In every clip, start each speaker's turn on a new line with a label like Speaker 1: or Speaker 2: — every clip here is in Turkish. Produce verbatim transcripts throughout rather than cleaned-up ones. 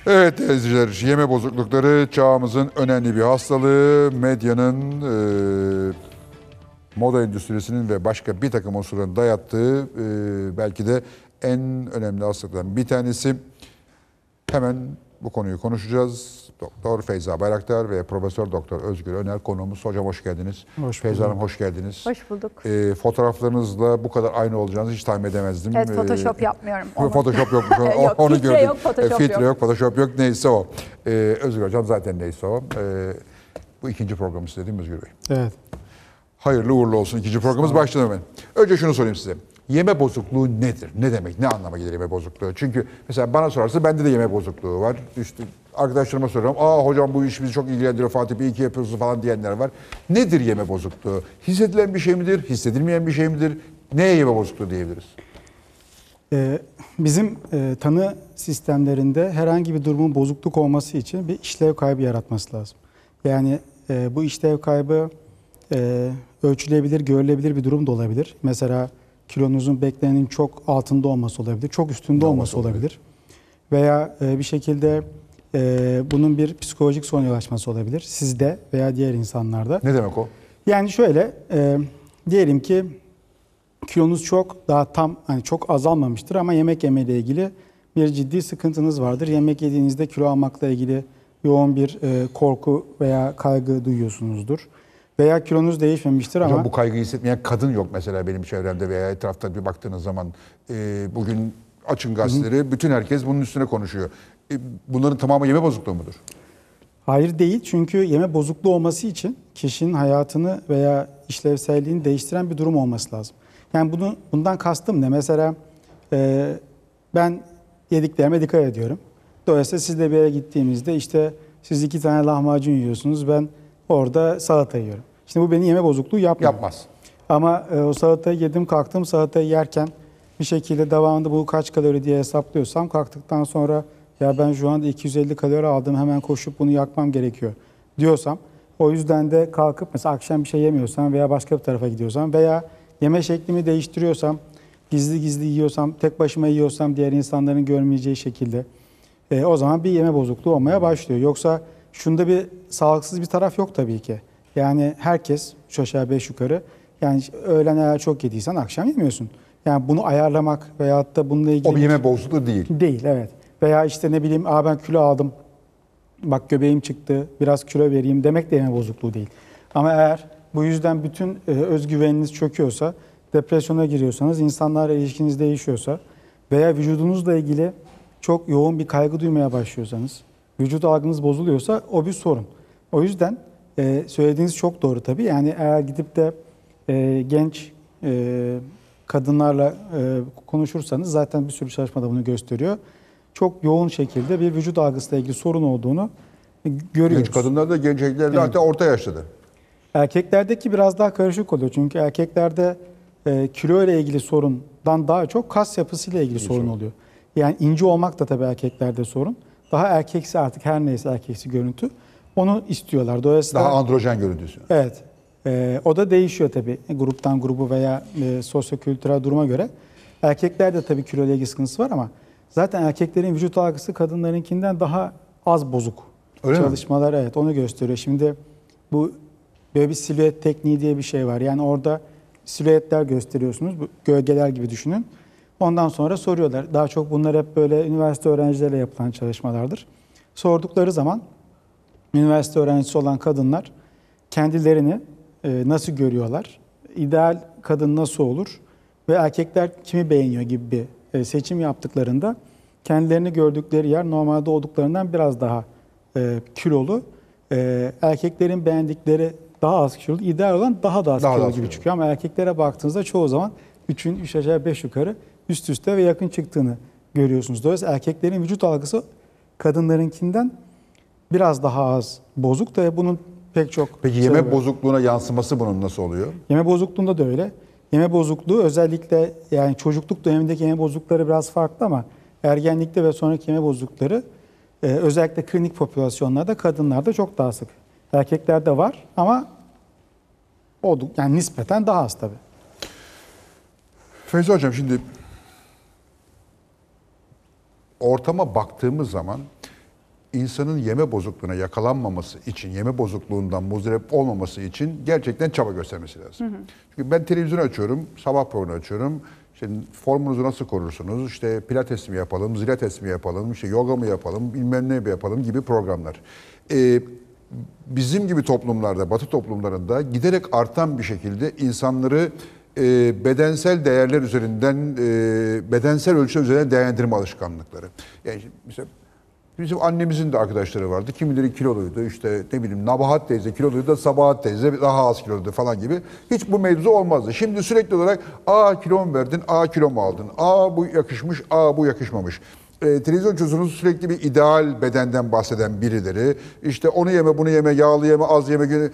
Speaker 1: Evet izleyiciler, yeme bozuklukları çağımızın önemli bir hastalığı. Medyanın, e, moda endüstrisinin ve başka bir takım unsurların dayattığı e, belki de en önemli hastalıklardan bir tanesi. Hemen bu konuyu konuşacağız. Doktor Feyza Bayraktar ve Profesör Doktor Özgür Öner konuğumuz. Hocam hoş geldiniz.
Speaker 2: Hoş
Speaker 1: Feyza Hanım hoş geldiniz.
Speaker 3: Hoş bulduk.
Speaker 1: E, fotoğraflarınızla bu kadar aynı olacağınızı hiç tahmin edemezdim.
Speaker 3: Evet, Photoshop
Speaker 1: E,
Speaker 3: yapmıyorum.
Speaker 1: Photoshop yok. Onu,
Speaker 3: yok,
Speaker 1: onu
Speaker 3: filtre
Speaker 1: gördüm.
Speaker 3: yok, Photoshop
Speaker 1: filtre
Speaker 3: yok.
Speaker 1: yok, Photoshop yok. Neyse o. E, Özgür Hocam zaten neyse o. E, bu ikinci programı istediğim Özgür Bey.
Speaker 2: Evet.
Speaker 1: Hayırlı uğurlu olsun. İkinci programımız başladı hemen. Önce şunu sorayım size. Yeme bozukluğu nedir? Ne demek? Ne anlama gelir yeme bozukluğu? Çünkü mesela bana sorarsa bende de yeme bozukluğu var. İşte arkadaşlarıma soruyorum. Aa hocam bu iş bizi çok ilgilendiriyor Fatih Bey, iyi ki yapıyorsunuz falan diyenler var. Nedir yeme bozukluğu? Hissedilen bir şey midir? Hissedilmeyen bir şey midir? Neye yeme bozukluğu diyebiliriz?
Speaker 2: Ee, bizim e, tanı sistemlerinde herhangi bir durumun bozukluk olması için bir işlev kaybı yaratması lazım. Yani e, bu işlev kaybı e, ölçülebilir, görülebilir bir durum da olabilir. Mesela kilonuzun beklenenin çok altında olması olabilir, çok üstünde olması olabilir. olabilir. Veya e, bir şekilde e, bunun bir psikolojik sonuçlaşması olabilir. Sizde veya diğer insanlarda.
Speaker 1: Ne demek o?
Speaker 2: Yani şöyle, e, diyelim ki kilonuz çok daha tam hani çok azalmamıştır ama yemek yemeyle ilgili bir ciddi sıkıntınız vardır. Yemek yediğinizde kilo almakla ilgili yoğun bir e, korku veya kaygı duyuyorsunuzdur. Veya kilonuz değişmemiştir
Speaker 1: Hocam
Speaker 2: ama...
Speaker 1: bu kaygıyı hissetmeyen kadın yok mesela benim çevremde veya etrafta bir baktığınız zaman. E, bugün açın gazeteleri, hı hı. bütün herkes bunun üstüne konuşuyor. E, bunların tamamı yeme bozukluğu mudur?
Speaker 2: Hayır değil, çünkü yeme bozukluğu olması için kişinin hayatını veya işlevselliğini değiştiren bir durum olması lazım. Yani bunu bundan kastım ne? Mesela e, ben yediklerime dikkat ediyorum. Dolayısıyla sizle bir yere gittiğimizde işte siz iki tane lahmacun yiyorsunuz, ben orada salata yiyorum. Şimdi bu beni yeme bozukluğu yapmıyor.
Speaker 1: Yapmaz.
Speaker 2: Ama e, o salatayı yedim, kalktım, salatayı yerken bir şekilde devamında bu kaç kalori diye hesaplıyorsam kalktıktan sonra ya ben şu anda iki yüz elli kalori aldım, hemen koşup bunu yakmam gerekiyor diyorsam, o yüzden de kalkıp mesela akşam bir şey yemiyorsam veya başka bir tarafa gidiyorsam veya yeme şeklimi değiştiriyorsam, gizli gizli yiyorsam, tek başıma yiyorsam diğer insanların görmeyeceği şekilde e, o zaman bir yeme bozukluğu olmaya başlıyor. Yoksa şunda bir sağlıksız bir taraf yok tabii ki. Yani herkes üç aşağı beş yukarı, yani öğlen eğer çok yediysen akşam yemiyorsun. Yani bunu ayarlamak veyahut da bununla ilgili...
Speaker 1: O bir yeme bozukluğu değil.
Speaker 2: Değil, evet. Veya işte ne bileyim, Aa ben kilo aldım, bak göbeğim çıktı, biraz kilo vereyim demek de yeme bozukluğu değil. Ama eğer bu yüzden bütün e, özgüveniniz çöküyorsa, depresyona giriyorsanız, insanlarla ilişkiniz değişiyorsa veya vücudunuzla ilgili çok yoğun bir kaygı duymaya başlıyorsanız, vücut algınız bozuluyorsa o bir sorun. O yüzden e, söylediğiniz çok doğru tabii. Yani eğer gidip de e, genç e, kadınlarla e, konuşursanız, zaten bir sürü çalışmada bunu gösteriyor, çok yoğun şekilde bir vücut algısıyla ilgili sorun olduğunu görüyoruz.
Speaker 1: Genç kadınlarda, genç erkeklerde,
Speaker 2: Evet.
Speaker 1: hatta orta yaşta da.
Speaker 2: Erkeklerdeki biraz daha karışık oluyor. Çünkü erkeklerde e, kilo ile ilgili sorundan daha çok kas yapısıyla ilgili
Speaker 1: İyi
Speaker 2: sorun
Speaker 1: sorun.
Speaker 2: oluyor. Yani ince olmak da tabii erkeklerde sorun. Daha erkeksi, artık her neyse erkeksi görüntü, onu istiyorlar. Dolayısıyla
Speaker 1: Daha androjen görüntüsü.
Speaker 2: evet. E, o da değişiyor tabii gruptan grubu veya e, sosyokültürel duruma göre. Erkeklerde tabii kilo ile ilgili sıkıntısı var ama zaten erkeklerin vücut algısı kadınlarınkinden daha az bozuk.
Speaker 1: Öyle
Speaker 2: Çalışmalar
Speaker 1: mi?
Speaker 2: evet onu gösteriyor. Şimdi bu böyle bir silüet tekniği diye bir şey var. Yani orada silüetler gösteriyorsunuz. Bu gölgeler gibi düşünün. Ondan sonra soruyorlar. Daha çok bunlar hep böyle üniversite öğrencileriyle yapılan çalışmalardır. Sordukları zaman üniversite öğrencisi olan kadınlar kendilerini e, nasıl görüyorlar? İdeal kadın nasıl olur? Ve erkekler kimi beğeniyor gibi bir e, seçim yaptıklarında kendilerini gördükleri yer normalde olduklarından biraz daha e, kilolu. E, erkeklerin beğendikleri daha az kilolu, ideal olan daha da az
Speaker 1: Daha
Speaker 2: kilolu
Speaker 1: da az
Speaker 2: gibi
Speaker 1: kilolu.
Speaker 2: çıkıyor. Ama erkeklere baktığınızda çoğu zaman üçün üç aşağı beş yukarı üst üste ve yakın çıktığını görüyorsunuz. Dolayısıyla erkeklerin vücut algısı kadınlarınkinden biraz daha az bozuk da bunun pek çok...
Speaker 1: Peki
Speaker 2: sebebi
Speaker 1: yeme
Speaker 2: var.
Speaker 1: bozukluğuna yansıması bunun nasıl oluyor?
Speaker 2: Yeme bozukluğunda da öyle. Yeme bozukluğu özellikle, yani çocukluk dönemindeki yeme bozuklukları biraz farklı ama ergenlikte ve sonraki yeme bozuklukları e, özellikle klinik popülasyonlarda, kadınlarda çok daha sık. Erkeklerde var ama o yani nispeten daha az tabii.
Speaker 1: Feyza Hocam, şimdi ortama baktığımız zaman insanın yeme bozukluğuna yakalanmaması için, yeme bozukluğundan muzdarip olmaması için gerçekten çaba göstermesi lazım. Hı hı. Çünkü ben televizyon açıyorum, sabah programı açıyorum. İşte formunuzu nasıl korursunuz? İşte pilates mi yapalım, zilates mi yapalım, işte yoga mı yapalım, bilmem ne mi yapalım gibi programlar. Ee, bizim gibi toplumlarda, Batı toplumlarında giderek artan bir şekilde insanları e, bedensel değerler üzerinden, e, bedensel ölçüler üzerinden değerlendirme alışkanlıkları. Yani mesela bizim annemizin de arkadaşları vardı. Kimileri kiloluydu, işte ne bileyim Nabahat teyze kiloluydu da Sabahat teyze daha az kiloluydu falan gibi. Hiç bu mevzu olmazdı. Şimdi sürekli olarak aa kilo mu verdin, aa kilo mu aldın, aa bu yakışmış, aa bu yakışmamış. E, televizyon çocuğunuz sürekli bir ideal bedenden bahseden birileri. İşte onu yeme, bunu yeme, yağlı yeme, az yeme.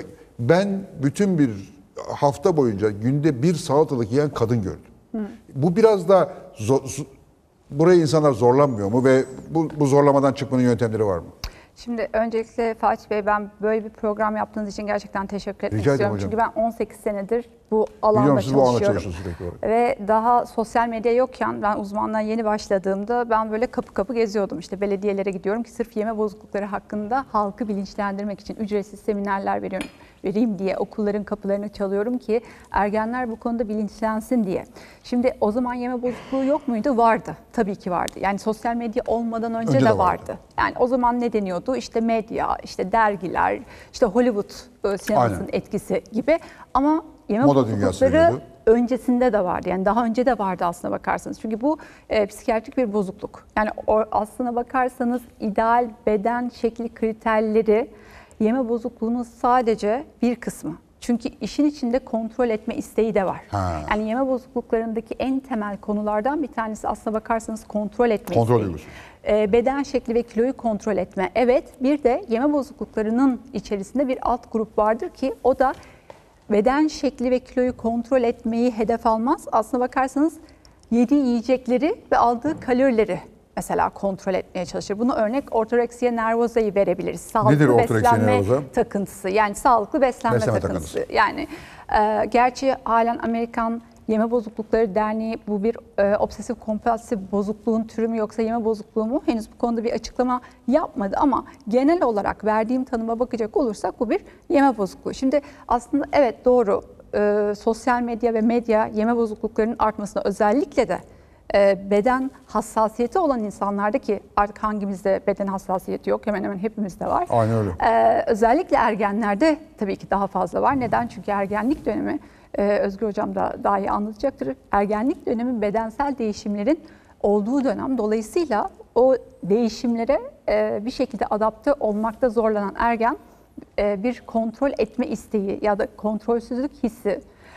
Speaker 1: Ben bütün bir hafta boyunca günde bir salatalık yiyen kadın gördüm. Hı. Bu biraz da zor, buraya insanlar zorlanmıyor mu ve bu, bu zorlamadan çıkmanın yöntemleri var mı?
Speaker 3: Şimdi öncelikle Fatih Bey, ben böyle bir program yaptığınız için gerçekten teşekkür etmek
Speaker 1: Rica
Speaker 3: istiyorum.
Speaker 1: hocam.
Speaker 3: Çünkü ben on sekiz senedir bu alanda
Speaker 1: Biliyorum, siz bu alanda
Speaker 3: çalışıyorum.
Speaker 1: çalışıyorsunuz sürekli olarak.
Speaker 3: Ve daha sosyal medya yokken, ben uzmanlığa yeni başladığımda ben böyle kapı kapı geziyordum. İşte belediyelere gidiyorum ki sırf yeme bozuklukları hakkında halkı bilinçlendirmek için ücretsiz seminerler veriyorum. vereyim diye okulların kapılarını çalıyorum ki ergenler bu konuda bilinçlensin diye. Şimdi o zaman yeme bozukluğu yok muydu? Vardı. Tabii ki vardı. Yani sosyal medya olmadan önce, önce de, de vardı. vardı. Yani o zaman ne deniyordu? İşte medya, işte dergiler, işte Hollywood sinemasının etkisi gibi. Ama yeme
Speaker 1: Moda
Speaker 3: bozuklukları öncesinde de vardı. Yani daha önce de vardı aslına bakarsanız. Çünkü bu e, psikiyatrik bir bozukluk. Yani o, aslına bakarsanız ideal beden şekli kriterleri yeme bozukluğunun sadece bir kısmı. Çünkü işin içinde kontrol etme isteği de var. Ha. Yani yeme bozukluklarındaki en temel konulardan bir tanesi aslına bakarsanız kontrol etme
Speaker 1: kontrol
Speaker 3: isteği. E, beden şekli ve kiloyu kontrol etme. Evet, bir de yeme bozukluklarının içerisinde bir alt grup vardır ki o da beden şekli ve kiloyu kontrol etmeyi hedef almaz. Aslına bakarsanız yediği yiyecekleri ve aldığı kalorileri mesela kontrol etmeye çalışır. Bunu örnek ortoreksiye nervozayı verebiliriz. Sağlıklı
Speaker 1: Nedir ortoreksiye
Speaker 3: beslenme
Speaker 1: nervoza?
Speaker 3: takıntısı. Yani sağlıklı beslenme,
Speaker 1: beslenme
Speaker 3: takıntısı.
Speaker 1: takıntısı.
Speaker 3: Yani e, gerçi halen Amerikan Yeme Bozuklukları Derneği bu bir e, obsesif kompulsif bozukluğun türü mü yoksa yeme bozukluğu mu? Henüz bu konuda bir açıklama yapmadı ama genel olarak verdiğim tanıma bakacak olursak bu bir yeme bozukluğu. Şimdi aslında evet doğru, e, sosyal medya ve medya yeme bozukluklarının artmasına özellikle de beden hassasiyeti olan insanlarda, ki artık hangimizde beden hassasiyeti yok, hemen hemen hepimizde var.
Speaker 1: Aynen öyle.
Speaker 3: Ee, özellikle ergenlerde tabii ki daha fazla var. Neden? Çünkü ergenlik dönemi, e, Özgür Hocam da daha iyi anlatacaktır. Ergenlik dönemi bedensel değişimlerin olduğu dönem. Dolayısıyla o değişimlere e, bir şekilde adapte olmakta zorlanan ergen e, bir kontrol etme isteği ya da kontrolsüzlük hissi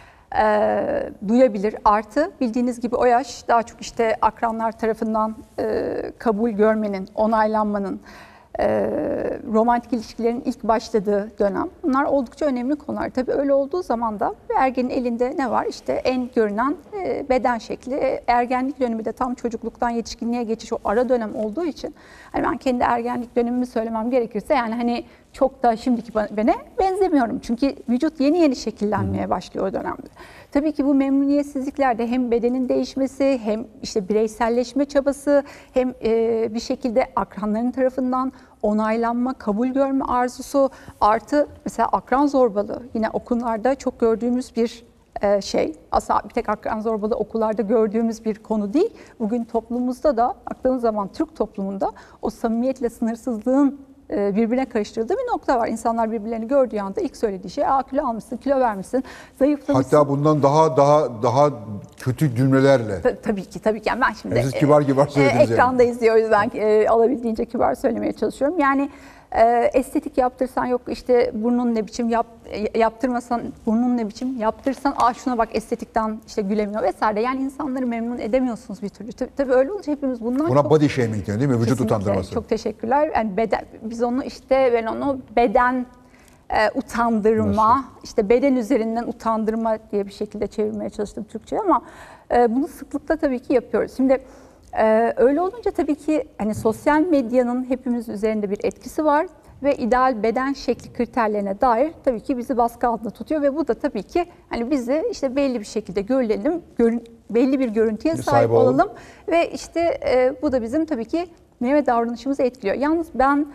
Speaker 3: E, duyabilir. Artı bildiğiniz gibi o yaş daha çok işte akranlar tarafından e, kabul görmenin, onaylanmanın, e, romantik ilişkilerin ilk başladığı dönem. Bunlar oldukça önemli konular. Tabii öyle olduğu zaman da ergenin elinde ne var? İşte en görünen e, beden şekli. E, ergenlik dönemi de tam çocukluktan yetişkinliğe geçiş, o ara dönem olduğu için hani ben kendi ergenlik dönemimi söylemem gerekirse yani hani çok da şimdiki bana benzemiyorum. Çünkü vücut yeni yeni şekillenmeye başlıyor o dönemde. Tabii ki bu memnuniyetsizliklerde hem bedenin değişmesi, hem işte bireyselleşme çabası, hem e, bir şekilde akranların tarafından onaylanma, kabul görme arzusu, artı mesela akran zorbalığı. Yine okullarda çok gördüğümüz bir e, şey. Aslında bir tek akran zorbalığı okullarda gördüğümüz bir konu değil. Bugün toplumumuzda da baktığımız zaman Türk toplumunda o samimiyetle sınırsızlığın birbirine karıştırdığı bir nokta var. İnsanlar birbirlerini gördüğü anda ilk söylediği şey "Aa, kilo almışsın, kilo vermişsin, zayıflamışsın."
Speaker 1: Hatta bundan daha daha daha kötü cümlelerle.
Speaker 3: Ta- tabii ki, tabii ki. Yani ben şimdi
Speaker 1: siz kibar kibar söylediniz
Speaker 3: e, ekranda
Speaker 1: yani.
Speaker 3: izliyor, o yüzden e, alabildiğince kibar söylemeye çalışıyorum. Yani e, estetik yaptırsan yok işte burnun ne biçim yap, yaptırmasan burnun ne biçim yaptırsan aa şuna bak estetikten işte gülemiyor vesaire. Yani insanları memnun edemiyorsunuz bir türlü. Tabii, tabii öyle olunca hepimiz bundan
Speaker 1: Buna
Speaker 3: çok...
Speaker 1: body shaming diyor değil mi? Vücut
Speaker 3: Kesinlikle,
Speaker 1: utandırması.
Speaker 3: çok teşekkürler. Yani beden, biz onu işte ben onu beden e, utandırma, Nasıl? işte beden üzerinden utandırma diye bir şekilde çevirmeye çalıştım Türkçe'ye ama e, bunu sıklıkla tabii ki yapıyoruz. Şimdi e, öyle olunca tabii ki hani sosyal medyanın hepimiz üzerinde bir etkisi var ve ideal beden şekli kriterlerine dair tabii ki bizi baskı altında tutuyor ve bu da tabii ki hani bizi işte belli bir şekilde görelim, görün, belli bir görüntüye sahip, sahip olalım. olalım ve işte e, bu da bizim tabii ki Yeme davranışımızı etkiliyor. Yalnız ben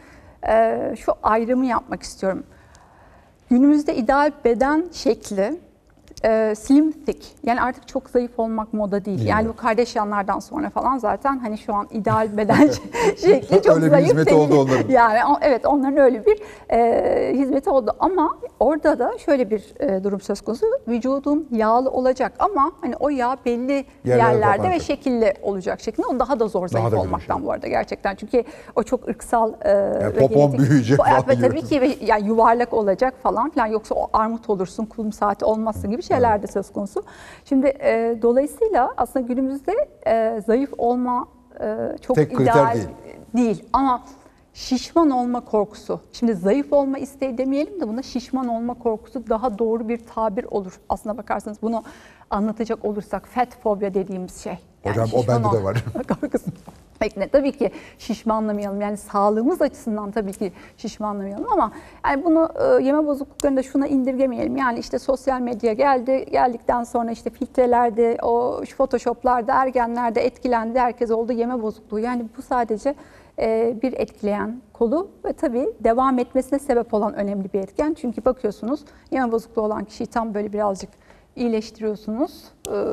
Speaker 3: e, şu ayrımı yapmak istiyorum. Günümüzde ideal beden şekli e, slim thick. Yani artık çok zayıf olmak moda değil. Yani bu Kardashianlardan sonra falan zaten hani şu an ideal beden şekli çok
Speaker 1: Öyle bir
Speaker 3: zayıf
Speaker 1: hizmeti
Speaker 3: değil.
Speaker 1: oldu onların.
Speaker 3: Yani o- evet onların öyle bir e, hizmeti oldu ama orada da şöyle bir e, durum söz konusu. Vücudun yağlı olacak ama hani o yağ belli
Speaker 1: Yerlere
Speaker 3: yerlerde ve
Speaker 1: toplanacak.
Speaker 3: şekilli olacak şeklinde. O daha da zor zayıf
Speaker 1: da kötü
Speaker 3: olmaktan
Speaker 1: şey.
Speaker 3: bu arada gerçekten. Çünkü o çok ırksal e, ve
Speaker 1: popon
Speaker 3: genetik-
Speaker 1: büyüyecek
Speaker 3: Bu-
Speaker 1: falan
Speaker 3: Ve
Speaker 1: gibi.
Speaker 3: tabii ki ve yani yuvarlak olacak falan filan, yoksa o armut olursun, kulum saati olmazsın gibi şeyler de söz konusu. Şimdi e, dolayısıyla aslında günümüzde e, zayıf olma e, çok
Speaker 1: Tek kriter
Speaker 3: ideal
Speaker 1: değil.
Speaker 3: değil ama şişman olma korkusu. Şimdi zayıf olma isteği demeyelim de buna şişman olma korkusu daha doğru bir tabir olur. Aslına bakarsanız bunu anlatacak olursak fat fobia dediğimiz şey.
Speaker 1: Hocam, o
Speaker 3: şişman
Speaker 1: bende de
Speaker 3: ol-
Speaker 1: var.
Speaker 3: korkusu. Peki ne? Tabii ki şişmanlamayalım. Yani sağlığımız açısından tabii ki şişmanlamayalım ama yani bunu e, yeme bozukluklarını da şuna indirgemeyelim. Yani işte sosyal medya geldi, geldikten sonra işte filtrelerde, o photoshoplarda, ergenlerde etkilendi, herkes oldu yeme bozukluğu. Yani bu sadece e, bir etkileyen kolu ve tabii devam etmesine sebep olan önemli bir etken. Çünkü bakıyorsunuz yeme bozukluğu olan kişiyi tam böyle birazcık iyileştiriyorsunuz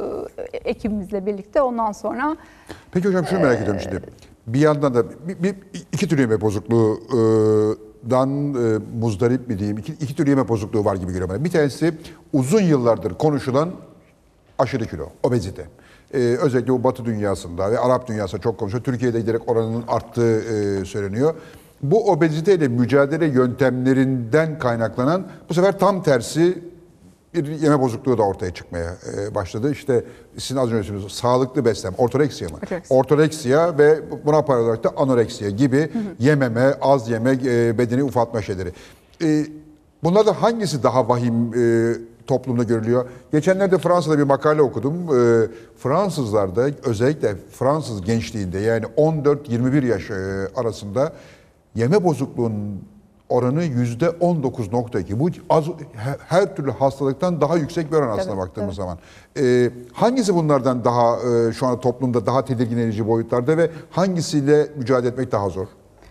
Speaker 3: e, ekibimizle birlikte. Ondan sonra
Speaker 1: Peki hocam şunu merak ediyorum şimdi. Bir yandan da bir, bir, iki tür yeme bozukluğundan e, muzdarip mi diyeyim, iki, iki tür yeme bozukluğu var gibi geliyor bana. Bir tanesi uzun yıllardır konuşulan aşırı kilo, obezite. Ee, özellikle bu Batı dünyasında ve Arap dünyasında çok konuşuluyor. Türkiye'de giderek oranının arttığı e, söyleniyor. Bu obeziteyle mücadele yöntemlerinden kaynaklanan bu sefer tam tersi bir yeme bozukluğu da ortaya çıkmaya e, başladı. İşte sizin az önce söylediğiniz sağlıklı beslenme, ortoreksiya mı?
Speaker 3: Ortoreksiya.
Speaker 1: Ortoreksiya ve buna paralel olarak da anoreksiya gibi hı hı. yememe, az yeme, e, bedeni ufaltma şeyleri. E, bunlardan hangisi daha vahim e, toplumda görülüyor? Geçenlerde Fransa'da bir makale okudum. E, Fransızlarda özellikle Fransız gençliğinde yani on dört yirmi bir yaş e, arasında yeme bozukluğunun oranı yüzde on dokuz nokta iki. Bu az, her türlü hastalıktan daha yüksek bir oran aslında
Speaker 3: Evet,
Speaker 1: baktığımız
Speaker 3: evet.
Speaker 1: zaman. Ee, hangisi bunlardan daha e, şu an toplumda daha tedirgin edici boyutlarda ve hangisiyle mücadele etmek daha zor?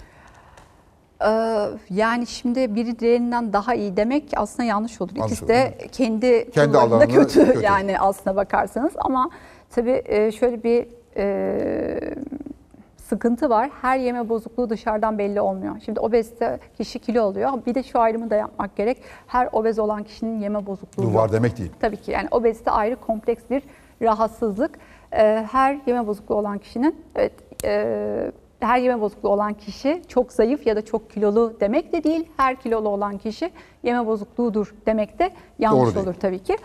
Speaker 3: Ee, yani şimdi biri diğerinden daha iyi demek aslında yanlış olur.
Speaker 1: Yanlış
Speaker 3: İkisi
Speaker 1: olur,
Speaker 3: de kendi,
Speaker 1: Kendi
Speaker 3: kulvarında
Speaker 1: alanında
Speaker 3: kötü,
Speaker 1: kötü.
Speaker 3: yani aslına bakarsanız. Ama tabii e, şöyle bir e, sıkıntı var. Her yeme bozukluğu dışarıdan belli olmuyor. Şimdi obezite kişi kilo oluyor. Bir de şu ayrımı da yapmak gerek. Her obez olan kişinin yeme bozukluğu
Speaker 1: Bu
Speaker 3: yok.
Speaker 1: var demek değil.
Speaker 3: Tabii ki yani obezite ayrı kompleks bir rahatsızlık. Ee, her yeme bozukluğu olan kişinin evet, e, her yeme bozukluğu olan kişi çok zayıf ya da çok kilolu demek de değil. Her kilolu olan kişi yeme bozukluğudur demek de yanlış
Speaker 1: Doğru
Speaker 3: olur tabii ki.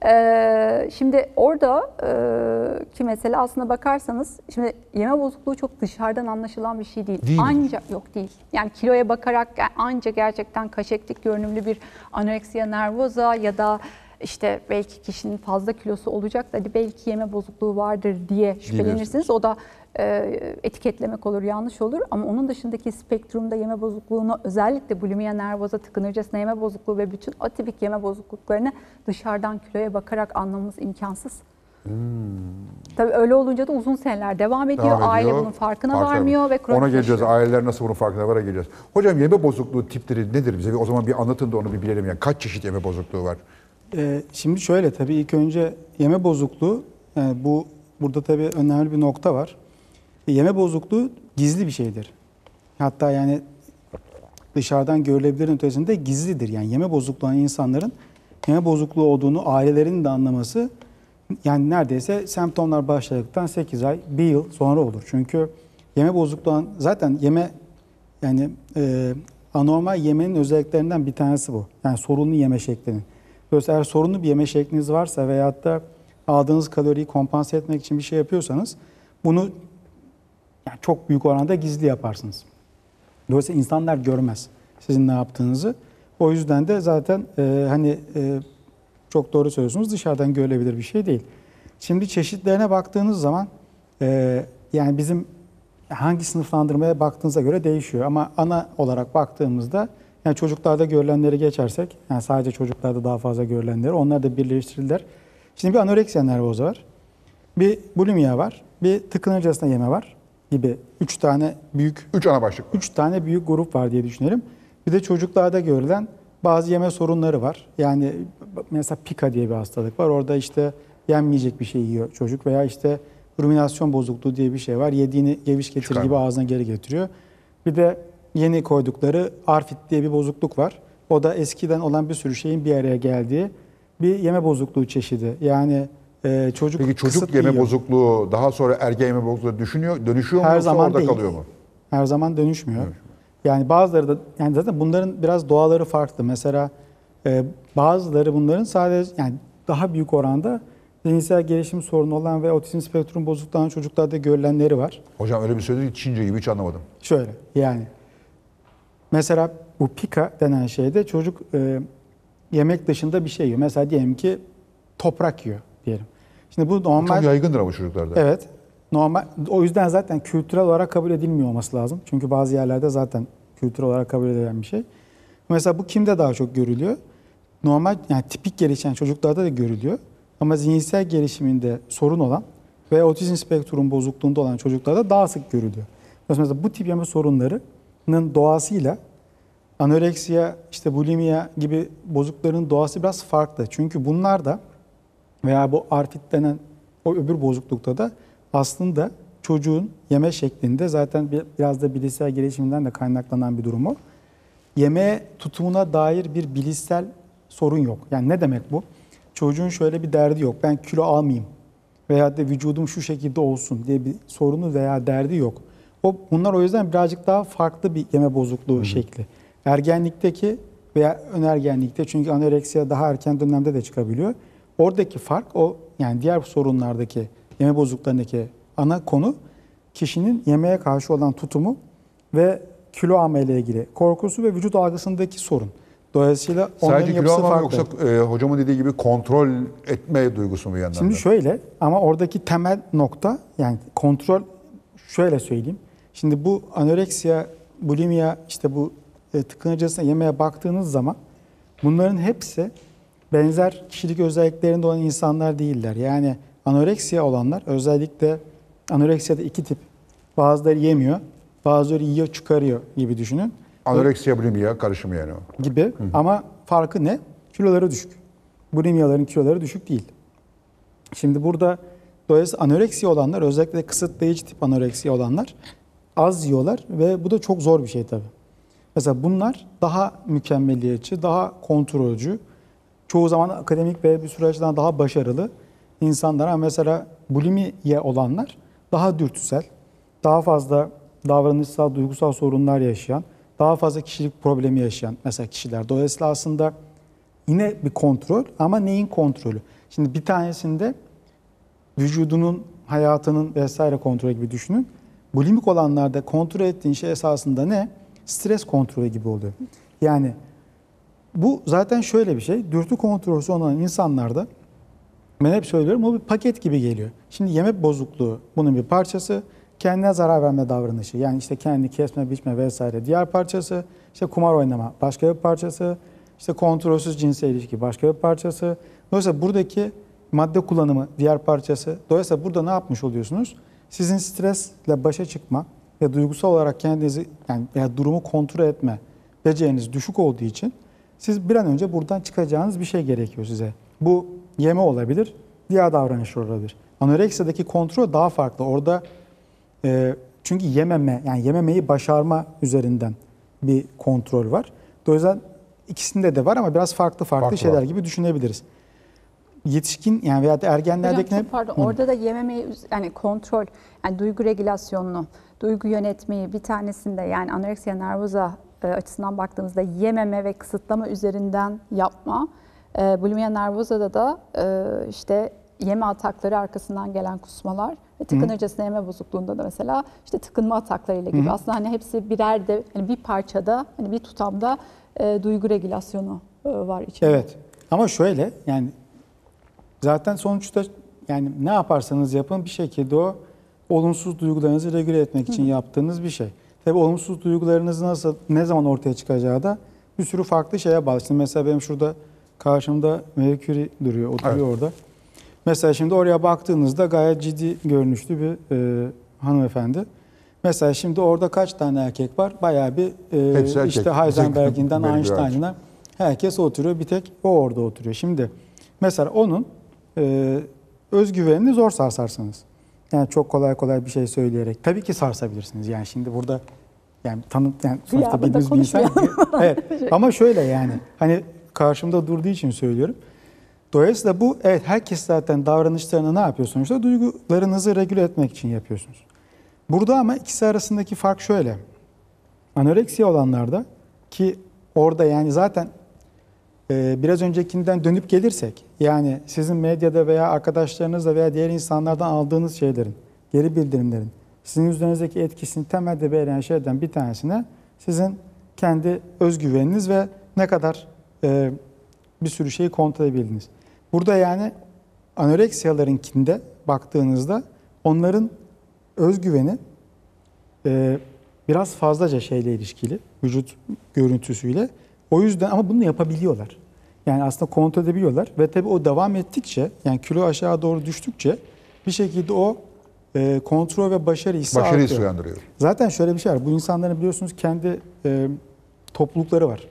Speaker 3: Ee, şimdi orada e, ki mesela aslına bakarsanız şimdi yeme bozukluğu çok dışarıdan anlaşılan bir şey değil.
Speaker 1: Değil mi?
Speaker 3: Ancak yok değil. Yani kiloya bakarak ancak gerçekten kaşeklik görünümlü bir anoreksiya nervoza ya da işte belki kişinin fazla kilosu olacak da hadi belki yeme bozukluğu vardır diye şüphelenirsiniz. O da e, etiketlemek olur, yanlış olur. Ama onun dışındaki spektrumda yeme bozukluğunu, özellikle bulimia nervoza, tıkınırcasına yeme bozukluğu ve bütün atipik yeme bozukluklarını dışarıdan kiloya bakarak anlamamız imkansız. Hmm. Tabii öyle olunca da uzun seneler devam ediyor.
Speaker 1: Devam ediyor.
Speaker 3: Aile bunun farkına
Speaker 1: Farkına
Speaker 3: varmıyor
Speaker 1: var.
Speaker 3: ve kronik
Speaker 1: Ona geleceğiz.
Speaker 3: yaşıyor.
Speaker 1: Aileler nasıl bunun farkına var geleceğiz. Hocam yeme bozukluğu tipleri nedir bize? O zaman bir anlatın da onu bir bilelim. Yani kaç çeşit yeme bozukluğu var?
Speaker 2: Ee, şimdi şöyle tabii ilk önce yeme bozukluğu, yani bu burada tabii önemli bir nokta var. E, yeme bozukluğu gizli bir şeydir. Hatta yani dışarıdan görülebilir ötesinde gizlidir. Yani yeme bozukluğu olan insanların yeme bozukluğu olduğunu ailelerinin de anlaması yani neredeyse semptomlar başladıktan sekiz ay, bir yıl sonra olur. Çünkü yeme bozukluğu olan, zaten yeme yani e, anormal yemenin özelliklerinden bir tanesi bu. Yani sorunlu yeme şeklinin. Dolayısıyla eğer sorunlu bir yeme şekliniz varsa veyahut da aldığınız kaloriyi kompanse etmek için bir şey yapıyorsanız bunu yani çok büyük oranda gizli yaparsınız. Dolayısıyla insanlar görmez sizin ne yaptığınızı. O yüzden de zaten e, hani e, çok doğru söylüyorsunuz, dışarıdan görülebilir bir şey değil. Şimdi çeşitlerine baktığınız zaman e, yani bizim hangi sınıflandırmaya baktığınıza göre değişiyor. Ama ana olarak baktığımızda yani çocuklarda görülenleri geçersek, yani sadece çocuklarda daha fazla görülenleri, onlar da birleştirildiler. Şimdi bir anoreksiya nervoza var, bir bulimia var, bir tıkınırcasına yeme var, gibi üç tane büyük
Speaker 1: Üç ana başlık var.
Speaker 2: üç tane büyük grup var diye düşünelim. Bir de çocuklarda görülen bazı yeme sorunları var. Yani mesela pika diye bir hastalık var. Orada işte yenmeyecek bir şey yiyor çocuk veya işte ruminasyon bozukluğu diye bir şey var. Yediğini geviş getir
Speaker 1: Çıkarma.
Speaker 2: gibi ağzına geri getiriyor. Bir de yeni koydukları arfit diye bir bozukluk var. O da eskiden olan bir sürü şeyin bir araya geldiği bir yeme bozukluğu çeşidi. Yani e, çocuk
Speaker 1: Peki çocuk
Speaker 2: kısıtlı
Speaker 1: yeme
Speaker 2: yiyor.
Speaker 1: bozukluğu daha sonra ergen yeme bozukluğu düşünüyor, dönüşüyor mu
Speaker 2: Her
Speaker 1: yoksa
Speaker 2: zaman
Speaker 1: orada
Speaker 2: değil.
Speaker 1: kalıyor mu?
Speaker 2: Her zaman dönüşmüyor. Yani bazıları da yani zaten bunların biraz doğaları farklı. Mesela e, bazıları bunların sadece yani daha büyük oranda zihinsel gelişim sorunu olan ve otizm spektrum bozukluğu olan çocuklarda görülenleri var.
Speaker 1: Hocam öyle bir söyledi ki Çince gibi hiç anlamadım.
Speaker 2: Şöyle yani mesela bu pika denen şeyde çocuk e, yemek dışında bir şey yiyor. Mesela diyelim ki toprak yiyor diyelim. Şimdi bu normal.
Speaker 1: Çok yaygındır ama çocuklarda.
Speaker 2: Evet. Normal. O yüzden zaten kültürel olarak kabul edilmiyor olması lazım. Çünkü bazı yerlerde zaten kültürel olarak kabul edilen bir şey. Mesela bu kimde daha çok görülüyor? Normal yani tipik gelişen çocuklarda da görülüyor. Ama zihinsel gelişiminde sorun olan ve otizm spektrum bozukluğunda olan çocuklarda daha sık görülüyor. Mesela bu tip yeme sorunlarının doğasıyla anoreksiya, işte bulimiya gibi bozuklukların doğası biraz farklı. Çünkü bunlar da veya bu arfit denen o öbür bozuklukta da aslında çocuğun yeme şeklinde zaten bir, biraz da bilişsel gelişiminden de kaynaklanan bir durum o. Yemeğe tutumuna dair bir bilişsel sorun yok. Yani ne demek bu? Çocuğun şöyle bir derdi yok. Ben kilo almayayım veya da vücudum şu şekilde olsun diye bir sorunu veya derdi yok. O bunlar o yüzden birazcık daha farklı bir yeme bozukluğu Hı-hı. şekli. Ergenlikteki veya önergenlikte çünkü anoreksiya daha erken dönemde de çıkabiliyor. Oradaki fark o yani diğer sorunlardaki yeme bozukluklarındaki ana konu kişinin yemeğe karşı olan tutumu ve kilo alma ile ilgili korkusu ve vücut algısındaki sorun. Dolayısıyla onların
Speaker 1: Sadece kilo
Speaker 2: yapısı
Speaker 1: alma mı
Speaker 2: farklı.
Speaker 1: yoksa e, hocamın dediği gibi kontrol etme duygusu mu bir yandan
Speaker 2: Şimdi
Speaker 1: da?
Speaker 2: şöyle ama oradaki temel nokta yani kontrol şöyle söyleyeyim. Şimdi bu anoreksiya, bulimiya işte bu e, tıkanıcısına yemeğe baktığınız zaman bunların hepsi benzer kişilik özelliklerinde olan insanlar değiller. Yani anoreksiya olanlar özellikle anoreksiyada iki tip. Bazıları yemiyor, bazıları yiyor çıkarıyor gibi düşünün.
Speaker 1: Anoreksiya bulimiya karışımı yani o.
Speaker 2: Gibi hı hı. Ama farkı ne? Kiloları düşük. Bulimiyaların kiloları düşük değil. Şimdi burada dolayısıyla anoreksiya olanlar özellikle kısıtlayıcı tip anoreksiya olanlar az yiyorlar ve bu da çok zor bir şey tabii. Mesela bunlar daha mükemmeliyetçi, daha kontrolcü, çoğu zaman akademik ve bir sürü açıdan daha başarılı insanlar. Ama mesela bulimiye olanlar daha dürtüsel, daha fazla davranışsal, duygusal sorunlar yaşayan, daha fazla kişilik problemi yaşayan mesela kişiler. Dolayısıyla aslında yine bir kontrol ama neyin kontrolü? Şimdi bir tanesinde vücudunun, hayatının vesaire kontrolü gibi düşünün. Bulimik olanlarda kontrol ettiğin şey esasında ne? Stres kontrolü gibi oluyor. Yani bu zaten şöyle bir şey. Dürtü kontrolsüz olan insanlarda ben hep söylüyorum o bir paket gibi geliyor. Şimdi yemek bozukluğu bunun bir parçası. Kendine zarar verme davranışı. Yani işte kendi kesme, biçme vesaire diğer parçası. İşte kumar oynama başka bir parçası. İşte kontrolsüz cinsel ilişki başka bir parçası. Dolayısıyla buradaki madde kullanımı diğer parçası. Dolayısıyla burada ne yapmış oluyorsunuz? Sizin stresle başa çıkma ve duygusal olarak kendinizi yani veya durumu kontrol etme beceriniz düşük olduğu için siz bir an önce buradan çıkacağınız bir şey gerekiyor size. Bu yeme olabilir, diğer davranışlar olabilir. Anoreksiyadaki kontrol daha farklı. Orada e, çünkü yememe, yani yememeyi başarma üzerinden bir kontrol var. Dolayısıyla ikisinde de var ama biraz farklı farklı,
Speaker 1: Farklı
Speaker 2: şeyler
Speaker 1: var.
Speaker 2: gibi düşünebiliriz. Yetişkin yani veya da ergenlerdeki
Speaker 3: Hocam çok pardon
Speaker 2: Hı.
Speaker 3: orada da yememeyi yani kontrol yani duygu regülasyonunu, duygu yönetmeyi bir tanesinde yani anoreksiya nervosa e, açısından baktığımızda yememe ve kısıtlama üzerinden yapma. E, bulimia nervosa'da da e, işte yeme atakları arkasından gelen kusmalar ve tıkınırcasına yeme bozukluğunda da mesela işte tıkınma ataklarıyla gibi. Hı. Aslında hani hepsi birer de hani bir parçada hani bir tutamda e, duygu regülasyonu e, var içinde.
Speaker 2: Evet. Ama şöyle yani zaten sonuçta yani ne yaparsanız yapın bir şekilde o olumsuz duygularınızı regüle etmek için Hı. yaptığınız bir şey. Tabii olumsuz duygularınız nasıl ne zaman ortaya çıkacağı da bir sürü farklı şeye bağlı. Şimdi mesela benim şurada karşımda Marie Curie duruyor, oturuyor evet. orada. Mesela şimdi oraya baktığınızda gayet ciddi görünüşlü bir e, hanımefendi. Mesela şimdi orada kaç tane erkek var? Bayağı bir e,
Speaker 1: Hepsi erkek.
Speaker 2: işte Heisenberg'inden
Speaker 1: Belli bir
Speaker 2: Einstein'ına herkes oturuyor. Bir tek o orada oturuyor. Şimdi mesela onun e, özgüvenini zor sarsarsınız. Yani çok kolay kolay bir şey söyleyerek. Tabii ki sarsabilirsiniz. Yani şimdi burada yani tanıt yani sonuçta
Speaker 3: burada
Speaker 2: bildiğiniz bir insan. Evet. Ama şöyle yani hani karşımda durduğu için söylüyorum. Dolayısıyla bu evet herkes zaten davranışlarını ne yapıyor sonuçta? Duygularınızı regüle etmek için yapıyorsunuz. Burada ama ikisi arasındaki fark şöyle. Anoreksiya olanlarda ki orada yani zaten e, biraz öncekinden dönüp gelirsek yani sizin medyada veya arkadaşlarınızla veya diğer insanlardan aldığınız şeylerin, geri bildirimlerin sizin üzerinizdeki etkisini temelde belirleyen şeyden bir tanesine sizin kendi özgüveniniz ve ne kadar e, bir sürü şeyi kontrol edebildiniz. Burada yani anoreksiyalarınkinde baktığınızda onların özgüveni e, biraz fazlaca şeyle ilişkili, vücut görüntüsüyle. O yüzden ama bunu yapabiliyorlar. Yani aslında kontrol edebiliyorlar ve tabii o devam ettikçe, yani kilo aşağı doğru düştükçe bir şekilde o e, kontrol ve başarı hissi
Speaker 1: Başarı
Speaker 2: artıyor.
Speaker 1: hissi uyandırıyor.
Speaker 2: Zaten şöyle bir şey var. Bu insanların biliyorsunuz kendi e, toplulukları var.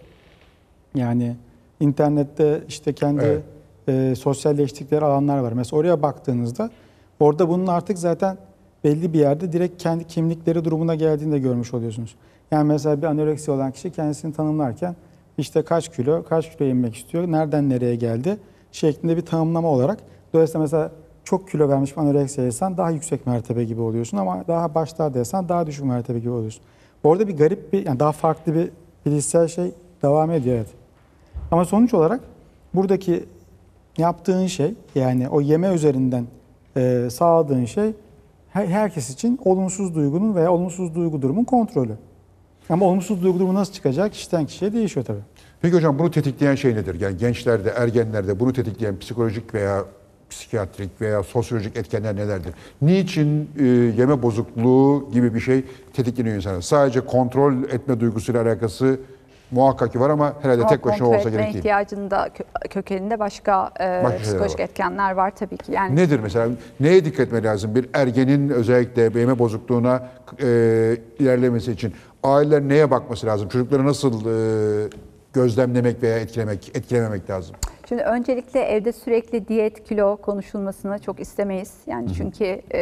Speaker 2: Yani internette işte kendi
Speaker 1: Evet.
Speaker 2: e, sosyalleştikleri alanlar var. Mesela oraya baktığınızda orada bunun artık zaten belli bir yerde direkt kendi kimlikleri durumuna geldiğini de görmüş oluyorsunuz. Yani mesela bir anoreksiya olan kişi kendisini tanımlarken işte kaç kilo, kaç kilo yemek istiyor, nereden nereye geldi şeklinde bir tanımlama olarak. Dolayısıyla mesela çok kilo vermiş bir anoreksiyaysan daha yüksek mertebe gibi oluyorsun ama daha başlardaysan daha düşük mertebe gibi oluyorsun. Orada bir garip bir, yani daha farklı bir bilişsel şey devam ediyor. Evet. Ama sonuç olarak buradaki yaptığın şey yani o yeme üzerinden e, sağladığın şey her, herkes için olumsuz duygunun veya olumsuz duygu durumun kontrolü. Ama olumsuz duygu durumu nasıl çıkacak kişiden kişiye değişiyor tabii.
Speaker 1: Peki hocam bunu tetikleyen şey nedir? Yani gençlerde, ergenlerde bunu tetikleyen psikolojik veya psikiyatrik veya sosyolojik etkenler nelerdir? Niçin e, yeme bozukluğu gibi bir şey tetikleniyor insana? Sadece kontrol etme duygusuyla alakası muhakkak ki var ama herhalde
Speaker 3: Ama
Speaker 1: tek başına
Speaker 3: kontrol
Speaker 1: olsa
Speaker 3: etme
Speaker 1: gerek değil.
Speaker 3: ihtiyacının da kö- kökeninde başka, e,
Speaker 1: Başka şeyler
Speaker 3: psikolojik
Speaker 1: var.
Speaker 3: etkenler var tabii ki. Yani
Speaker 1: Nedir mesela? Neye dikkat etme lazım? Bir ergenin özellikle yeme bozukluğuna e, ilerlemesi için aileler neye bakması lazım? Çocukları nasıl e, gözlemlemek veya etkilemek, etkilememek lazım?
Speaker 3: Şimdi öncelikle evde sürekli diyet, kilo konuşulmasını çok istemeyiz. Yani çünkü e,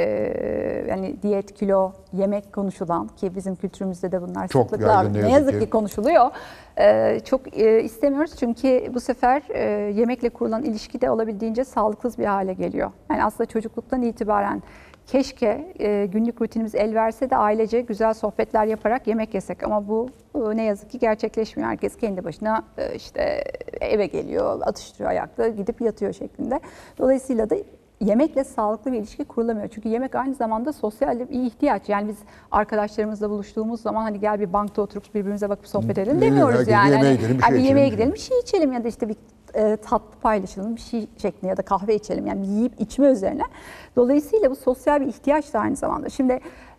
Speaker 3: yani diyet, kilo, yemek konuşulan ki bizim kültürümüzde de bunlar
Speaker 1: Çok
Speaker 3: sıklıkla
Speaker 1: yaygın, ne
Speaker 3: ne
Speaker 1: yazık
Speaker 3: yazık
Speaker 1: ki.
Speaker 3: ki konuşuluyor. E, çok e, istemiyoruz çünkü bu sefer e, yemekle kurulan ilişki de olabildiğince sağlıksız bir hale geliyor. Yani aslında çocukluktan itibaren keşke e, günlük rutinimiz el verse de ailece güzel sohbetler yaparak yemek yesek ama bu e, ne yazık ki gerçekleşmiyor. Herkes kendi başına e, işte eve geliyor, atıştırıyor ayakta, gidip yatıyor şeklinde. Dolayısıyla da yemekle sağlıklı bir ilişki kurulamıyor. Çünkü yemek aynı zamanda sosyal bir ihtiyaç. Yani biz arkadaşlarımızla buluştuğumuz zaman hani gel bir bankta oturup birbirimize bakıp sohbet edelim demiyoruz
Speaker 1: Ya,
Speaker 3: yani.
Speaker 1: yemeğe
Speaker 3: Hani,
Speaker 1: gidelim, bir
Speaker 3: hani
Speaker 1: şey
Speaker 3: bir
Speaker 1: içelim.
Speaker 3: yemeğe gidelim, bir şey içelim ya da işte bir e, tatlı paylaşalım, bir şey şeklinde ya da kahve içelim. Yani bir yiyip içme üzerine. Dolayısıyla bu sosyal bir ihtiyaç da aynı zamanda. Şimdi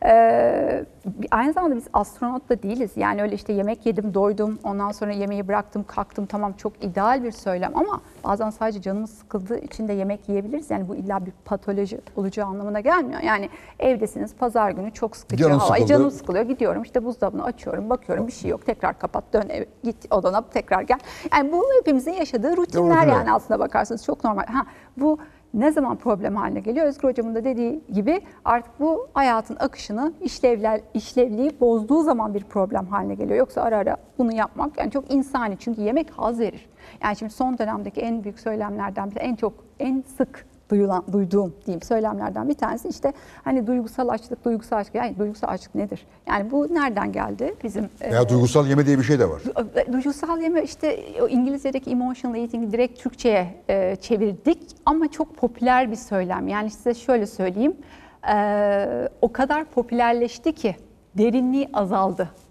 Speaker 3: e, aynı zamanda biz astronot da değiliz. Yani öyle işte yemek yedim, doydum, ondan sonra yemeği bıraktım, kalktım. Tamam çok ideal bir söylem ama bazen sadece canımız sıkıldığı için de yemek yiyebiliriz. Yani bu illa bir patoloji olacağı anlamına gelmiyor. Yani evdesiniz, pazar günü çok sıkıcı
Speaker 1: Canım
Speaker 3: hava.
Speaker 1: sıkıldı.
Speaker 3: Canım sıkılıyor. Gidiyorum işte buzdolabını açıyorum, bakıyorum bir şey yok. Tekrar kapat, dön eve, git odana tekrar gel. Yani bu hepimizin yaşadığı rutinler
Speaker 1: rutinler.
Speaker 3: yani aslında bakarsanız çok normal. Ha, bu ne zaman problem haline geliyor? Özgür Hocam'ın da dediği gibi artık bu hayatın akışını işlevler, işlevliği bozduğu zaman bir problem haline geliyor. Yoksa ara ara bunu yapmak yani çok insani çünkü yemek haz verir. Yani şimdi son dönemdeki en büyük söylemlerden biri, en çok, en sık duyulan, duyduğum diyeyim söylemlerden bir tanesi işte hani duygusal açlık, duygusal açlık. Yani duygusal açlık nedir? Yani bu nereden geldi? Bizim
Speaker 1: Veya
Speaker 3: e,
Speaker 1: duygusal yeme diye bir şey de var.
Speaker 3: duygusal yeme işte o İngilizce'deki emotional eating'i direkt Türkçe'ye e, çevirdik ama çok popüler bir söylem. Yani size şöyle söyleyeyim, e, o kadar popülerleşti ki derinliği azaldı.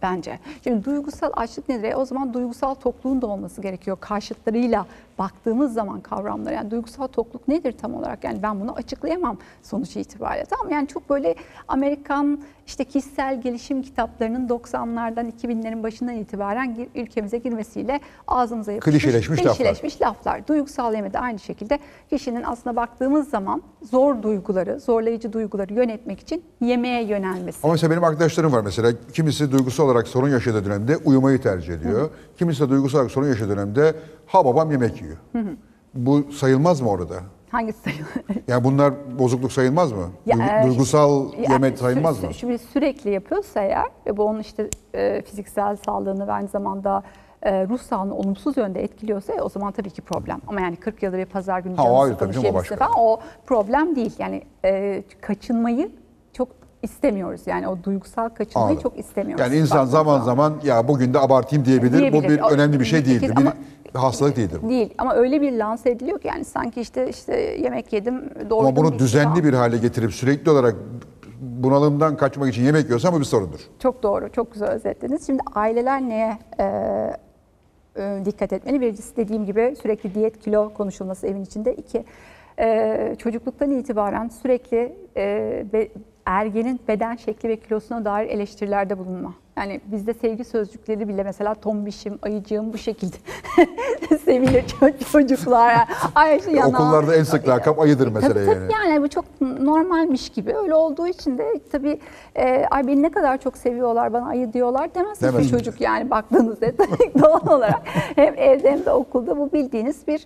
Speaker 3: bence. Şimdi duygusal açlık nedir? E, o zaman duygusal tokluğun da olması gerekiyor. Karşıtlarıyla baktığımız zaman kavramlara. Yani duygusal tokluk nedir tam olarak? Yani ben bunu açıklayamam sonuç itibariyle. Tamam, yani çok böyle Amerikan işte kişisel gelişim kitaplarının doksanlardan iki binlerin başından itibaren ülkemize girmesiyle ağzımıza yapışmış,
Speaker 1: klişeleşmiş,
Speaker 3: klişeleşmiş
Speaker 1: laflar.
Speaker 3: laflar. Duygusal yeme de aynı şekilde kişinin aslında baktığımız zaman zor duyguları, zorlayıcı duyguları yönetmek için yemeğe yönelmesi.
Speaker 1: Ama mesela benim arkadaşlarım var mesela. Kimisi duygusal olarak sorun yaşadığı dönemde uyumayı tercih ediyor. Hı hı. Kimisi de duygusal olarak sorun yaşadığı dönemde ha babam yemek yiyor. Hı hı. Bu sayılmaz mı orada?
Speaker 3: Hangisi sayılır?
Speaker 1: Yani bunlar bozukluk sayılmaz mı?
Speaker 3: Ya,
Speaker 1: Duygu- duygusal
Speaker 3: yani
Speaker 1: yemek sayılmaz
Speaker 3: sü-
Speaker 1: mı?
Speaker 3: Şimdi sürekli yapıyorsa eğer ve bu onun işte e, fiziksel sağlığını ve aynı zamanda e, ruh sağlığını olumsuz yönde etkiliyorsa e, o zaman tabii ki problem. Ama yani kırk yılda bir pazar günü
Speaker 1: Ha, o
Speaker 3: canı
Speaker 1: ayrı
Speaker 3: sıkılmış
Speaker 1: tabii canım, o
Speaker 3: yemişse
Speaker 1: başka.
Speaker 3: falan o problem değil. Yani e, kaçınmayı çok istemiyoruz. Yani o duygusal kaçınmayı
Speaker 1: Anladım.
Speaker 3: çok istemiyoruz.
Speaker 1: Yani insan
Speaker 3: Baktığımız
Speaker 1: zaman zaman ya bugün de abartayım diyebilir.
Speaker 3: Diyebilir.
Speaker 1: Bu bir
Speaker 3: O-
Speaker 1: önemli bir şey değildir.
Speaker 3: Ama-
Speaker 1: Bir hastalık değildir bu.
Speaker 3: Değil ama öyle bir lanse ediliyor ki yani sanki işte işte yemek yedim doğru.
Speaker 1: Ama bunu düzenli bir hale getirip sürekli olarak bunalımdan kaçmak için yemek yiyorsan bu bir sorundur.
Speaker 3: Çok doğru, çok güzel özetlediniz. Şimdi aileler neye e, e, dikkat etmeli? Birincisi dediğim gibi sürekli diyet, kilo konuşulması evin içinde. İki, e, çocukluktan itibaren sürekli e, be, ergenin beden şekli ve kilosuna dair eleştirilerde bulunma. Yani bizde sevgi sözcükleri bile mesela tombişim, ayıcığım bu şekilde sevilir çocuklar. Ay, şu yana-
Speaker 1: Okullarda en sık lakap ayıdır mesela
Speaker 3: tabii,
Speaker 1: yani.
Speaker 3: tabii yani bu çok normalmiş gibi. Öyle olduğu için de tabii e, ay beni ne kadar çok seviyorlar, bana ayı diyorlar demez
Speaker 1: Demez.
Speaker 3: hiçbir çocuk yani baktığınızda tabii doğal olarak hem evde hem de okulda bu bildiğiniz bir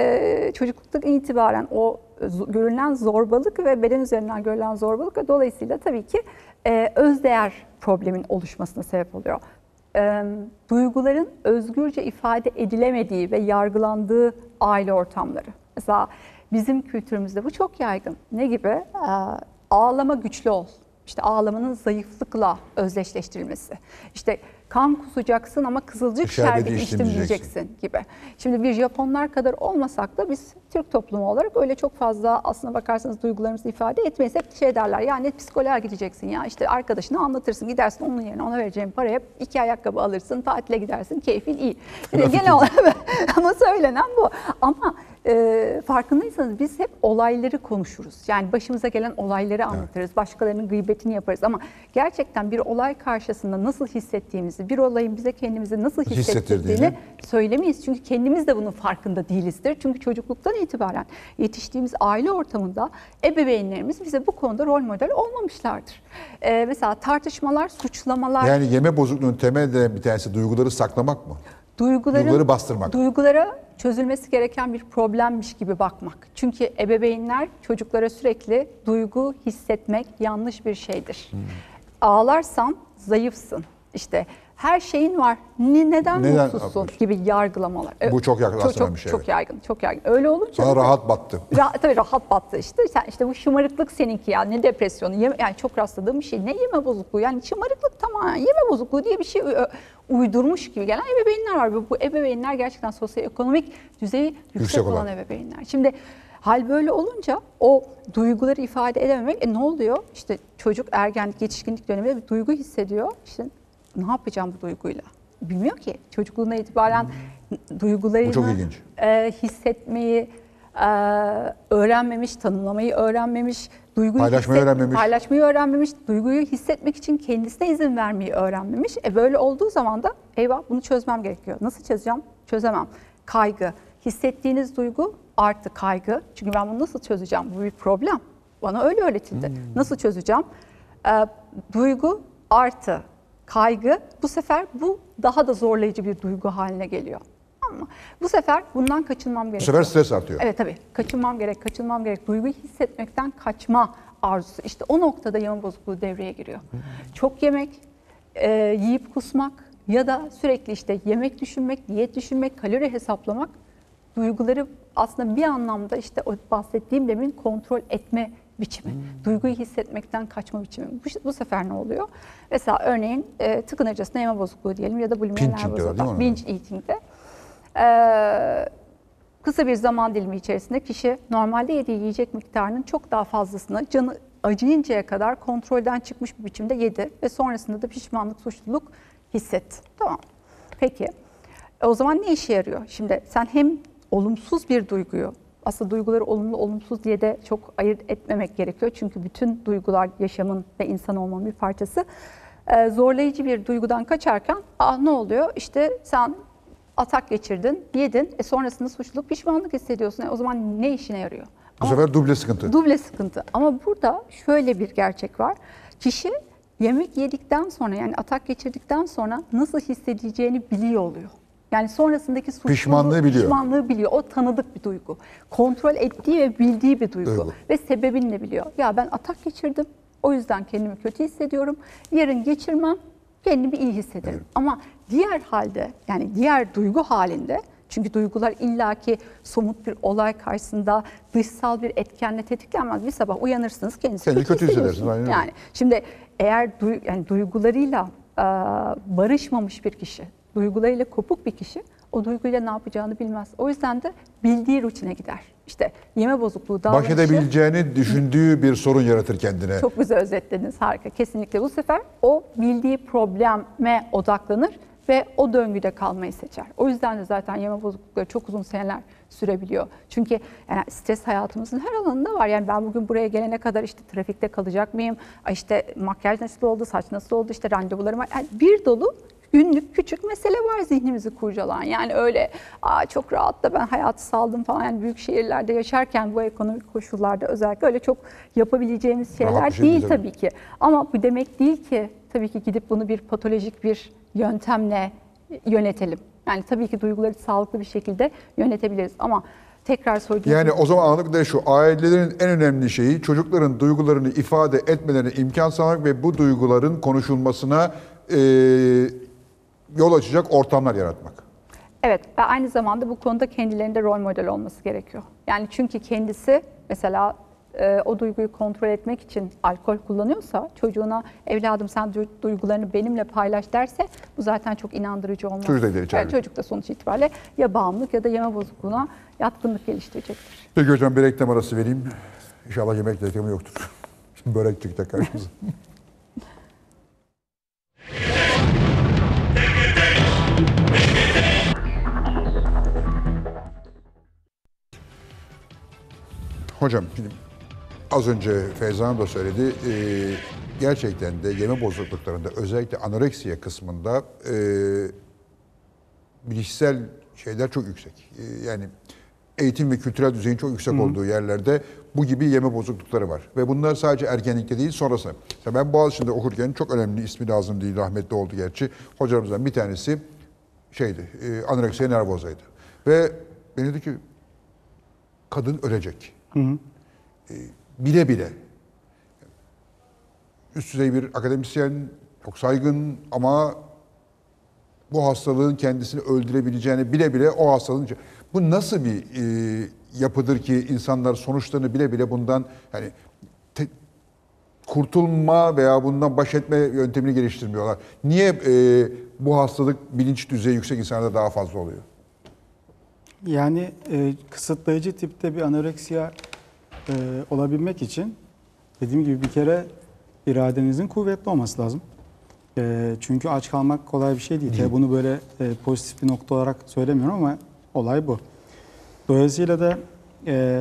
Speaker 3: e, çocukluktan itibaren o z- görülen zorbalık ve beden üzerinden görülen zorbalık ve dolayısıyla tabii ki e, özdeğer problemin oluşmasına sebep oluyor. E, duyguların özgürce ifade edilemediği ve yargılandığı aile ortamları. Mesela bizim kültürümüzde bu çok yaygın. Ne gibi? Ee, ağlama güçlü ol. İşte ağlamanın zayıflıkla özdeşleştirilmesi. İşte kan kusacaksın ama kızılcık
Speaker 1: Şerbeti
Speaker 3: şerbeti
Speaker 1: içtim
Speaker 3: içtim
Speaker 1: diyeceksin.
Speaker 3: diyeceksin gibi. Şimdi bir Japonlar kadar olmasak da biz Türk toplumu olarak öyle çok fazla aslına bakarsanız duygularımızı ifade etmesek şey derler. Ya ne psikoloğa gideceksin ya işte arkadaşına anlatırsın gidersin onun yerine ona vereceğin paraya iki ayakkabı alırsın tatile gidersin keyfin iyi. Şimdi genel olarak ama söylenen bu. Ama e, farkındaysanız biz hep olayları konuşuruz. Yani başımıza gelen olayları anlatırız. Başkalarının gıybetini yaparız ama gerçekten bir olay karşısında nasıl hissettiğimizi, bir olayın bize kendimizi nasıl hissettirdiğini
Speaker 1: Hissettirdiğini.
Speaker 3: söylemeyiz. Çünkü kendimiz de bunun farkında değilizdir. Çünkü çocukluktan itibaren yetiştiğimiz aile ortamında ebeveynlerimiz bize bu konuda rol model olmamışlardır. Ee, mesela tartışmalar, suçlamalar,
Speaker 1: Yani yeme bozukluğunun temelde bir tanesi duyguları saklamak mı?
Speaker 3: duyguların,
Speaker 1: duyguları bastırmak.
Speaker 3: Duygulara çözülmesi gereken bir problemmiş gibi bakmak. Çünkü ebeveynler çocuklara sürekli duygu hissetmek yanlış bir şeydir. Hmm. Ağlarsan zayıfsın. İşte her şeyin var. Ne, neden,
Speaker 1: Neden
Speaker 3: mutsuzsun
Speaker 1: yapmış?
Speaker 3: gibi yargılamalar.
Speaker 1: Bu çok yaygın
Speaker 3: çok,
Speaker 1: aslında
Speaker 3: çok,
Speaker 1: bir şey,
Speaker 3: Çok
Speaker 1: evet.
Speaker 3: yaygın, çok yaygın. Öyle olunca
Speaker 1: Sana
Speaker 3: da-
Speaker 1: rahat battı.
Speaker 3: Ra- tabii rahat battı işte. Sen işte bu şımarıklık seninki ya ne depresyonu yeme, yani çok rastladığım bir şey. Ne yeme bozukluğu yani şımarıklık tamamen yeme bozukluğu diye bir şey ö- uydurmuş gibi gelen ebeveynler var. Bu, bu ebeveynler gerçekten sosyoekonomik düzeyi yüksek,
Speaker 1: Yüksek olan.
Speaker 3: olan ebeveynler. Şimdi hal böyle olunca o duyguları ifade edememek e ne oluyor? İşte çocuk ergenlik, yetişkinlik döneminde bir duygu hissediyor. İşte ne yapacağım bu duyguyla? Bilmiyor ki. Çocukluğuna itibaren duygularını
Speaker 1: Bu çok ilginç.
Speaker 3: e, hissetmeyi e, öğrenmemiş, tanımlamayı öğrenmemiş, duyguyu
Speaker 1: Paylaşmayı öğrenmemiş.
Speaker 3: paylaşmayı öğrenmemiş, duyguyu hissetmek için kendisine izin vermeyi öğrenmemiş. E böyle olduğu zaman da eyvah bunu çözmem gerekiyor. Nasıl çözeceğim? Çözemem. Kaygı. Hissettiğiniz duygu artı kaygı. Çünkü ben bunu nasıl çözeceğim? Bu bir problem. Bana öyle öğretildi. Hmm. Nasıl çözeceğim? E, duygu artı kaygı. Bu sefer bu daha da zorlayıcı bir duygu haline geliyor. Ama bu sefer bundan kaçınmam
Speaker 1: Bu
Speaker 3: gerekiyor.
Speaker 1: sefer stres artıyor.
Speaker 3: Evet tabii. Kaçınmam gerek, kaçınmam gerek. Duyguyu hissetmekten kaçma arzusu. İşte o noktada yeme bozukluğu devreye giriyor. Çok yemek, e, yiyip kusmak ya da sürekli işte yemek düşünmek, diyet düşünmek, kalori hesaplamak duyguları aslında bir anlamda işte o bahsettiğim demin kontrol etme biçimi. Hmm. Duyguyu hissetmekten kaçma biçimi. Bu, bu sefer ne oluyor? Mesela örneğin e, tıkınırcasına yeme bozukluğu diyelim ya da bulimia nervosa. Binge eating'de. Ee, kısa bir zaman dilimi içerisinde kişi normalde yediği yiyecek miktarının çok daha fazlasını canı acıyıncaya kadar kontrolden çıkmış bir biçimde yedi ve sonrasında da pişmanlık, suçluluk Hisset. Tamam. Peki. E o zaman ne işe yarıyor? Şimdi sen hem olumsuz bir duyguyu, aslında duyguları olumlu olumsuz diye de çok ayırt etmemek gerekiyor. Çünkü bütün duygular yaşamın ve insan olmanın bir parçası. Ee, zorlayıcı bir duygudan kaçarken ah ne oluyor? İşte sen atak geçirdin, yedin. E sonrasında suçluluk, pişmanlık hissediyorsun. E o zaman ne işine yarıyor?
Speaker 1: Bu sefer duble sıkıntı.
Speaker 3: Duble sıkıntı. Ama burada şöyle bir gerçek var. Kişi yemek yedikten sonra, yani atak geçirdikten sonra nasıl hissedeceğini biliyor oluyor. Yani sonrasındaki suçluluğu,
Speaker 1: Pişmanlığı biliyor.
Speaker 3: pişmanlığı biliyor. O tanıdık bir duygu. Kontrol ettiği ve bildiği bir duygu.
Speaker 1: Duygu.
Speaker 3: Ve sebebini de biliyor. Ya ben atak geçirdim. O yüzden kendimi kötü hissediyorum. Yarın geçirmem, kendimi iyi hissederim. Evet. Ama diğer halde, yani diğer duygu halinde, çünkü duygular illaki somut bir olay karşısında dışsal bir etkenle tetiklenmez. Bir sabah uyanırsınız, kendinizi
Speaker 1: Kendini
Speaker 3: kötü,
Speaker 1: kötü
Speaker 3: hissediyorsunuz.
Speaker 1: hissedersiniz, aynen öyle.
Speaker 3: Yani şimdi eğer duy, yani duygularıyla e, barışmamış bir kişi, duygularıyla kopuk bir kişi o duyguyla ne yapacağını bilmez. O yüzden de bildiği rutine gider. İşte yeme bozukluğu davranışı.
Speaker 1: Baş edebileceğini düşündüğü bir sorun yaratır kendine.
Speaker 3: Çok güzel özetlediniz, harika. Kesinlikle bu sefer o bildiği probleme odaklanır ve o döngüde kalmayı seçer. O yüzden de zaten yeme bozuklukları çok uzun seneler sürebiliyor. Çünkü yani stres hayatımızın her alanında var. Yani ben bugün buraya gelene kadar işte trafikte kalacak mıyım? İşte makyaj nasıl oldu, saç nasıl oldu, işte randevularım var. Yani bir dolu günlük küçük mesele var zihnimizi kurcalan. Yani öyle Aa, çok rahat da ben hayatı saldım falan. Yani büyük şehirlerde yaşarken bu ekonomik koşullarda özellikle öyle çok yapabileceğimiz şeyler
Speaker 1: şey
Speaker 3: değil
Speaker 1: değil
Speaker 3: tabii ki. Ama bu demek değil ki tabii ki gidip bunu bir patolojik bir yöntemle yönetelim. Yani tabii ki duyguları sağlıklı bir şekilde yönetebiliriz ama tekrar söylediğim
Speaker 1: Yani o zaman anlık da şu, ailelerin en önemli şeyi çocukların duygularını ifade etmelerine imkan sağlamak ve bu duyguların konuşulmasına e, yol açacak ortamlar yaratmak.
Speaker 3: Evet ve aynı zamanda bu konuda kendilerinde rol model olması gerekiyor. Yani çünkü kendisi mesela e, o duyguyu kontrol etmek için alkol kullanıyorsa çocuğuna evladım sen duygularını benimle paylaş derse bu zaten çok inandırıcı olmaz.
Speaker 1: Çocuk da içer.
Speaker 3: Yani çocuk da sonuç itibariyle ya bağımlılık ya da yeme bozukluğuna yatkınlık geliştirecektir.
Speaker 1: Peki hocam bir reklam arası vereyim. İnşallah yemek reklamı yoktur. Şimdi börek çıkacak karşımıza. Hocam şimdi az önce Feyza Hanım da söyledi. E, gerçekten de yeme bozukluklarında özellikle anoreksiya kısmında e, bilişsel şeyler çok yüksek. E, yani eğitim ve kültürel düzeyin çok yüksek Hı. olduğu yerlerde bu gibi yeme bozuklukları var. Ve bunlar sadece ergenlikte değil sonrasında. Mesela ben Boğaziçi'nde okurken çok önemli, ismi lazım değil, rahmetli oldu gerçi. Hocamızdan bir tanesi şeydi, e, anoreksiya nervozaydı. Ve beni dedi ki kadın ölecek. Hı hı. E, bile bile. Üst düzey bir akademisyen, çok saygın ama bu hastalığın kendisini öldürebileceğini bile bile o hastalığın... Bu nasıl bir e, yapıdır ki insanlar sonuçlarını bile bile bundan hani te, kurtulma veya bundan baş etme yöntemini geliştirmiyorlar? Niye e, bu hastalık bilinç düzeyi yüksek insanlarda daha fazla oluyor?
Speaker 2: Yani e, kısıtlayıcı tipte bir anoreksiya e, olabilmek için dediğim gibi bir kere iradenizin kuvvetli olması lazım. E, çünkü aç kalmak kolay bir şey değil. değil. Bunu böyle e, pozitif bir nokta olarak söylemiyorum ama olay bu. Dolayısıyla da e,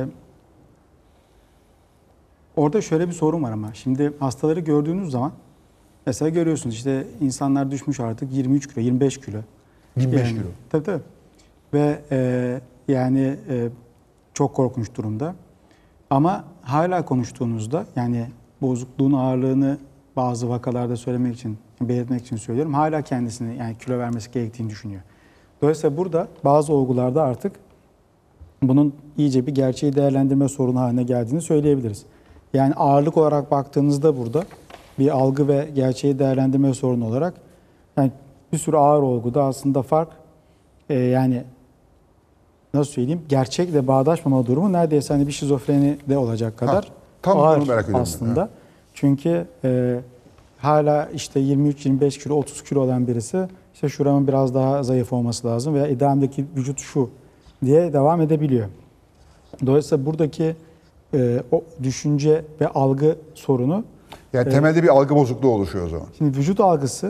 Speaker 2: orada şöyle bir sorun var ama. Şimdi hastaları gördüğünüz zaman mesela görüyorsunuz işte insanlar düşmüş artık yirmi üç kilo, yirmi beş kilo.
Speaker 1: yirmi beş
Speaker 2: yani,
Speaker 1: kilo.
Speaker 2: Tabii tabii. Ve e, yani e, çok korkunç durumda. Ama hala konuştuğunuzda yani bozukluğun ağırlığını bazı vakalarda söylemek için, belirtmek için söylüyorum. Hala kendisini yani kilo vermesi gerektiğini düşünüyor. Dolayısıyla burada bazı olgularda artık bunun iyice bir gerçeği değerlendirme sorunu haline geldiğini söyleyebiliriz. Yani ağırlık olarak baktığınızda burada bir algı ve gerçeği değerlendirme sorunu olarak yani bir sürü ağır olguda aslında fark e, yani nasıl söyleyeyim gerçekle bağdaşmama durumu neredeyse hani bir şizofreni de olacak kadar
Speaker 1: ha, tam
Speaker 2: ağır
Speaker 1: bunu merak ediyorum
Speaker 2: aslında.
Speaker 1: Ben.
Speaker 2: Çünkü e, hala işte yirmi üç yirmi beş kilo otuz kilo olan birisi işte şuramın biraz daha zayıf olması lazım veya ideamdaki vücut şu diye devam edebiliyor. Dolayısıyla buradaki e, o düşünce ve algı sorunu
Speaker 1: yani temelde e, bir algı bozukluğu oluşuyor o zaman.
Speaker 2: Şimdi vücut algısı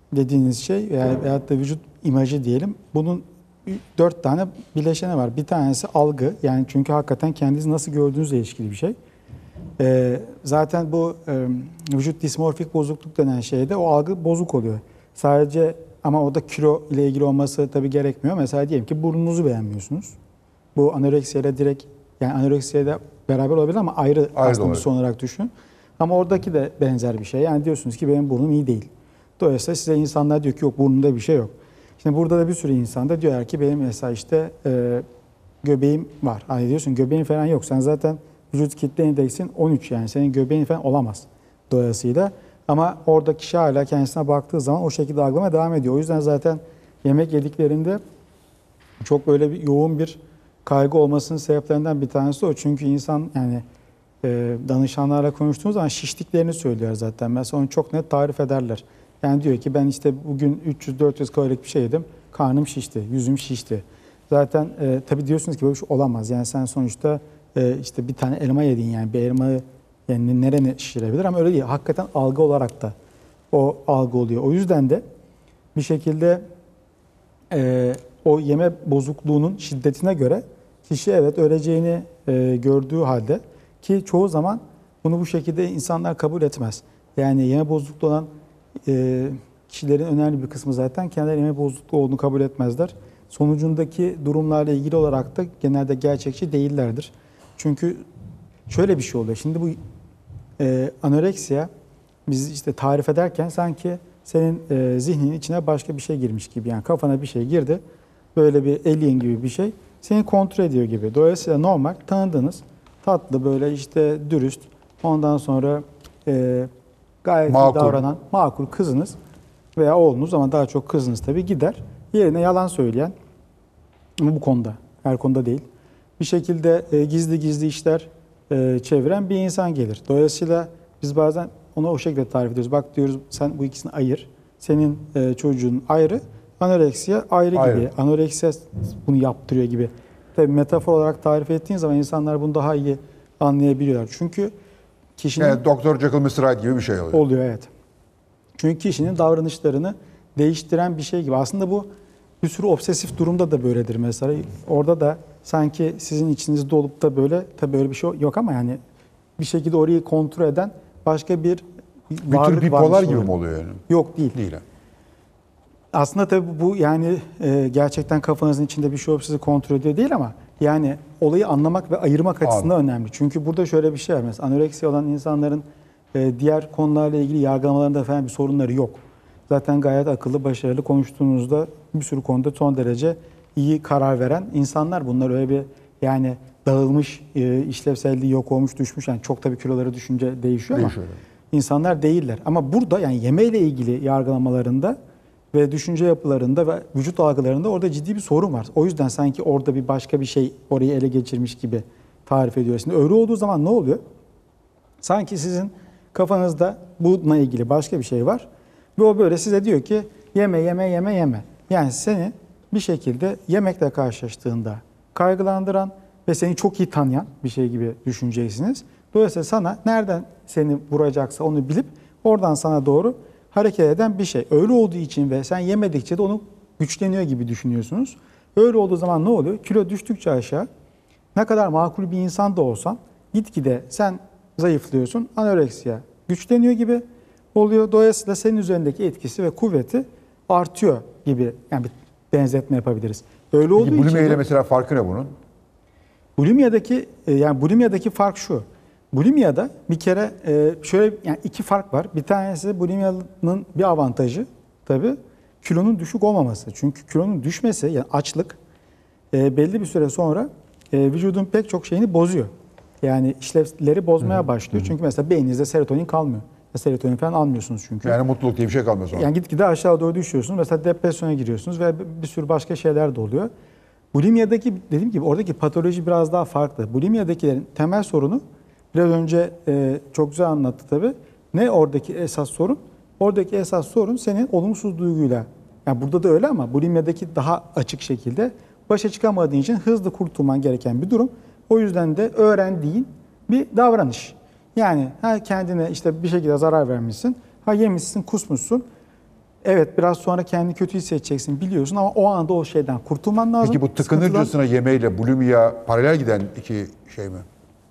Speaker 2: dediğiniz şey veya, veyahut da vücut imajı diyelim. Bunun dört tane bileşeni var. Bir tanesi algı. Yani çünkü hakikaten kendinizi nasıl gördüğünüzle ilişkili bir şey. Ee, zaten bu e, vücut dismorfik bozukluk denen şeyde o algı bozuk oluyor. Sadece ama o da kilo ile ilgili olması tabii gerekmiyor. Mesela diyelim ki burnunuzu beğenmiyorsunuz. Bu anoreksiyayla direkt, yani anoreksiyayla beraber olabilir ama ayrı,
Speaker 1: Ayrı
Speaker 2: aslında bir
Speaker 1: olarak.
Speaker 2: son olarak düşünün. Ama oradaki de benzer bir şey. Yani diyorsunuz ki benim burnum iyi değil. Dolayısıyla size insanlar diyor ki yok, burnunda bir şey yok. Şimdi burada da bir sürü insan da diyorlar ki benim mesela işte e, göbeğim var. Hani diyorsun göbeğin falan yok. Sen zaten vücut kitle indeksin on üç, yani senin göbeğin falan olamaz dolayısıyla. Ama orada kişi hala kendisine baktığı zaman o şekilde algılamaya devam ediyor. O yüzden zaten yemek yediklerinde çok böyle bir yoğun bir kaygı olmasının sebeplerinden bir tanesi o. Çünkü insan yani e, danışanlarla konuştuğumuz zaman şiştiklerini söylüyor zaten. Mesela onu çok net tarif ederler. Yani diyor ki ben işte bugün üç yüz dört yüz kalorilik bir şey yedim. Karnım şişti, yüzüm şişti. Zaten e, tabii diyorsunuz ki böyle bir şey olamaz. Yani sen sonuçta e, işte bir tane elma yedin, yani bir elmayı yani nereni şişirebilir, ama öyle değil. Hakikaten algı olarak da o algı oluyor. O yüzden de bir şekilde e, o yeme bozukluğunun şiddetine göre kişi evet öleceğini e, gördüğü halde, ki çoğu zaman bunu bu şekilde insanlar kabul etmez. Yani yeme bozukluğu olan e, kişilerin önemli bir kısmı zaten kendileri yeme bozukluğu olduğunu kabul etmezler. Sonucundaki durumlarla ilgili olarak da genelde gerçekçi değillerdir. Çünkü şöyle bir şey oluyor. Şimdi bu e, anoreksiya biz işte tarif ederken sanki senin e, zihninin içine başka bir şey girmiş gibi. Yani kafana bir şey girdi. Böyle bir alien gibi bir şey. Seni kontrol ediyor gibi. Dolayısıyla normal tanıdığınız tatlı, böyle işte dürüst, ondan sonra e, gayet iyi
Speaker 1: Makul.
Speaker 2: davranan makul kızınız veya oğlunuz, ama daha çok kızınız tabii, gider yerine yalan söyleyen, ama bu konuda, her konuda değil, bir şekilde e, gizli gizli işler e, çeviren bir insan gelir. Dolayısıyla biz bazen onu o şekilde tarif ediyoruz. Bak diyoruz, sen bu ikisini ayır. Senin e, çocuğun ayrı, anoreksiya ayrı,
Speaker 1: Ayrı.
Speaker 2: gibi. Anoreksiya bunu yaptırıyor gibi. Tabii metafor olarak tarif ettiğin zaman insanlar bunu daha iyi anlayabiliyorlar. Çünkü kişinin
Speaker 1: Yani doktor Jekyll mister Hyde gibi bir şey oluyor.
Speaker 2: oluyor, evet. Çünkü kişinin davranışlarını değiştiren bir şey gibi. Aslında bu bir sürü obsesif durumda da böyledir mesela. Orada da sanki sizin içinizde olup da böyle, tabii öyle bir şey yok ama yani bir şekilde orayı kontrol eden başka bir
Speaker 1: Bir tür
Speaker 2: varlık
Speaker 1: bipolar
Speaker 2: varmış
Speaker 1: gibi
Speaker 2: oluyor.
Speaker 1: mi oluyor yani?
Speaker 2: Yok, değil.
Speaker 1: Değil. ha.
Speaker 2: Aslında tabii bu yani e, gerçekten kafanızın içinde bir şey olup sizi kontrol ediyor değil, ama yani olayı anlamak ve ayırmak açısından önemli. Çünkü burada şöyle bir şey var. Mesela anoreksiya olan insanların e, diğer konularla ilgili yargılamalarında falan bir sorunları yok. Zaten gayet akıllı, başarılı, konuştuğunuzda bir sürü konuda son derece iyi karar veren insanlar. Bunlar öyle bir yani dağılmış, e, işlevselliği yok olmuş, düşmüş. Yani çok tabii kiloları düşünce değişiyor,
Speaker 1: Değişiyor.
Speaker 2: ama insanlar değiller. Ama burada yani yemeğiyle ilgili yargılamalarında ve düşünce yapılarında ve vücut algılarında orada ciddi bir sorun var. O yüzden sanki orada bir başka bir şey orayı ele geçirmiş gibi tarif ediyor. Şimdi öyle olduğu zaman ne oluyor? Sanki sizin kafanızda bununla ilgili başka bir şey var ve o böyle size diyor ki yeme yeme yeme yeme. Yani seni bir şekilde yemekle karşılaştığında kaygılandıran ve seni çok iyi tanıyan bir şey gibi düşüneceksiniz. Dolayısıyla sana nereden seni vuracaksa onu bilip oradan sana doğru hareket eden bir şey. Öyle olduğu için ve sen yemedikçe de onu güçleniyor gibi düşünüyorsunuz. Öyle olduğu zaman ne oluyor? Kilo düştükçe aşağı, ne kadar makul bir insan da olsan gitgide sen zayıflıyorsun. Anoreksiya güçleniyor gibi oluyor. Dolayısıyla senin üzerindeki etkisi ve kuvveti artıyor gibi, yani bir benzetme yapabiliriz. Öyle olduğu
Speaker 1: Peki
Speaker 2: için
Speaker 1: bulimiya ile
Speaker 2: de-
Speaker 1: mesela farkı ne bunun?
Speaker 2: Bulimiyadaki e, yani bulimiyadaki fark şu. Bulimiyada bir kere e, şöyle yani iki fark var. Bir tanesi bulimiyanın bir avantajı tabii kilonun düşük olmaması. Çünkü kilonun düşmesi, yani açlık e, belli bir süre sonra e, vücudun pek çok şeyini bozuyor. Yani işlevleri bozmaya başlıyor. Çünkü mesela beyninizde serotonin kalmıyor. Serotonin falan almıyorsunuz çünkü.
Speaker 1: Yani mutluluk diye bir şey kalmıyor sonra.
Speaker 2: Yani gitgide aşağı doğru düşüyorsunuz. Mesela depresyona giriyorsunuz ve bir sürü başka şeyler de oluyor. Bulimiyadaki, dediğim gibi oradaki patoloji biraz daha farklı. Bulimiyadakilerin temel sorunu, biraz önce e, çok güzel anlattı tabii. Ne oradaki esas sorun? Oradaki esas sorun senin olumsuz duyguyla. Yani burada da öyle ama bulimiyadaki daha açık şekilde başa çıkamadığın için hızlı kurtulman gereken bir durum. O yüzden de öğrendiğin bir davranış. Yani ha kendine işte bir şekilde zarar vermişsin, ha yemişsin, kusmuşsun. evet biraz sonra kendini kötü hissedeceksin biliyorsun ama o anda o şeyden kurtulman lazım.
Speaker 1: Peki bu tıkınırcasına yemeyle bulimia paralel giden iki şey mi?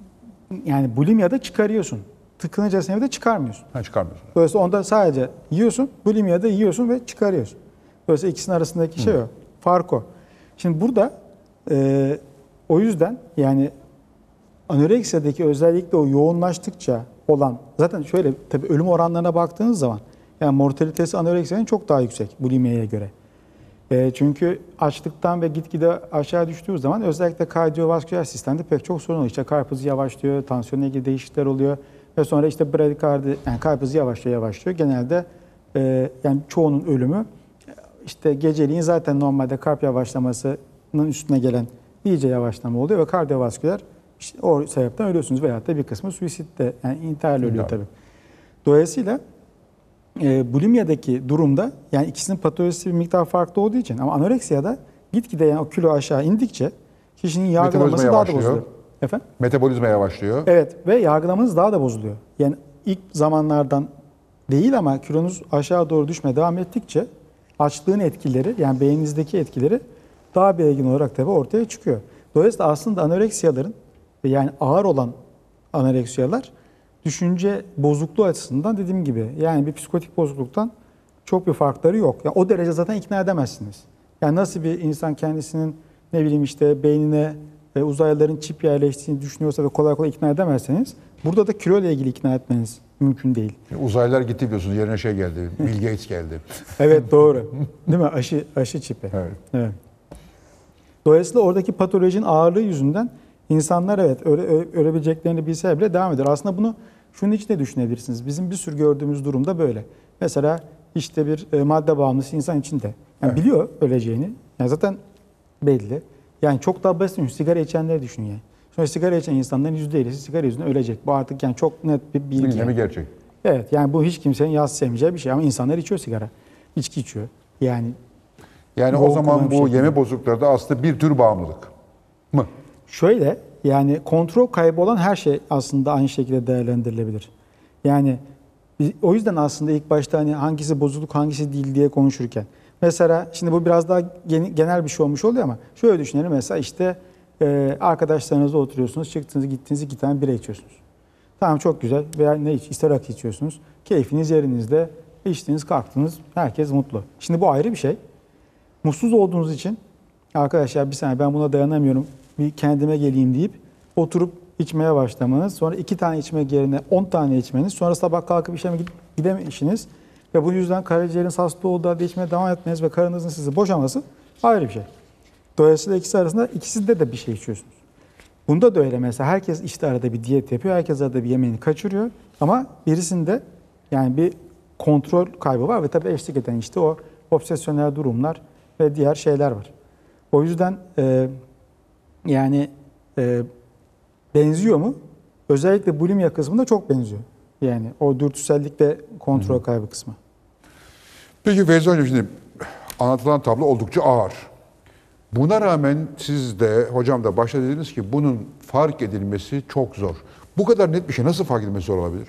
Speaker 2: Yani bulimiyada çıkarıyorsun. Tıkınırcasına da çıkarmıyorsun.
Speaker 1: Ha, çıkarmıyorsun.
Speaker 2: Dolayısıyla onda sadece yiyorsun, bulimiyada yiyorsun ve çıkarıyorsun. Dolayısıyla ikisinin arasındaki şey o. Fark o. Şimdi burada e, o yüzden yani anoreksiyadaki özellikle o yoğunlaştıkça olan zaten şöyle tabii ölüm oranlarına baktığınız zaman yani mortalitesi anoreksiyanın çok daha yüksek bulimiye göre. E, çünkü açlıktan ve gitgide aşağı düştüğü zaman özellikle kardiyovasküler sistemde pek çok sorun oluyor. İşte kalp hızı yavaşlıyor, tansiyonla ilgili değişiklikler oluyor ve sonra işte bradikardi yani kalp hızı yavaşlıyor yavaşlıyor. Genelde e, yani çoğunun ölümü işte geceliğin zaten normalde kalp yavaşlamasının üstüne gelen iyice yavaşlama oluyor ve kardiyovasküler işte o sebepten ölüyorsunuz veyahut da bir kısmı suisitte yani intiharla ölüyor tabii. Dolayısıyla e, bulimiyadaki durumda yani ikisinin patolojisi bir miktar farklı olduğu için ama anoreksiyada gitgide yani o kilo aşağı indikçe kişinin yargılaması daha da
Speaker 1: yavaşlıyor.
Speaker 2: bozuluyor. Efendim?
Speaker 1: Metabolizma yavaşlıyor.
Speaker 2: Evet ve yargılamanız daha da bozuluyor. Yani ilk zamanlardan değil ama kilonuz aşağı doğru düşmeye devam ettikçe açlığın etkileri yani beyninizdeki etkileri daha belirgin olarak tabii ortaya çıkıyor. Dolayısıyla aslında anoreksiyaların yani ağır olan anoreksiyalar düşünce bozukluğu açısından dediğim gibi yani bir psikotik bozukluktan çok bir farkları yok. Yani o derece zaten ikna edemezsiniz. Yani nasıl bir insan kendisinin ne bileyim işte beynine ve uzaylıların çip yerleştiğini düşünüyorsa ve kolay kolay ikna edemezseniz burada da kilo ile ilgili ikna etmeniz mümkün değil.
Speaker 1: Uzaylılar gitti biliyorsunuz yerine şey geldi. Bill Gates geldi.
Speaker 2: Evet doğru. Değil mi? Aşı aşı çipi.
Speaker 1: Evet.
Speaker 2: Evet. Dolayısıyla oradaki patolojinin ağırlığı yüzünden insanlar evet öle, ölebileceklerini bilse bile devam eder. Aslında bunu şunun için de düşünebilirsiniz. Bizim bir sürü gördüğümüz durumda böyle. Mesela işte bir e, madde bağımlısı insan içinde. Yani
Speaker 1: Evet.
Speaker 2: biliyor öleceğini. Yani zaten belli. Yani çok daha basit düşün. Sigara içenleri düşünün yani. Sonra sigara içen insanların yüzde ellisi sigara yüzünden ölecek. Bu artık yani çok net bir bilgi.
Speaker 1: Bilgi mi gerçek?
Speaker 2: Evet yani bu hiç kimsenin yas sevmeyeceği bir şey ama insanlar içiyor sigara. İçki içiyor. Yani
Speaker 1: Yani o
Speaker 2: Yoğun
Speaker 1: zaman
Speaker 2: kullanım
Speaker 1: bu
Speaker 2: şeklinde.
Speaker 1: yeme bozuklukları da aslında bir tür bağımlılık mı?
Speaker 2: şöyle yani kontrol kaybı olan her şey aslında aynı şekilde değerlendirilebilir. Yani biz- o yüzden aslında ilk başta hani hangisi bozukluk hangisi değil diye konuşurken. Mesela şimdi bu biraz daha geni- genel bir şey olmuş oluyor ama şöyle düşünelim mesela işte e, arkadaşlarınızla oturuyorsunuz çıktınız gittiniz iki tane bira içiyorsunuz. Tamam çok güzel veya ne iç, ister rakı içiyorsunuz. Keyfiniz yerinizde içtiniz kalktınız herkes mutlu. Şimdi bu ayrı bir şey. Mutsuz olduğunuz için arkadaşlar bir saniye ben buna dayanamıyorum bir kendime geleyim deyip oturup içmeye başlamanız sonra iki tane içmek yerine on tane içmeniz sonra sabah kalkıp işe gidemeyişiniz ve bu yüzden karaciğeriniz hasta olduğu halde içmeye devam etmeniz ve karınızın sizi boşaması ayrı bir şey. Dolayısıyla ikisi arasında ikisinde de bir şey içiyorsunuz. Bunda da öyle mesela herkes işte arada bir diyet yapıyor, herkes arada bir yemeğini kaçırıyor ama birisinde yani bir kontrol kaybı var ve tabii eşlik eden işte o obsesyonel durumlar ve diğer şeyler var. O yüzden e, yani e, benziyor mu? Özellikle bulimia kısmında çok benziyor. Yani o dürtüsellikle kontrol kaybı kısmı.
Speaker 1: Peki Feyza Hocam şimdi anlatılan tablo oldukça ağır. Buna rağmen siz de hocam da başta dediniz ki bunun fark edilmesi çok zor. Bu kadar net bir şey nasıl fark edilmesi zor olabilir?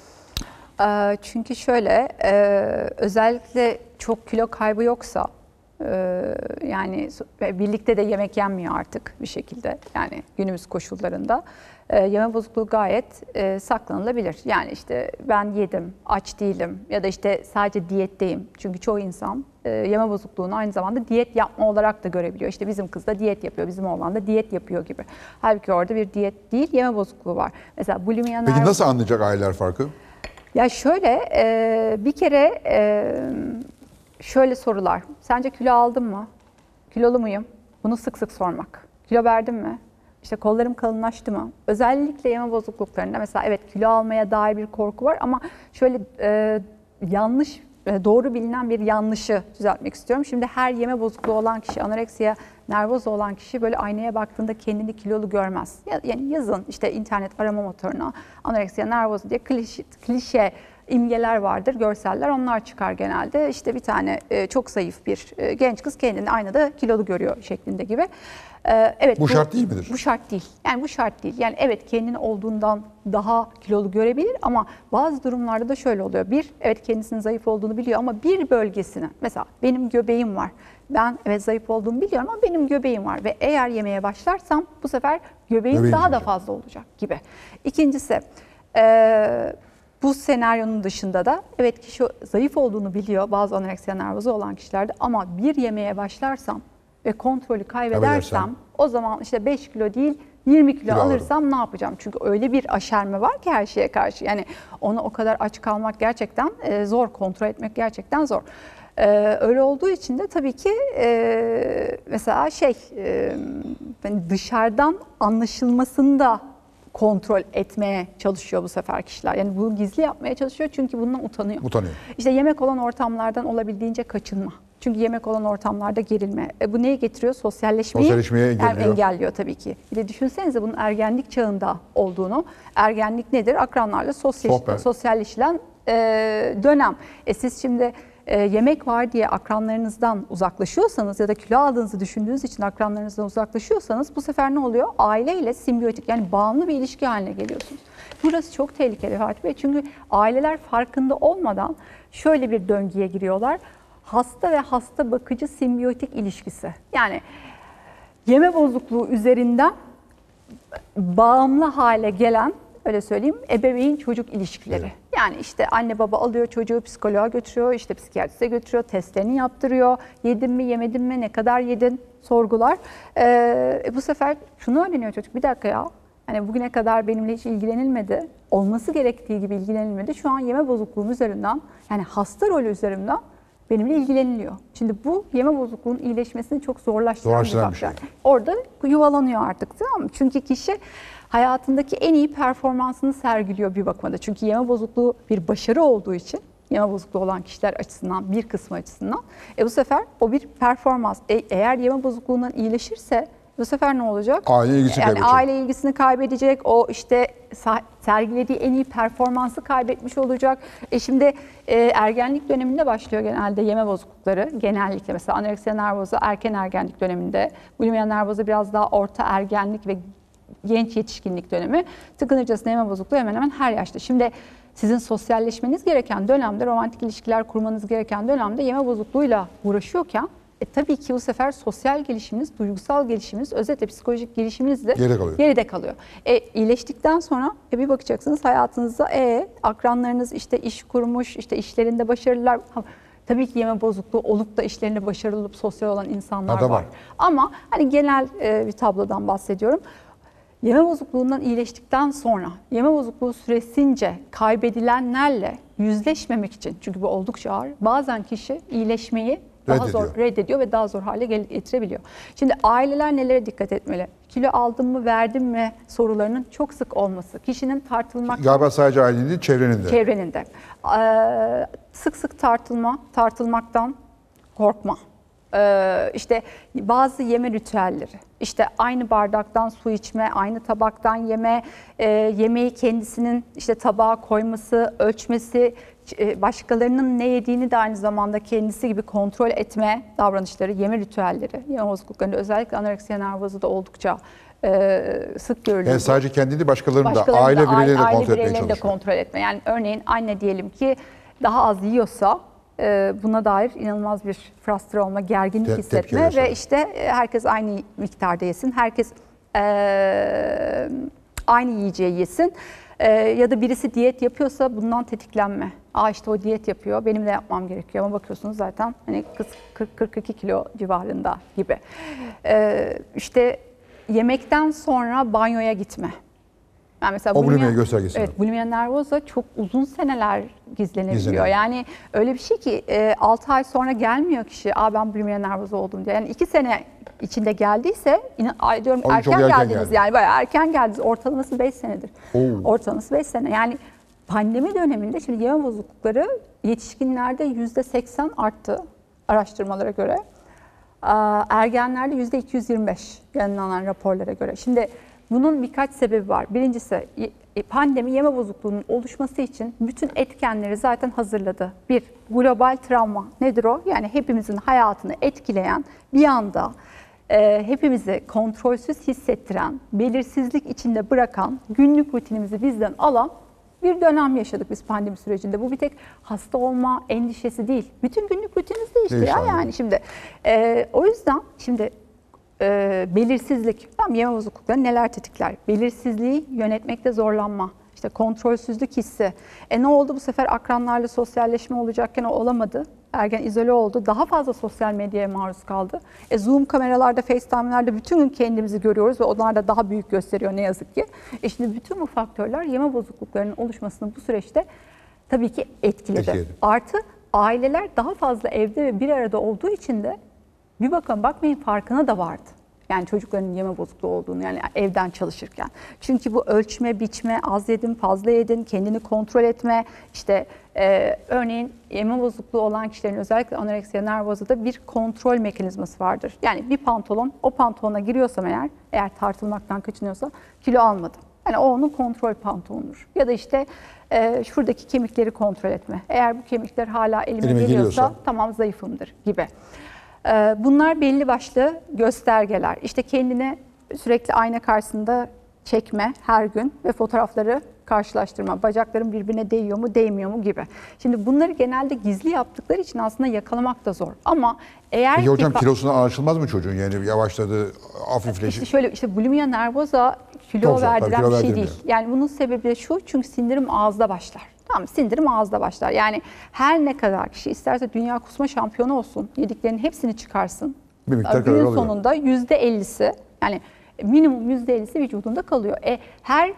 Speaker 3: Ee, Çünkü şöyle e, özellikle çok kilo kaybı yoksa e, yani ve birlikte de yemek yenmiyor artık bir şekilde yani günümüz koşullarında e, yeme bozukluğu gayet e, saklanılabilir. Yani işte ben yedim, aç değilim ya da işte sadece diyetteyim. Çünkü çoğu insan e, yeme bozukluğunu aynı zamanda diyet yapma olarak da görebiliyor. İşte bizim kız da diyet yapıyor, bizim oğlan da diyet yapıyor gibi. Halbuki orada bir diyet değil, yeme bozukluğu var. Mesela bulimia
Speaker 1: Peki
Speaker 3: nerv-
Speaker 1: nasıl anlayacak aileler farkı?
Speaker 3: Ya şöyle e, bir kere e, şöyle sorular. Sence kilo aldın mı? Kilolu muyum? Bunu sık sık sormak. Kilo verdim mi? İşte kollarım kalınlaştı mı? Özellikle yeme bozukluklarında mesela evet kilo almaya dair bir korku var ama şöyle e, yanlış, e, doğru bilinen bir yanlışı düzeltmek istiyorum. Şimdi her yeme bozukluğu olan kişi, anoreksiya nervoza olan kişi böyle aynaya baktığında kendini kilolu görmez. Ya- Yani yazın işte internet arama motoruna anoreksiya nervoza diye klişe, klişe imgeler vardır, görseller, onlar çıkar genelde. İşte bir tane e, çok zayıf bir e, genç kız kendini aynada kilolu görüyor şeklinde gibi. E, evet,
Speaker 1: Bu şart değil midir?
Speaker 3: Bu şart değil. Yani bu şart değil. Yani evet, kendini olduğundan daha kilolu görebilir ama bazı durumlarda da şöyle oluyor. Bir, evet kendisinin zayıf olduğunu biliyor ama bir bölgesini, mesela benim göbeğim var. Ben evet zayıf olduğumu biliyorum ama benim göbeğim var ve eğer yemeye başlarsam bu sefer göbeğim,
Speaker 1: Göbeğim
Speaker 3: daha da
Speaker 1: olacak.
Speaker 3: fazla olacak gibi. İkincisi, e, bu senaryonun dışında da evet kişi zayıf olduğunu biliyor bazı anoreksiya nervozu olan kişilerde ama bir yemeye başlarsam ve kontrolü kaybedersem
Speaker 1: Kaybedersem.
Speaker 3: o zaman işte beş kilo değil yirmi kilo,
Speaker 1: Kilo alırım.
Speaker 3: alırsam ne yapacağım? Çünkü öyle bir aşerme var ki her şeye karşı. Yani onu o kadar aç kalmak gerçekten e, zor, kontrol etmek gerçekten zor. E, öyle olduğu için de tabii ki e, mesela şey e, yani dışarıdan anlaşılmasını da kontrol etmeye çalışıyor bu sefer kişiler. Yani bunu gizli yapmaya çalışıyor çünkü bundan utanıyor.
Speaker 1: Utanıyor.
Speaker 3: İşte yemek olan ortamlardan olabildiğince kaçınma. Çünkü yemek olan ortamlarda gerilme. E bu neyi getiriyor? Sosyalleşmeyi
Speaker 1: Sosyalleşmeyi engelliyor.
Speaker 3: Yani engelliyor tabii ki. Bir de düşünsenize bunun ergenlik çağında olduğunu. Ergenlik nedir? Akranlarla sosyal,
Speaker 1: Sohbet.
Speaker 3: sosyalleşilen e, dönem. E siz şimdi e, yemek var diye akranlarınızdan uzaklaşıyorsanız ya da kilo aldığınızı düşündüğünüz için akranlarınızdan uzaklaşıyorsanız bu sefer ne oluyor? Aileyle simbiyotik, yani bağımlı bir ilişki haline geliyorsunuz. Burası çok tehlikeli Fatih Bey. Çünkü aileler farkında olmadan şöyle bir döngüye giriyorlar. Hasta ve hasta bakıcı simbiyotik ilişkisi. Yani yeme bozukluğu üzerinden bağımlı hale gelen, öyle söyleyeyim, ebeveyn çocuk ilişkileri.
Speaker 1: Evet.
Speaker 3: Yani işte anne baba alıyor çocuğu psikoloğa götürüyor, işte psikiyatriste götürüyor, testlerini yaptırıyor. Yedin mi yemedin mi, ne kadar yedin sorgular. Ee, bu sefer şunu öğreniyor çocuk, bir dakika ya. Hani bugüne kadar benimle hiç ilgilenilmedi, olması gerektiği gibi ilgilenilmedi. Şu an yeme bozukluğum üzerinden, yani hasta rolü üzerinden benimle ilgileniliyor. Şimdi bu yeme bozukluğunun iyileşmesini çok zorlaştıran,
Speaker 1: Zorlaştıran
Speaker 3: bir
Speaker 1: bir şey.
Speaker 3: faktör. Orada yuvalanıyor artık, tamam mı? Çünkü kişi hayatındaki en iyi performansını sergiliyor bir bakıma da. Çünkü yeme bozukluğu bir başarı olduğu için, yeme bozukluğu olan kişiler açısından, bir kısmı açısından, e bu sefer o bir performans. E, eğer yeme bozukluğundan iyileşirse bu sefer ne olacak?
Speaker 1: Aile ilgisini
Speaker 3: yani
Speaker 1: kaybedecek.
Speaker 3: aile ilgisini kaybedecek. O işte sergilediği en iyi performansı kaybetmiş olacak. E şimdi e, ergenlik döneminde başlıyor genelde yeme bozuklukları. Genellikle mesela anoreksiya nervozu erken ergenlik döneminde. Bulimia nervozu biraz daha orta ergenlik ve genç yetişkinlik dönemi. Tıkınırcasına yeme bozukluğu hemen hemen her yaşta. Şimdi sizin sosyalleşmeniz gereken dönemde, romantik ilişkiler kurmanız gereken dönemde yeme bozukluğuyla uğraşıyorken E tabii ki bu sefer sosyal gelişiminiz, duygusal gelişiminiz, özetle psikolojik gelişiminiz de
Speaker 1: Geride kalıyor.
Speaker 3: geride kalıyor. E, iyileştikten sonra e, bir bakacaksınız hayatınızda e, akranlarınız işte iş kurmuş, işte işlerinde başarılılar. Ha, tabii ki yeme bozukluğu olup da işlerinde başarılı olup sosyal olan insanlar
Speaker 1: Ha, da
Speaker 3: var.
Speaker 1: var.
Speaker 3: Ama hani genel e, bir tablodan bahsediyorum. Yeme bozukluğundan iyileştikten sonra yeme bozukluğu süresince kaybedilenlerle yüzleşmemek için, çünkü bu oldukça ağır, bazen kişi iyileşmeyi daha
Speaker 1: Reddediyor.
Speaker 3: zor reddediyor ve daha zor hale getirebiliyor. Şimdi aileler nelere dikkat etmeli? Kilo aldım mı, verdim mi sorularının çok sık olması. Kişinin tartılmak
Speaker 1: Galiba sadece ailenin değil, çevrenin de.
Speaker 3: çevrenin de. Ee, sık sık tartılma, tartılmaktan korkma. Ee, işte bazı yeme ritüelleri, işte aynı bardaktan su içme, aynı tabaktan yeme, e, yemeği kendisinin işte tabağa koyması, ölçmesi, e, başkalarının ne yediğini de aynı zamanda kendisi gibi kontrol etme davranışları, yeme ritüelleri, yeme bozukluklarında özellikle anoreksiya nervozu da oldukça e, sık görülüyor.
Speaker 1: Yani sadece kendini başkalarını da,
Speaker 3: Başkalarını
Speaker 1: aile
Speaker 3: da,
Speaker 1: bireylerini de
Speaker 3: aile
Speaker 1: kontrol etmeye
Speaker 3: bireylerini de
Speaker 1: çalışıyor.
Speaker 3: kontrol etme. Yani örneğin anne diyelim ki daha az yiyorsa e, buna dair inanılmaz bir frustre olma, gerginlik
Speaker 1: Te- tepki
Speaker 3: hissetme
Speaker 1: gösteriyor.
Speaker 3: ve işte e, herkes aynı miktarda yesin, herkes e, aynı yiyeceği yesin. E, ya da birisi diyet yapıyorsa bundan tetiklenme. Aa işte o diyet yapıyor, benim de yapmam gerekiyor ama bakıyorsunuz zaten hani kırk kırk iki kilo civarında gibi. E, işte yemekten sonra banyoya gitme. Yani mesela
Speaker 1: O
Speaker 3: bulimia-
Speaker 1: bulimia göstergesi.
Speaker 3: Evet, bulimia nervosa çok uzun seneler gizlenebiliyor.
Speaker 1: Gizleniyor.
Speaker 3: Yani öyle bir şey ki e, altı ay sonra gelmiyor kişi. Aa ben bulimia nervosa oldum diye. Yani iki sene içinde geldiyse inan, ay diyorum
Speaker 1: Oğlum, çok
Speaker 3: erken
Speaker 1: erken
Speaker 3: geldiniz
Speaker 1: geldi.
Speaker 3: yani bayağı erken geldiniz. Ortalaması beş senedir.
Speaker 1: Oo.
Speaker 3: Ortalaması beş sene. Yani pandemi döneminde şimdi yeme bozuklukları yetişkinlerde yüzde seksen arttı araştırmalara göre. Aa, ergenlerde yüzde iki yüz yirmi beş yayınlanan raporlara göre. Şimdi bunun birkaç sebebi var. Birincisi pandemi yeme bozukluğunun oluşması için bütün etkenleri zaten hazırladı. Bir, global travma. Nedir o? Yani hepimizin hayatını etkileyen, bir anda e, hepimizi kontrolsüz hissettiren, belirsizlik içinde bırakan, günlük rutinimizi bizden alan bir dönem yaşadık biz pandemi sürecinde. Bu bir tek hasta olma endişesi değil. Bütün günlük rutinimiz değişti ya
Speaker 1: Değişti,
Speaker 3: yani şimdi. E, o yüzden şimdi e, belirsizlik, tam yeme bozuklukları neler tetikler? Belirsizliği yönetmekte zorlanma, işte kontrolsüzlük hissi. E ne oldu bu sefer akranlarla sosyalleşme olacakken o olamadı. Ergen izole oldu. Daha fazla sosyal medyaya maruz kaldı. E Zoom kameralarda, FaceTime'larda bütün gün kendimizi görüyoruz ve onlar da daha büyük gösteriyor ne yazık ki. E şimdi bütün bu faktörler yeme bozukluklarının oluşmasını bu süreçte tabii ki etkiledi.
Speaker 1: Etkiledi.
Speaker 3: Artı aileler daha fazla evde ve bir arada olduğu için de bir bakın bakmayın farkına da vardı. Yani çocukların yeme bozukluğu olduğunu, yani evden çalışırken. Çünkü bu ölçme, biçme, az yedin, fazla yedin, kendini kontrol etme, işte e, örneğin yeme bozukluğu olan kişilerin özellikle anoreksiya nervozada bir kontrol mekanizması vardır. Yani bir pantolon, o pantolona giriyorsam eğer, eğer tartılmaktan kaçınıyorsa kilo almadım. Yani o onun kontrol pantolonudur. Ya da işte e, şuradaki kemikleri kontrol etme. Eğer bu kemikler hala elime,
Speaker 1: Elime
Speaker 3: geliyorsa
Speaker 1: geliyorsa.
Speaker 3: tamam zayıfımdır gibi. Bunlar belli başlı göstergeler. İşte kendini sürekli ayna karşısında çekme her gün ve fotoğrafları karşılaştırma. Bacakların birbirine değiyor mu, değmiyor mu gibi. Şimdi bunları genelde gizli yaptıkları için aslında yakalamak da zor. Ama eğer
Speaker 1: Peki hocam
Speaker 3: ki,
Speaker 1: kilosuna anlaşılmaz mı çocuğun? Yani yavaşladı, hafifleşti.
Speaker 3: İşte şöyle işte bulimia nervosa kilo
Speaker 1: Çok zor, tabii
Speaker 3: verdiren
Speaker 1: kilo
Speaker 3: bir şey
Speaker 1: verdirmiyor.
Speaker 3: değil. Yani bunun sebebi de şu, çünkü sindirim ağızda başlar. Tamam, sindirim ağızda başlar. Yani her ne kadar kişi isterse dünya kusma şampiyonu olsun, yediklerinin hepsini çıkarsın.
Speaker 1: Bir miktar kalori
Speaker 3: Günün
Speaker 1: alıyor.
Speaker 3: sonunda yüzde ellisi, yani minimum yüzde ellisi vücudunda kalıyor. E, her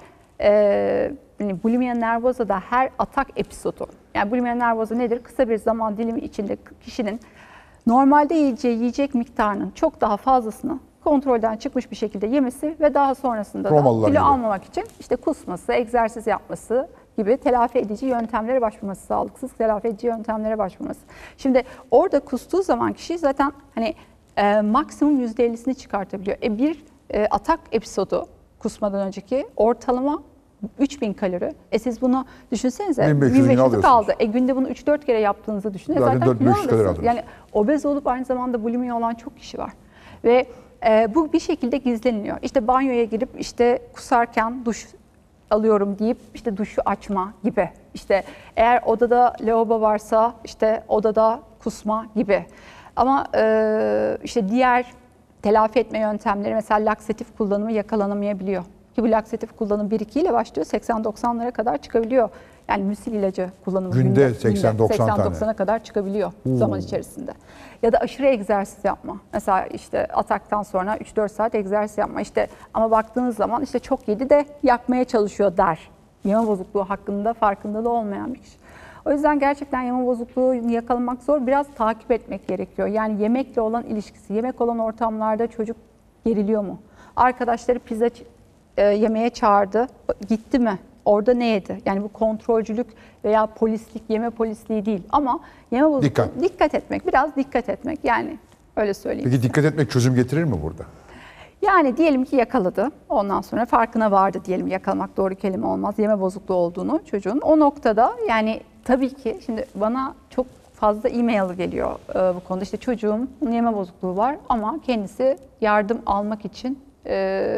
Speaker 3: e, yani bulimia nervosa'da her atak episodu, yani bulimia nervosa nedir? Kısa bir zaman dilimi içinde kişinin normalde yiyeceği yiyecek miktarının çok daha fazlasını kontrolden çıkmış bir şekilde yemesi ve daha sonrasında da
Speaker 1: Romalılar
Speaker 3: kilo
Speaker 1: gibi.
Speaker 3: almamak için işte kusması, egzersiz yapması gibi telafi edici yöntemlere başvurması, sağlıksız telafi edici yöntemlere başvurması. Şimdi orada kustuğu zaman kişi zaten hani e, maksimum yüzde ellisini çıkartabiliyor. E, bir e, atak episodu kusmadan önceki ortalama üç bin kalori. E siz bunu düşünsenize.
Speaker 1: bin beş yüz yine alıyorsunuz.
Speaker 3: kaldı. E günde bunu üç dört kere yaptığınızı düşünün. E
Speaker 1: Zaten
Speaker 3: zaten
Speaker 1: dört bin
Speaker 3: kilo
Speaker 1: beş yüz kalori
Speaker 3: alırsınız.
Speaker 1: alıyorsunuz.
Speaker 3: Yani obez olup aynı zamanda bulimia olan çok kişi var. Ve e, bu bir şekilde gizleniliyor. İşte banyoya girip işte kusarken duş alıyorum deyip işte duşu açma gibi. İşte eğer odada lavabo varsa işte odada kusma gibi. Ama e, işte diğer telafi etme yöntemleri, mesela laksatif kullanımı yakalanamayabiliyor. Ki bu laksatif kullanım bir iki ile başlıyor, seksen doksanlara kadar çıkabiliyor. Yani müsil ilacı kullanımı
Speaker 1: Günde seksen doksan tane.
Speaker 3: doksana kadar çıkabiliyor zaman içerisinde. Ya da aşırı egzersiz yapma. Mesela işte ataktan sonra üç dört saat egzersiz yapma. İşte ama baktığınız zaman işte çok yedi de yakmaya çalışıyor der. Yeme bozukluğu hakkında farkındalığı olmayan bir kişi. O yüzden gerçekten yeme bozukluğunu yakalamak zor. Biraz takip etmek gerekiyor. Yani yemekle olan ilişkisi, yemek olan ortamlarda çocuk geriliyor mu? Arkadaşları pizza e, yemeğe çağırdı, gitti mi? Orada ne yedi? Yani bu kontrolcülük veya polislik, yeme polisliği değil. Ama yeme bozukluğu,
Speaker 1: Dikkat.
Speaker 3: dikkat etmek, biraz dikkat etmek. Yani öyle söyleyeyim.
Speaker 1: Peki dikkat etmek çözüm getirir mi burada?
Speaker 3: Yani diyelim ki yakaladı. Ondan sonra farkına vardı diyelim. Yakalamak doğru kelime olmaz. Yeme bozukluğu olduğunu çocuğun. O noktada yani tabii ki şimdi bana çok fazla e-mail geliyor e, bu konuda. İşte çocuğum yeme bozukluğu var ama kendisi yardım almak için e,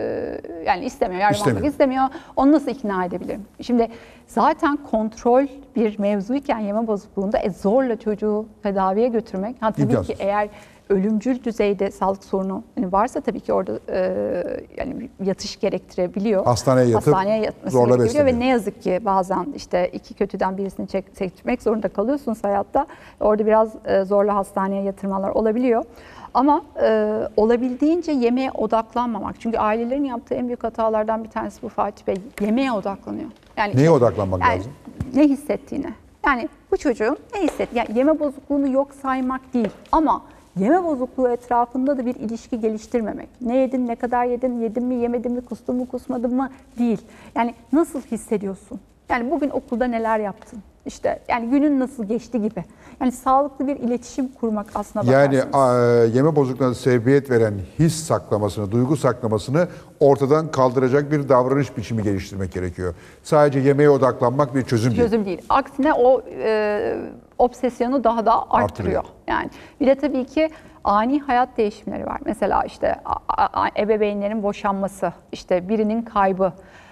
Speaker 3: yani istemiyor. Yardım
Speaker 1: İstemiyor.
Speaker 3: almak istemiyor. Onu nasıl ikna edebilirim? Şimdi zaten kontrol bir mevzuyken yeme bozukluğunda e, zorla çocuğu tedaviye götürmek. Ha, tabii
Speaker 1: İmkansız.
Speaker 3: ki eğer ölümcül düzeyde sağlık sorunu yani varsa tabii ki orada e, yani yatış gerektirebiliyor.
Speaker 1: Hastaneye yatıp
Speaker 3: Hastaneye yatması
Speaker 1: zorla
Speaker 3: gerekebiliyor ve
Speaker 1: besleniyor.
Speaker 3: ne yazık ki bazen işte iki kötüden birisini çek, seçmek zorunda kalıyorsunuz hayatta. Orada biraz e, zorla hastaneye yatırmalar olabiliyor. Ama e, olabildiğince yemeğe odaklanmamak. Çünkü ailelerin yaptığı en büyük hatalardan bir tanesi bu Fatih Bey. Yemeğe odaklanıyor. Yani
Speaker 1: Neye odaklanmak
Speaker 3: yani
Speaker 1: lazım?
Speaker 3: Ne hissettiğine. Yani bu çocuğun ne hissetti? Yani yeme bozukluğunu yok saymak değil ama yeme bozukluğu etrafında da bir ilişki geliştirmemek. Ne yedin, ne kadar yedin, yedin mi, yemedin mi, kustun mu, kusmadın mı değil. Yani nasıl hissediyorsun? Yani bugün okulda neler yaptın? İşte yani günün nasıl geçti gibi. Yani sağlıklı bir iletişim kurmak aslında
Speaker 1: Yani
Speaker 3: bakarsanız.
Speaker 1: a, yeme bozukluğuna sebebiyet veren his saklamasını, duygu saklamasını ortadan kaldıracak bir davranış biçimi geliştirmek gerekiyor. Sadece yemeğe odaklanmak bir çözüm, değil.
Speaker 3: Çözüm değil. Aksine o e, obsesyonu daha da arttırıyor.
Speaker 1: Artırıyor.
Speaker 3: Yani bir de tabii ki ani hayat değişimleri var. Mesela işte a, a, ebeveynlerin boşanması, işte birinin kaybı,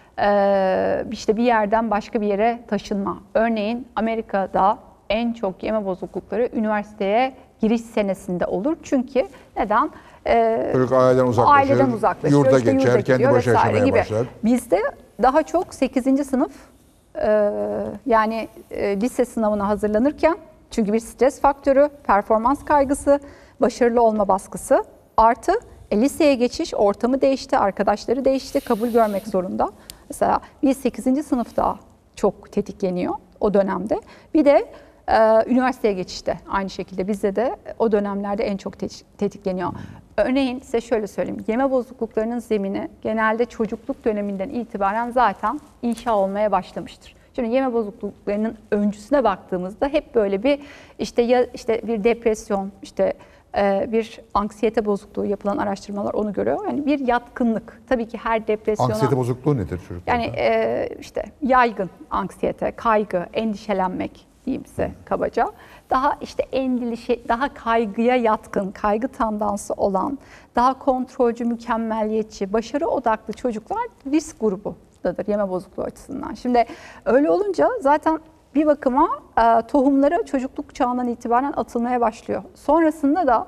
Speaker 3: e, işte bir yerden başka bir yere taşınma. Örneğin Amerika'da en çok yeme bozuklukları üniversiteye giriş senesinde olur. Çünkü neden? E,
Speaker 1: Çocuk aileden uzaklaşır,
Speaker 3: aileden uzaklaşıyor,
Speaker 1: yurda
Speaker 3: işte
Speaker 1: geçer, kendi
Speaker 3: gidiyor
Speaker 1: başına
Speaker 3: vesaire
Speaker 1: yaşamaya
Speaker 3: gibi.
Speaker 1: başlar.
Speaker 3: Bizde daha çok sekizinci sınıf e, yani e, lise sınavına hazırlanırken, çünkü bir stres faktörü, performans kaygısı, başarılı olma baskısı artı e, liseye geçiş, ortamı değişti, arkadaşları değişti, kabul görmek zorunda. Mesela bir sekizinci sınıfta çok tetikleniyor o dönemde. Bir de e, üniversiteye geçişte aynı şekilde bizde de o dönemlerde en çok te- tetikleniyor. Örneğin size şöyle söyleyeyim, yeme bozukluklarının zemini genelde çocukluk döneminden itibaren zaten inşa olmaya başlamıştır. Şimdi yeme bozukluklarının öncüsüne baktığımızda hep böyle bir işte ya işte bir depresyon, işte e, bir anksiyete bozukluğu, yapılan araştırmalar onu görüyor. Yani bir yatkınlık. Tabii ki her depresyona...
Speaker 1: Anksiyete bozukluğu nedir çocuklarda?
Speaker 3: Yani e, işte yaygın anksiyete, kaygı, endişelenmek diyeyim size kabaca. Daha işte endişe, daha kaygıya yatkın, kaygı tandansı olan, daha kontrolcü, mükemmeliyetçi, başarı odaklı çocuklar risk grubudadır yeme bozukluğu açısından. Şimdi öyle olunca zaten bir bakıma e, tohumları çocukluk çağından itibaren atılmaya başlıyor. Sonrasında da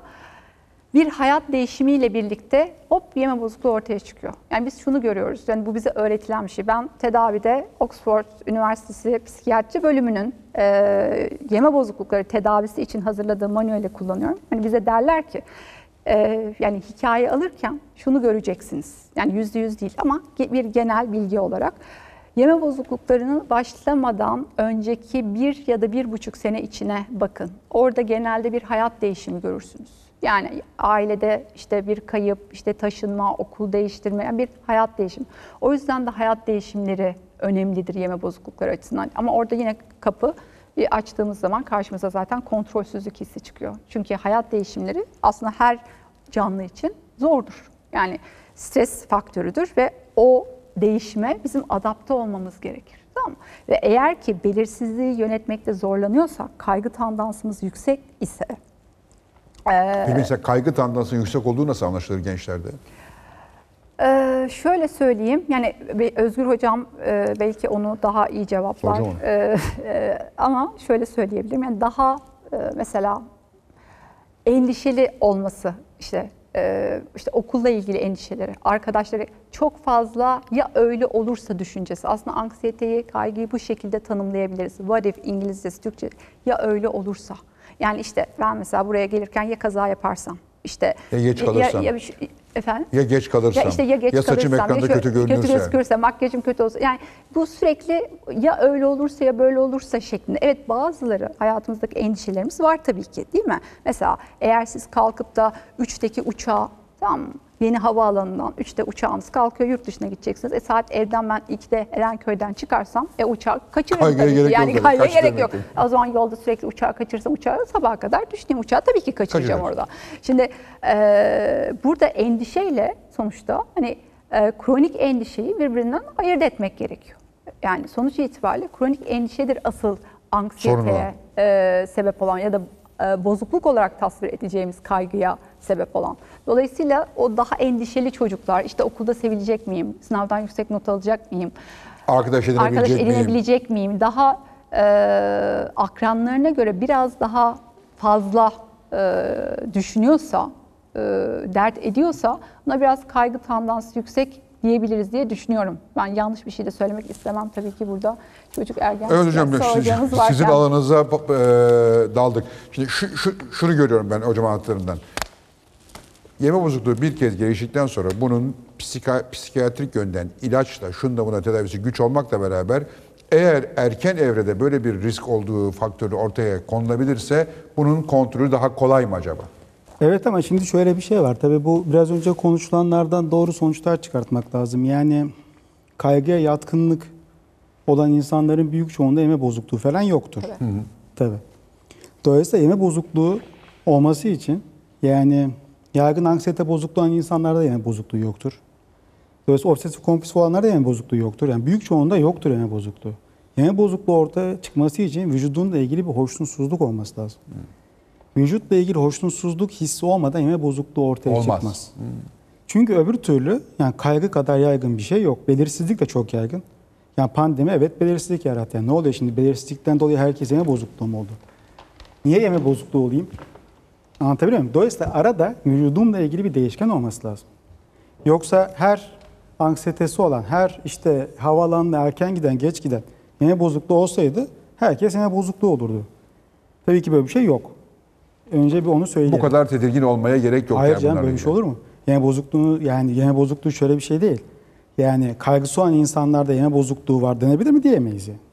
Speaker 3: bir hayat değişimiyle birlikte hop yeme bozukluğu ortaya çıkıyor. Yani biz şunu görüyoruz, yani bu bize öğretilen bir şey. Ben tedavide Oxford Üniversitesi Psikiyatri bölümünün e, yeme bozuklukları tedavisi için hazırladığım manueli kullanıyorum. Hani bize derler ki, e, yani hikaye alırken şunu göreceksiniz. Yani yüzde yüz değil ama bir genel bilgi olarak. Yeme bozukluklarının başlamadan önceki bir ya da bir buçuk sene içine bakın. Orada genelde bir hayat değişimi görürsünüz. Yani ailede işte bir kayıp, işte taşınma, okul değiştirme, yani bir hayat değişimi. O yüzden de hayat değişimleri önemlidir yeme bozuklukları açısından. Ama orada yine kapı bir açtığımız zaman karşımıza zaten kontrolsüzlük hissi çıkıyor. Çünkü hayat değişimleri aslında her canlı için zordur. Yani stres faktörüdür ve o değişime bizim adapte olmamız gerekir. Tamam mı? Ve eğer ki belirsizliği yönetmekte zorlanıyorsak, kaygı tandansımız yüksek ise...
Speaker 1: Ee, mesela kaygı tandansının yüksek olduğu nasıl anlaşılır gençlerde?
Speaker 3: Ee, şöyle söyleyeyim, yani Özgür Hocam e, belki onu daha iyi cevaplar. Ee, e, ama şöyle söyleyebilirim, yani daha e, mesela endişeli olması, işte e, işte okulla ilgili endişeleri, arkadaşları çok fazla ya öyle olursa düşüncesi. Aslında anksiyeteyi, kaygıyı bu şekilde tanımlayabiliriz. What if İngilizcesi, Türkçe ya öyle olursa. Yani işte ben mesela buraya gelirken ya kaza yaparsam, işte
Speaker 1: ya geç kalırsam,
Speaker 3: ya, ya, efendim?
Speaker 1: Ya geç kalırsam,
Speaker 3: ya, işte ya, geç
Speaker 1: ya saçım
Speaker 3: kalırsam,
Speaker 1: ekranda
Speaker 3: ya
Speaker 1: kötü görünürse,
Speaker 3: kötü gözükürse, makyajım kötü olsa. Yani bu sürekli ya öyle olursa ya böyle olursa şeklinde. Evet, bazıları hayatımızdaki endişelerimiz var tabii ki, değil mi? Mesela eğer siz kalkıp da üçteki uçağa, tamam mı? Yeni havaalanından üçte uçağımız kalkıyor, yurt dışına gideceksiniz. E saat evden ben ikide Erenköy'den çıkarsam e uçağı kaçırırım
Speaker 1: kaygıya
Speaker 3: tabii ki.
Speaker 1: Gerek
Speaker 3: Yani
Speaker 1: yok,
Speaker 3: kaygıya
Speaker 1: kaçtı
Speaker 3: gerek yok.
Speaker 1: demek ki.
Speaker 3: O zaman yolda sürekli uçağı kaçırırsam uçağı sabaha kadar düştüğüm uçağı tabii ki kaçıracağım
Speaker 1: Kaçırır.
Speaker 3: orada. Şimdi e, burada endişeyle sonuçta hani e, kronik endişeyi birbirinden ayırt etmek gerekiyor. Yani sonuç itibariyle kronik endişedir asıl anksiyeteye e, sebep olan ya da e, bozukluk olarak tasvir edeceğimiz kaygıya sebep olan. Dolayısıyla o daha endişeli çocuklar, işte okulda sevilecek miyim, sınavdan yüksek not alacak mıyım,
Speaker 1: arkadaş edinebilecek
Speaker 3: arkadaş
Speaker 1: miyim?
Speaker 3: edinebilecek miyim, daha e, akranlarına göre biraz daha fazla e, düşünüyorsa, e, dert ediyorsa buna biraz kaygı tandansı yüksek diyebiliriz diye düşünüyorum. Ben yanlış bir şey de söylemek istemem tabii ki burada çocuk ergen
Speaker 1: Evet hocam,
Speaker 3: hocamız
Speaker 1: sizin,
Speaker 3: varken.
Speaker 1: sizin alanınıza e, daldık. Şimdi şu, şu, şunu görüyorum ben hocam anlattıklarından. Yeme bozukluğu bir kez geliştikten sonra bunun psika, psikiyatrik yönden ilaçla, şunda buna tedavisi güç olmakla beraber eğer erken evrede böyle bir risk olduğu faktörü ortaya konulabilirse bunun kontrolü daha kolay mı acaba?
Speaker 2: Evet, ama şimdi şöyle bir şey var. Tabii bu biraz önce konuşulanlardan doğru sonuçlar çıkartmak lazım. Yani kaygıya yatkınlık olan insanların büyük çoğunda yeme bozukluğu falan yoktur.
Speaker 3: Tabii.
Speaker 2: Hı hı. Tabii. Dolayısıyla yeme bozukluğu olması için yani yaygın anksiyete bozukluğu olan insanlarda yeme bozukluğu yoktur. Dolayısıyla obsesif kompulsif olanlarda yeme bozukluğu yoktur. Yani büyük çoğunda yoktur yeme bozukluğu. Yeme bozukluğu ortaya çıkması için vücudunla ilgili bir hoşnutsuzluk olması lazım. Hmm. Vücutla ilgili hoşnutsuzluk hissi olmadan yeme bozukluğu ortaya
Speaker 1: Olmaz.
Speaker 2: çıkmaz. Hmm. Çünkü öbür türlü yani kaygı kadar yaygın bir şey yok. Belirsizlik de çok yaygın. Yani pandemi evet belirsizlik yarattı. Yani ne oluyor şimdi? Belirsizlikten dolayı herkes yeme bozukluğu mu oldu? Niye yeme bozukluğu olayım? Anlatabiliyor muyum? Dolayısıyla arada vücudumla ilgili bir değişken olması lazım. Yoksa her anksiyetesi olan, her işte havaalanına erken giden, geç giden yeme bozukluğu olsaydı herkes yeme bozukluğu olurdu. Tabii ki böyle bir şey yok. Önce bir onu söyleyelim.
Speaker 1: Bu kadar tedirgin olmaya gerek yok.
Speaker 2: Hayır
Speaker 1: yani
Speaker 2: canım böyle bir şey olur mu? Yeme bozukluğu yani yeme bozukluğu şöyle bir şey değil. Yani kaygısı olan insanlarda yeme bozukluğu var denebilir mi diyemeyiz yani.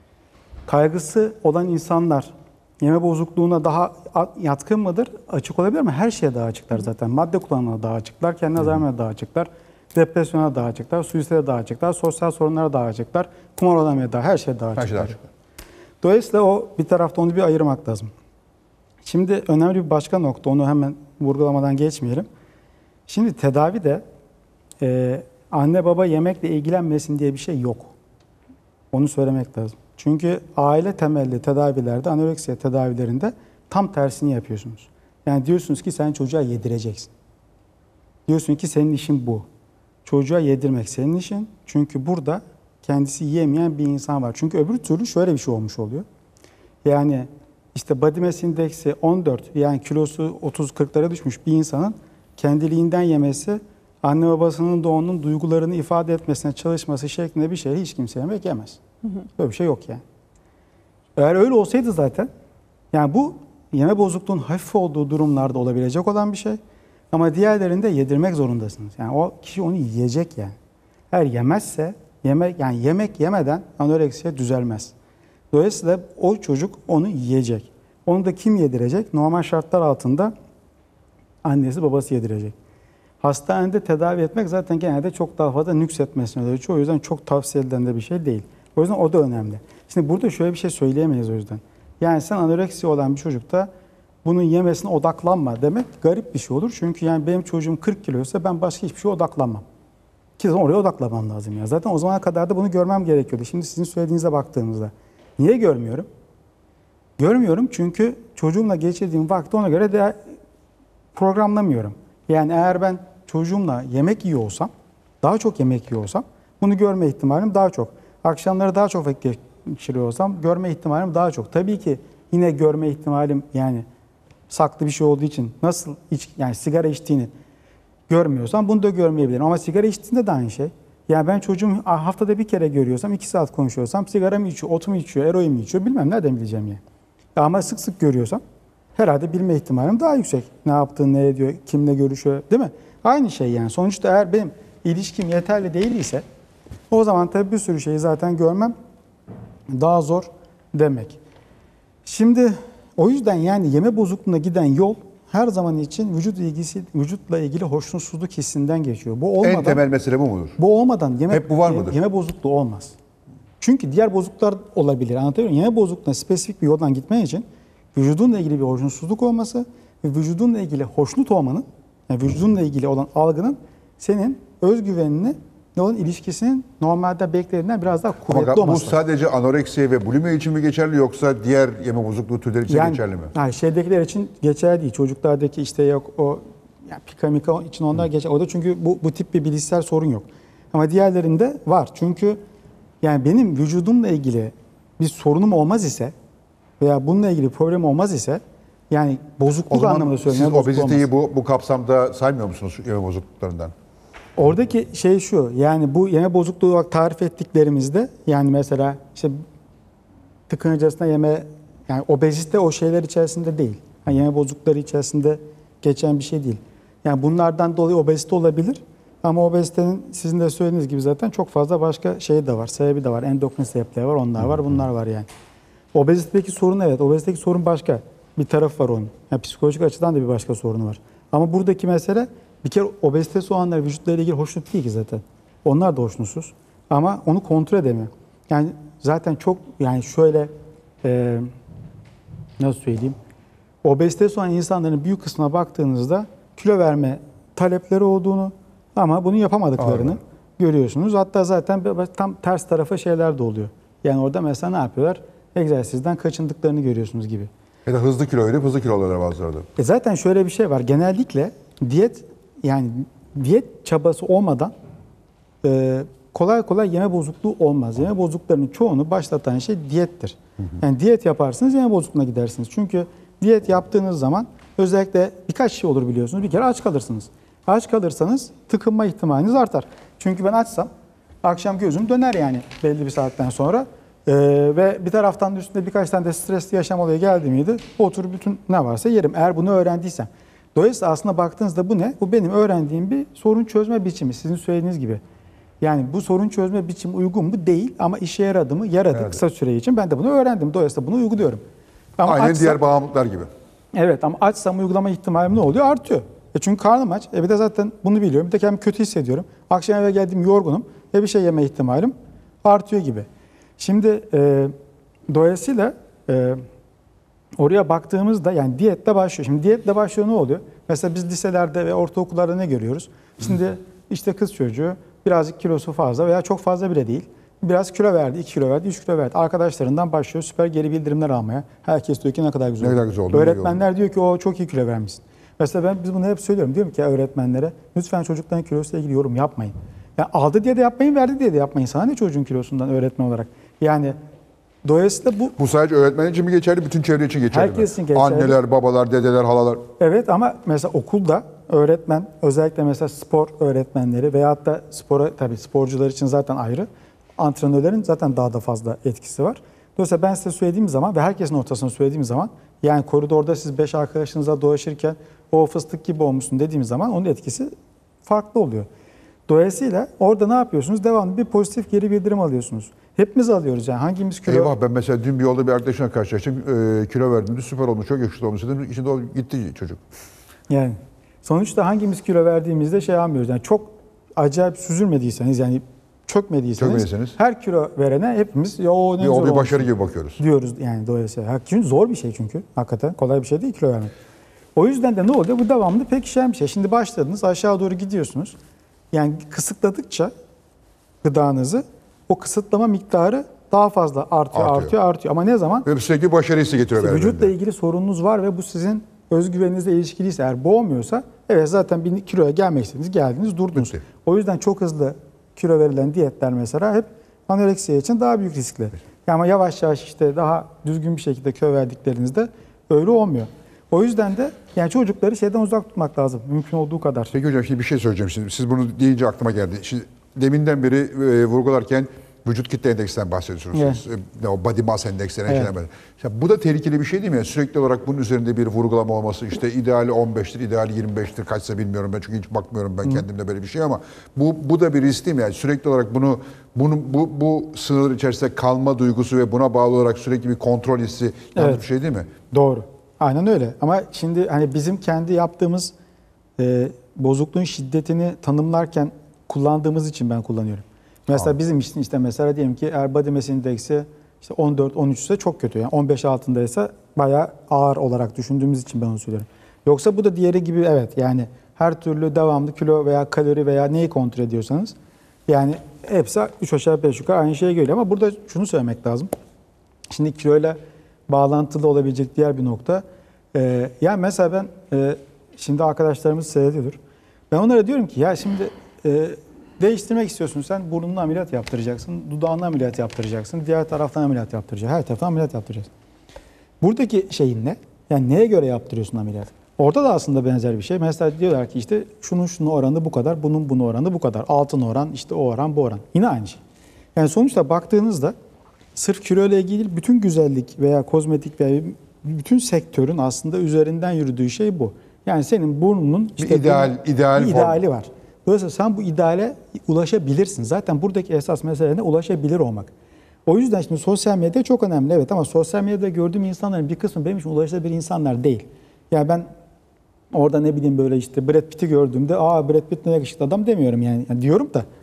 Speaker 2: Kaygısı olan insanlar yeme bozukluğuna daha yatkın mıdır? Açık olabilir mi? Her şeye daha açıklar zaten. Madde kullanımına daha açıklar, kendine zararına daha açıklar, depresyona daha açıklar, suiside daha açıklar, sosyal sorunlara daha açıklar, kumar oynamaya daha, her şeye daha açıklar. Her şey daha açıklar. Dolayısıyla o bir tarafta onu bir ayırmak lazım. Şimdi önemli bir başka nokta, onu hemen vurgulamadan geçmeyelim. Şimdi tedavide e, anne baba yemekle ilgilenmesin diye bir şey yok. Onu söylemek lazım. Çünkü aile temelli tedavilerde, anoreksiya tedavilerinde tam tersini yapıyorsunuz. Yani diyorsunuz ki sen çocuğa yedireceksin. Diyorsun ki senin işin bu. Çocuğa yedirmek senin işin. Çünkü burada kendisi yiyemeyen bir insan var. Çünkü öbür türlü şöyle bir şey olmuş oluyor. Yani işte body mass indeksi on dört, yani kilosu otuz kırklara düşmüş bir insanın kendiliğinden yemesi, anne babasının da onun duygularını ifade etmesine çalışması şeklinde bir şey hiç kimse yemek yemez. Hı hı. Böyle bir şey yok yani. Eğer öyle olsaydı zaten, yani bu yeme bozukluğun hafif olduğu durumlarda olabilecek olan bir şey. Ama diğerlerinde yedirmek zorundasınız. Yani o kişi onu yiyecek yani. Eğer yemezse, yemek yani yemek yemeden anoreksiya düzelmez. Dolayısıyla o çocuk onu yiyecek. Onu da kim yedirecek? Normal şartlar altında annesi babası yedirecek. Hastanede tedavi etmek zaten genelde çok daha fazla nüksetmesine oluyor. O yüzden çok tavsiye edilen de bir şey değil. O yüzden o da önemli. Şimdi burada şöyle bir şey söyleyemeyiz o yüzden. Yani sen anoreksiya olan bir çocukta bunun yemesine odaklanma demek garip bir şey olur. Çünkü yani benim çocuğum kırk kiloysa ben başka hiçbir şeye odaklanmam. Ki zaman oraya odaklanmam lazım ya. Zaten o zamana kadar da bunu görmem gerekiyordu. Şimdi sizin söylediğinize baktığımızda. Niye görmüyorum? Görmüyorum çünkü çocuğumla geçirdiğim vakti ona göre de programlamıyorum. Yani eğer ben çocuğumla yemek yiyor olsam, daha çok yemek yiyor olsam bunu görme ihtimalim daha çok. Akşamları daha çok vakit geçiriyor olsam görme ihtimalim daha çok. Tabii ki yine görme ihtimalim yani saklı bir şey olduğu için nasıl iç, yani sigara içtiğini görmüyorsam bunu da görmeyebilirim. Ama sigara içtiğinde de aynı şey. Yani ben çocuğum haftada bir kere görüyorsam, iki saat konuşuyorsam sigara mı içiyor, ot mu içiyor, eroin mi içiyor bilmem nereden bileceğim yani. Ama sık sık görüyorsam herhalde bilme ihtimalim daha yüksek. Ne yaptığını, ne ediyor, kimle görüşüyor değil mi? Aynı şey yani. Sonuçta eğer benim ilişkim yeterli değil ise o zaman tabii bir sürü şeyi zaten görmem daha zor demek. Şimdi o yüzden yani yeme bozukluğuna giden yol her zaman için vücut ilgisi, vücutla ilgili hoşnutsuzluk hissinden geçiyor. Bu olmadan,
Speaker 1: en temel mesele bu mudur?
Speaker 2: Bu olmadan yeme,
Speaker 1: Hep bu var mıdır?
Speaker 2: Yeme bozukluğu olmaz. Çünkü diğer bozukluklar olabilir. Anlatabiliyor muyum? Yeme bozukluğuna spesifik bir yoldan gitmen için vücudunla ilgili bir hoşnutsuzluk olması ve vücudunla ilgili hoşnut olmanın, yani vücudunla ilgili olan algının senin özgüvenini ne olan ilişkisinin normalde beklediğinden biraz daha kuvvetli
Speaker 1: Ama bu
Speaker 2: olması.
Speaker 1: sadece anoreksiya ve bulimia için mi geçerli yoksa diğer yeme bozukluğu türleri için
Speaker 2: yani,
Speaker 1: geçerli mi?
Speaker 2: Yani şeydekiler için geçerli değil. Çocuklardaki işte yok o yani pika mika için onlar geçerli. O da çünkü bu, bu tip bir bilişsel sorun yok. Ama diğerlerinde var. Çünkü yani benim vücudumla ilgili bir sorunum olmaz ise veya bununla ilgili problem olmaz ise yani bozukluk
Speaker 1: O zaman
Speaker 2: anlamında
Speaker 1: siz
Speaker 2: söylüyorum.
Speaker 1: obeziteyi bu, bu kapsamda saymıyor musunuz yeme bozukluklarından?
Speaker 2: Oradaki şey şu, yani bu yeme bozukluğu olarak tarif ettiklerimizde yani mesela işte tıkınırcasına yeme, yani obezite o şeyler içerisinde değil. Yani yeme bozuklukları içerisinde geçen bir şey değil. Yani bunlardan dolayı obezite olabilir ama obezitenin sizin de söylediğiniz gibi zaten çok fazla başka şey de var, sebebi de var. Endokrin sebepleri var, onlar var, bunlar var yani. Obezitedeki sorun evet, obezitedeki sorun başka. Bir taraf var onun. Yani psikolojik açıdan da bir başka sorunu var. Ama buradaki mesele bir kere obezitesi olanlar vücutlarıyla ilgili hoşnut değil ki zaten. Onlar da hoşnutsuz. Ama onu kontrol edemiyor. Yani zaten çok yani şöyle e, nasıl söyleyeyim? Obezitesi olan insanların büyük kısmına baktığınızda kilo verme talepleri olduğunu ama bunu yapamadıklarını
Speaker 1: Aynen.
Speaker 2: görüyorsunuz. Hatta zaten tam ters tarafa şeyler de oluyor. Yani orada mesela ne yapıyorlar? Egzersizden kaçındıklarını görüyorsunuz gibi.
Speaker 1: Ya da hızlı kilo verip hızlı kilo alıyorlar bazıları da.
Speaker 2: E zaten şöyle bir şey var. Genellikle diyet yani diyet çabası olmadan e, kolay kolay yeme bozukluğu olmaz. Yeme bozukluklarının çoğunu başlatan şey diyettir. Yani diyet yaparsınız yeme bozukluğuna gidersiniz. Çünkü diyet yaptığınız zaman özellikle birkaç şey olur biliyorsunuz. Bir kere aç kalırsınız. Aç kalırsanız tıkınma ihtimaliniz artar. Çünkü ben açsam akşam gözüm döner yani belli bir saatten sonra. Ee, ve bir taraftan da üstünde birkaç tane de stresli yaşam olayı geldi miydi? Oturup bütün ne varsa yerim. Eğer bunu öğrendiysem. Dolayısıyla aslında baktığınızda bu ne? Bu benim öğrendiğim bir sorun çözme biçimi. Sizin söylediğiniz gibi. Yani bu sorun çözme biçimi uygun mu? Değil ama işe yaradı mı? Yaradı
Speaker 1: Evet.
Speaker 2: kısa süre için. Ben de bunu öğrendim. Dolayısıyla bunu uyguluyorum. Ama
Speaker 1: Aynen
Speaker 2: açsam-
Speaker 1: diğer bağımlılıklar gibi.
Speaker 2: Evet ama açsam uygulama ihtimalim ne oluyor? Artıyor. E çünkü karnım aç. E bir de zaten bunu biliyorum. Bir de kendimi kötü hissediyorum. Akşam eve geldiğim yorgunum. E bir şey yeme ihtimalim artıyor gibi. Şimdi e, dolayısıyla e, oraya baktığımızda yani diyetle başlıyor. Şimdi diyetle başlıyor ne oluyor? Mesela biz liselerde ve ortaokullarda ne görüyoruz? Şimdi işte kız çocuğu birazcık kilosu fazla veya çok fazla bile değil. Biraz kilo verdi, iki kilo verdi, üç kilo verdi. Arkadaşlarından başlıyor süper geri bildirimler almaya. Herkes diyor ki ne kadar güzel
Speaker 1: Ne
Speaker 2: oldu.
Speaker 1: kadar güzel oldu,
Speaker 2: Öğretmenler diyor ki o çok iyi kilo vermişsin. Mesela ben biz bunu hep söylüyorum. Diyorum ki öğretmenlere lütfen çocukların kilosuyla ilgili yorum yapmayın. Yani aldı diye de yapmayın, verdi diye de yapmayın. Sana ne çocuğun kilosundan öğretmen olarak? Yani dolayısıyla bu
Speaker 1: Bu sadece öğretmen için mi geçerli, bütün çevre için geçerli mi?
Speaker 2: Herkes için geçerli.
Speaker 1: Anneler, babalar, dedeler, halalar.
Speaker 2: evet ama mesela okulda öğretmen özellikle mesela spor öğretmenleri veyahut da spora tabii sporcular için zaten ayrı. Antrenörlerin zaten daha da fazla etkisi var. Dolayısıyla ben size söylediğim zaman ve herkesin ortasına söylediğim zaman yani koridorda siz beş arkadaşınızla dolaşırken o fıstık gibi olmuşsun dediğim zaman onun etkisi farklı oluyor. Dolayısıyla orada ne yapıyorsunuz? Devamlı bir pozitif geri bildirim alıyorsunuz. Hepimiz alıyoruz yani hangimiz kilo...
Speaker 1: Eyvah ben mesela dün bir yolda bir arkadaşımla karşılaştım. Ee, kilo verdim de süper olmuş, çok yakışıklı olmuş dedim. İçinde o gitti çocuk.
Speaker 2: Yani sonuçta hangimiz kilo verdiğimizde şey almıyoruz. Yani çok acayip süzülmediyseniz yani çökmediyseniz,
Speaker 1: Çökmediyseniz.
Speaker 2: her kilo verene hepimiz ya o ne
Speaker 1: Bir,
Speaker 2: zor
Speaker 1: o bir
Speaker 2: olmuş
Speaker 1: başarı gibi bakıyoruz.
Speaker 2: diyoruz yani dolayısıyla. Çünkü zor bir şey çünkü hakikaten kolay bir şey değil kilo vermek. O yüzden de ne oluyor? Bu devamlı pekişen bir şey. Şimdi başladınız aşağı doğru gidiyorsunuz. Yani kısıtladıkça gıdanızı o kısıtlama miktarı daha fazla artıyor,
Speaker 1: Artıyor.
Speaker 2: artıyor, artıyor. Ama ne zaman?
Speaker 1: Ve sürekli başarı hissi getiriyor.
Speaker 2: İşte vücutla
Speaker 1: beraberinde.
Speaker 2: ilgili sorununuz var ve bu sizin özgüveninizle ilişkiliyse eğer bu olmuyorsa evet zaten bir kiloya gelmek istediniz, geldiniz, durdunuz.
Speaker 1: Bitti.
Speaker 2: O yüzden çok hızlı kilo verilen diyetler mesela hep anoreksiya için daha büyük riskli. Ama yavaş yavaş işte daha düzgün bir şekilde kilo verdiklerinizde öyle olmuyor. O yüzden de yani çocukları şeyden uzak tutmak lazım mümkün olduğu kadar.
Speaker 1: Peki hocam şimdi bir şey söyleyeceğim. Şimdi siz bunu deyince aklıma geldi. Şimdi deminden beri e, vurgularken vücut kitle endeksinden bahsediyorsunuz.
Speaker 2: Evet.
Speaker 1: Siz. E, o body mass endeksleri.
Speaker 2: Evet.
Speaker 1: şeyler böyle. Ya bu da tehlikeli bir şey değil mi? Yani sürekli olarak bunun üzerinde bir vurgulama olması. İşte ideali on beştir, ideali yirmi beştir. Kaçsa bilmiyorum ben çünkü hiç bakmıyorum ben kendimde böyle bir şey ama bu bu da bir risk değil mi? Yani sürekli olarak bunu bunu bu bu sınır içerisinde kalma duygusu ve buna bağlı olarak sürekli bir kontrol hissi yanlış
Speaker 2: Evet.
Speaker 1: bir şey değil mi?
Speaker 2: Doğru. Aynen öyle. Ama şimdi hani bizim kendi yaptığımız e, bozukluğun şiddetini tanımlarken kullandığımız için ben kullanıyorum. Mesela
Speaker 1: Tamam.
Speaker 2: bizim için işte mesela diyelim ki eğer body mass indeksi işte on dört on üç ise çok kötü. Yani on beş altındaysa bayağı ağır olarak düşündüğümüz için ben onu söylüyorum. Yoksa bu da diğeri gibi evet yani her türlü devamlı kilo veya kalori veya neyi kontrol ediyorsanız yani hepsi üç aşağı beş yukarı aynı şeye geliyor. Ama burada şunu söylemek lazım. Şimdi kiloyla bağlantılı olabilecek diğer bir nokta. Ee, yani mesela ben e, şimdi arkadaşlarımız seyrediyordur. Ben onlara diyorum ki ya şimdi e, değiştirmek istiyorsun sen burnunu ameliyat yaptıracaksın, dudağını ameliyat yaptıracaksın, diğer taraftan ameliyat yaptıracaksın, her taraftan ameliyat yaptıracaksın. Buradaki şeyin ne? Yani neye göre yaptırıyorsun ameliyat? Orada da aslında benzer bir şey. Mesela diyorlar ki işte şunun şunun oranı bu kadar, bunun bunun oranı bu kadar. Altın oran, işte o oran, bu oran. Yine aynı şey. Yani sonuçta baktığınızda sırf kilo ile ilgili değil, bütün güzellik veya kozmetik veya bütün sektörün aslında üzerinden yürüdüğü şey bu. Yani senin burnunun işte
Speaker 1: ideal-
Speaker 2: bir,
Speaker 1: ideal
Speaker 2: bir
Speaker 1: form.
Speaker 2: ideali var. Dolayısıyla sen bu ideale ulaşabilirsin. Zaten buradaki esas mesele ne? Ulaşabilir olmak. O yüzden şimdi sosyal medya çok önemli evet ama sosyal medyada gördüğüm insanların bir kısmı benim için ulaşılabilir insanlar değil. Yani ben orada ne bileyim böyle işte Brad Pitt'i gördüğümde aa Brad Pitt ne yakışıklı adam demiyorum yani. Yani diyorum da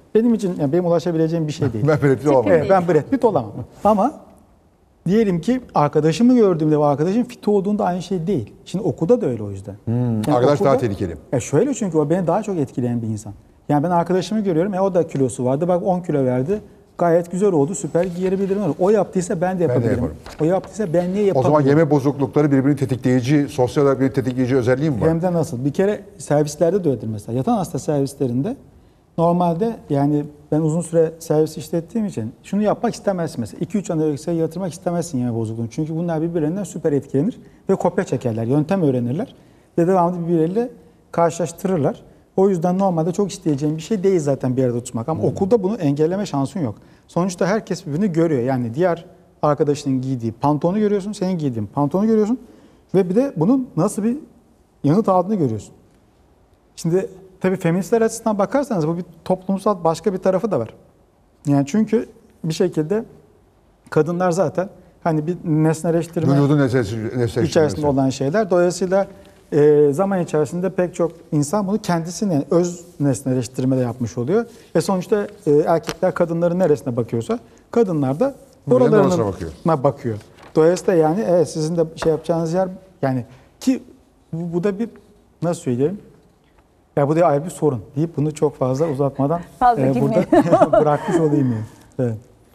Speaker 2: benim için yani benim ulaşabileceğim bir şey değil.
Speaker 1: Ben Brad Pitt olamam.
Speaker 2: Evet, ben Brad Pitt olamam. Ama diyelim ki arkadaşımı gördüğümde ve arkadaşım fit olduğunda aynı şey değil. Şimdi okulda da öyle o yüzden. Yani
Speaker 1: Arkadaş daha
Speaker 2: okulda-
Speaker 1: tehlikeli.
Speaker 2: E şöyle çünkü o beni daha çok etkileyen bir insan. Yani ben arkadaşımı görüyorum. E o da kilosu vardı. Bak on kilo verdi. Gayet güzel oldu. Süper giyebilirim. O yaptıysa ben de yapabilirim.
Speaker 1: yaparım.
Speaker 2: O yaptıysa ben niye
Speaker 1: O
Speaker 2: yapamıyorum?
Speaker 1: zaman yeme bozuklukları birbirini tetikleyici, sosyal olarak birbirini tetikleyici özelliği mi var?
Speaker 2: Hem de nasıl? Bir kere servislerde de öyledir mesela. Yatan hasta servislerinde normalde yani ben uzun süre servis işlettiğim için şunu yapmak istemezsin mesela. iki üç anoreksiye yatırmak istemezsin yeme bozukluğunu. Çünkü bunlar birbirlerinden süper etkilenir ve kopya çekerler, yöntem öğrenirler ve devamlı birbirleriyle karşılaştırırlar. O yüzden normalde çok isteyeceğim bir şey değil zaten bir arada tutmak. Ama okulda bunu engelleme şansın yok. Sonuçta herkes birbirini görüyor. Yani diğer arkadaşının giydiği pantolonu görüyorsun, senin giydiğin pantolonu görüyorsun ve bir de bunun nasıl bir yanıt aldığını görüyorsun. Şimdi tabii feministler açısından bakarsanız bu bir toplumsal başka bir tarafı da var. Yani çünkü bir şekilde kadınlar zaten hani bir nesneleştirme
Speaker 1: Vücudun nesneleştirmesi.
Speaker 2: içerisinde olan şeyler. Dolayısıyla e, zaman içerisinde pek çok insan bunu kendisine öz nesneleştirmede yapmış oluyor. Ve sonuçta e, erkekler kadınların neresine bakıyorsa kadınlar da
Speaker 1: Buraların
Speaker 2: oralarına
Speaker 1: orasına bakıyor.
Speaker 2: bakıyor. Dolayısıyla yani evet, sizin de şey yapacağınız yer yani ki bu, bu da bir nasıl söyleyeyim? Ya bu da ayrı bir sorun deyip bunu çok fazla uzatmadan
Speaker 3: Fazla
Speaker 2: e, burada bırakmış olayım yani. Evet.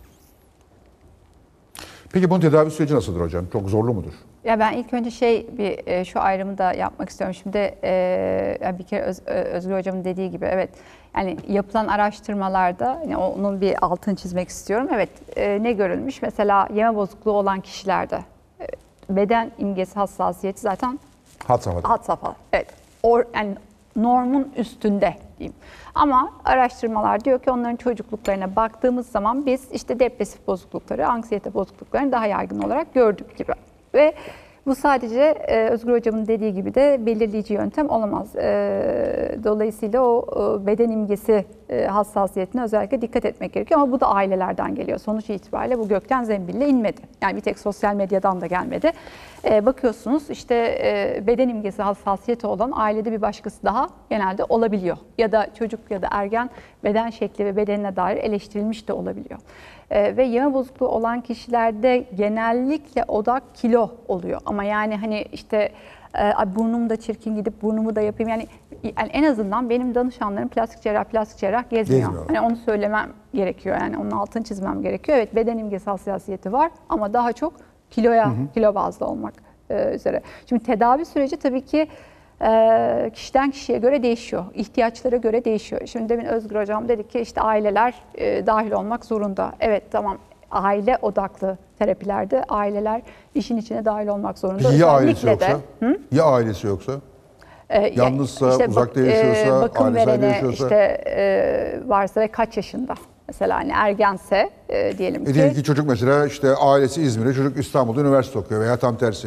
Speaker 1: Peki bunun tedavi süreci nasıldır hocam? Çok zorlu mudur?
Speaker 3: Ya ben ilk önce şey bir e, şu ayrımı da yapmak istiyorum. Şimdi e, yani bir kere Öz, Ö- Özgür Hocam'ın dediği gibi evet yani yapılan araştırmalarda yani onun bir altını çizmek istiyorum. Evet e, ne görülmüş? Mesela yeme bozukluğu olan kişilerde e, beden imgesi hassasiyeti zaten
Speaker 1: Had safhada.
Speaker 3: had safhada. Evet. Or, yani normun üstünde diyeyim. Ama araştırmalar diyor ki onların çocukluklarına baktığımız zaman biz işte depresif bozuklukları, anksiyete bozukluklarını daha yaygın olarak gördük gibi. Ve bu sadece e, Özgür Hocam'ın dediği gibi de belirleyici yöntem olamaz. E, dolayısıyla o e, beden imgesi e, hassasiyetine özellikle dikkat etmek gerekiyor. Ama bu da ailelerden geliyor. Sonuç itibariyle bu gökten zembille inmedi. Yani bir tek sosyal medyadan da gelmedi. E, bakıyorsunuz işte e, beden imgesi hassasiyeti olan ailede bir başkası daha genelde olabiliyor. Ya da çocuk ya da ergen beden şekli ve bedenine dair eleştirilmiş de olabiliyor. Ee, ve yeme bozukluğu olan kişilerde genellikle odak kilo oluyor. Ama yani hani işte e, burnum da çirkin gidip burnumu da yapayım. Yani, yani en azından benim danışanlarım plastik cerrah plastik cerrah gezmiyor.
Speaker 1: Gezmiyor.
Speaker 3: Hani onu söylemem gerekiyor yani onun altını çizmem gerekiyor. Evet beden imgesi hassasiyeti var ama daha çok kiloya, hı hı. kilo bazlı olmak e, üzere. Şimdi tedavi süreci tabii ki e, kişiden kişiye göre değişiyor. İhtiyaçlara göre değişiyor. Şimdi demin Özgür Hocam dedi ki işte aileler e, dahil olmak zorunda. Evet tamam aile odaklı terapilerde aileler işin içine dahil olmak zorunda.
Speaker 1: Peki ya ailesi
Speaker 3: Özellikle
Speaker 1: yoksa?
Speaker 3: de, hı?
Speaker 1: Ya ailesi yoksa?
Speaker 3: Ee,
Speaker 1: Yalnızsa,
Speaker 3: işte
Speaker 1: uzakta
Speaker 3: bak-
Speaker 1: yaşıyorsa,
Speaker 3: e, bakım
Speaker 1: ailesiyle
Speaker 3: verene
Speaker 1: yaşıyorsa?
Speaker 3: işte e, varsa ve kaç yaşında? Mesela hani ergense e, diyelim
Speaker 1: E
Speaker 3: ki.
Speaker 1: diyelim ki çocuk mesela işte ailesi İzmir'de, çocuk İstanbul'da üniversite okuyor veya tam tersi.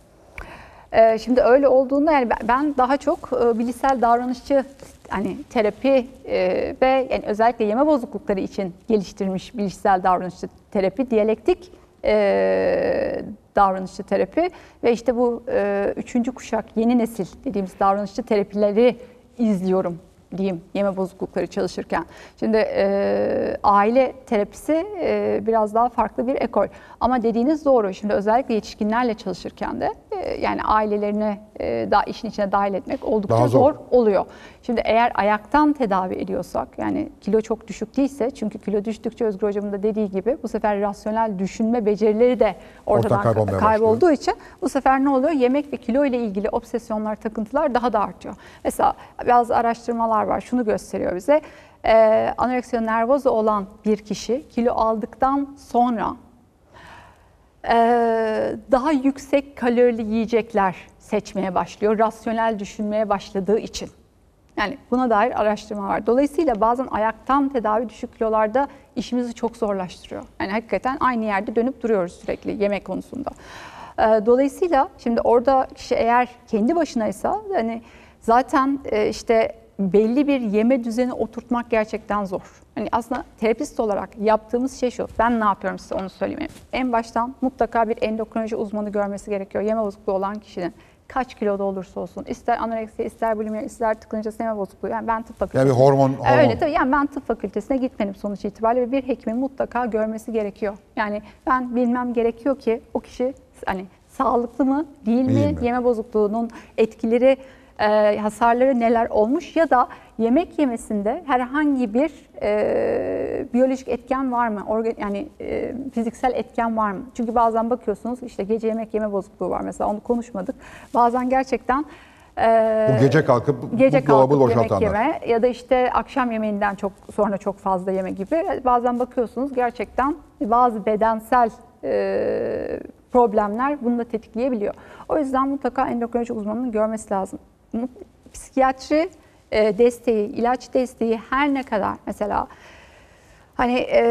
Speaker 3: e, şimdi öyle olduğunda yani ben- ben daha çok e, bilişsel davranışçı hani terapi e, ve yani özellikle yeme bozuklukları için geliştirilmiş bilişsel davranışçı terapi, diyalektik e, davranışçı terapi ve işte bu e, üçüncü kuşak yeni nesil dediğimiz davranışçı terapileri izliyorum diyeyim yeme bozuklukları çalışırken. Şimdi e, aile terapisi e, biraz daha farklı bir ekol. Ama dediğiniz doğru. Şimdi özellikle yetişkinlerle çalışırken de e, yani ailelerini e, daha işin içine dahil etmek oldukça
Speaker 1: Daha zor.
Speaker 3: zor oluyor. Şimdi eğer ayaktan tedavi ediyorsak yani kilo çok düşük değilse çünkü kilo düştükçe Özgür Hocam'ın da dediği gibi bu sefer rasyonel düşünme becerileri de ortadan
Speaker 1: Ortadan kaybolmaya
Speaker 3: kaybolduğu için bu sefer ne oluyor? Yemek ve kilo ile ilgili obsesyonlar, takıntılar daha da artıyor. Mesela bazı araştırmalar var şunu gösteriyor bize. Ee, anoreksiya nervoza olan bir kişi kilo aldıktan sonra e, daha yüksek kalorili yiyecekler seçmeye başlıyor. Rasyonel düşünmeye başladığı için. Yani buna dair araştırma var. Dolayısıyla bazen ayaktan tedavi düşük kilolarda işimizi çok zorlaştırıyor. Yani hakikaten aynı yerde dönüp duruyoruz sürekli yemek konusunda. Ee, Dolayısıyla şimdi orada kişi eğer kendi başınaysa hani zaten e, işte belli bir yeme düzeni oturtmak gerçekten zor. Hani aslında terapist olarak yaptığımız şey şu. Ben ne yapıyorum size onu söyleyeyim. En baştan mutlaka bir endokrinoloji uzmanı görmesi gerekiyor. Yeme bozukluğu olan kişinin kaç kiloda olursa olsun, ister anoreksiya, ister bulimia, ister tıkanıcı yeme bozukluğu. Yani ben tıp fakültesine...
Speaker 1: Yani bir hormon, hormon.
Speaker 3: Öyle tabii. Yani ben tıp fakültesine gitmedim sonuç itibariyle ve bir hekimin mutlaka görmesi gerekiyor. Yani ben bilmem gerekiyor ki o kişi hani sağlıklı mı, değil mi,
Speaker 1: Değil mi?
Speaker 3: yeme bozukluğunun etkileri, e, hasarları neler olmuş ya da yemek yemesinde herhangi bir e, biyolojik etken var mı? Organ, yani e, fiziksel etken var mı? Çünkü bazen bakıyorsunuz işte gece yemek yeme bozukluğu var mesela, onu konuşmadık. Bazen gerçekten e,
Speaker 1: Bu gece kalkıp
Speaker 3: gece
Speaker 1: buzdolabı
Speaker 3: kalkıp yemek
Speaker 1: boşaltanlar.
Speaker 3: yeme ya da işte akşam yemeğinden çok sonra çok fazla yeme gibi. Bazen bakıyorsunuz gerçekten bazı bedensel e, problemler bunu da tetikleyebiliyor. O yüzden mutlaka endokrinoloji uzmanının görmesi lazım. Psikiyatri e, desteği, ilaç desteği her ne kadar mesela hani e,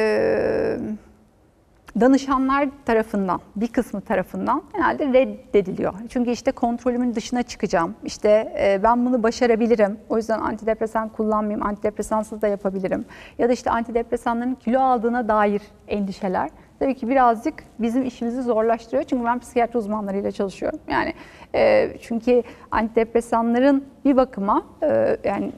Speaker 3: danışanlar tarafından, bir kısmı tarafından genelde reddediliyor. Çünkü işte kontrolümün dışına çıkacağım. İşte e, ben bunu başarabilirim. O yüzden antidepresan kullanmayayım, antidepresansız da yapabilirim. Ya da işte antidepresanların kilo aldığına dair endişeler tabii ki birazcık bizim işimizi zorlaştırıyor. Çünkü ben psikiyatri uzmanlarıyla çalışıyorum. Yani e, çünkü antidepresanların bir bakıma e, yani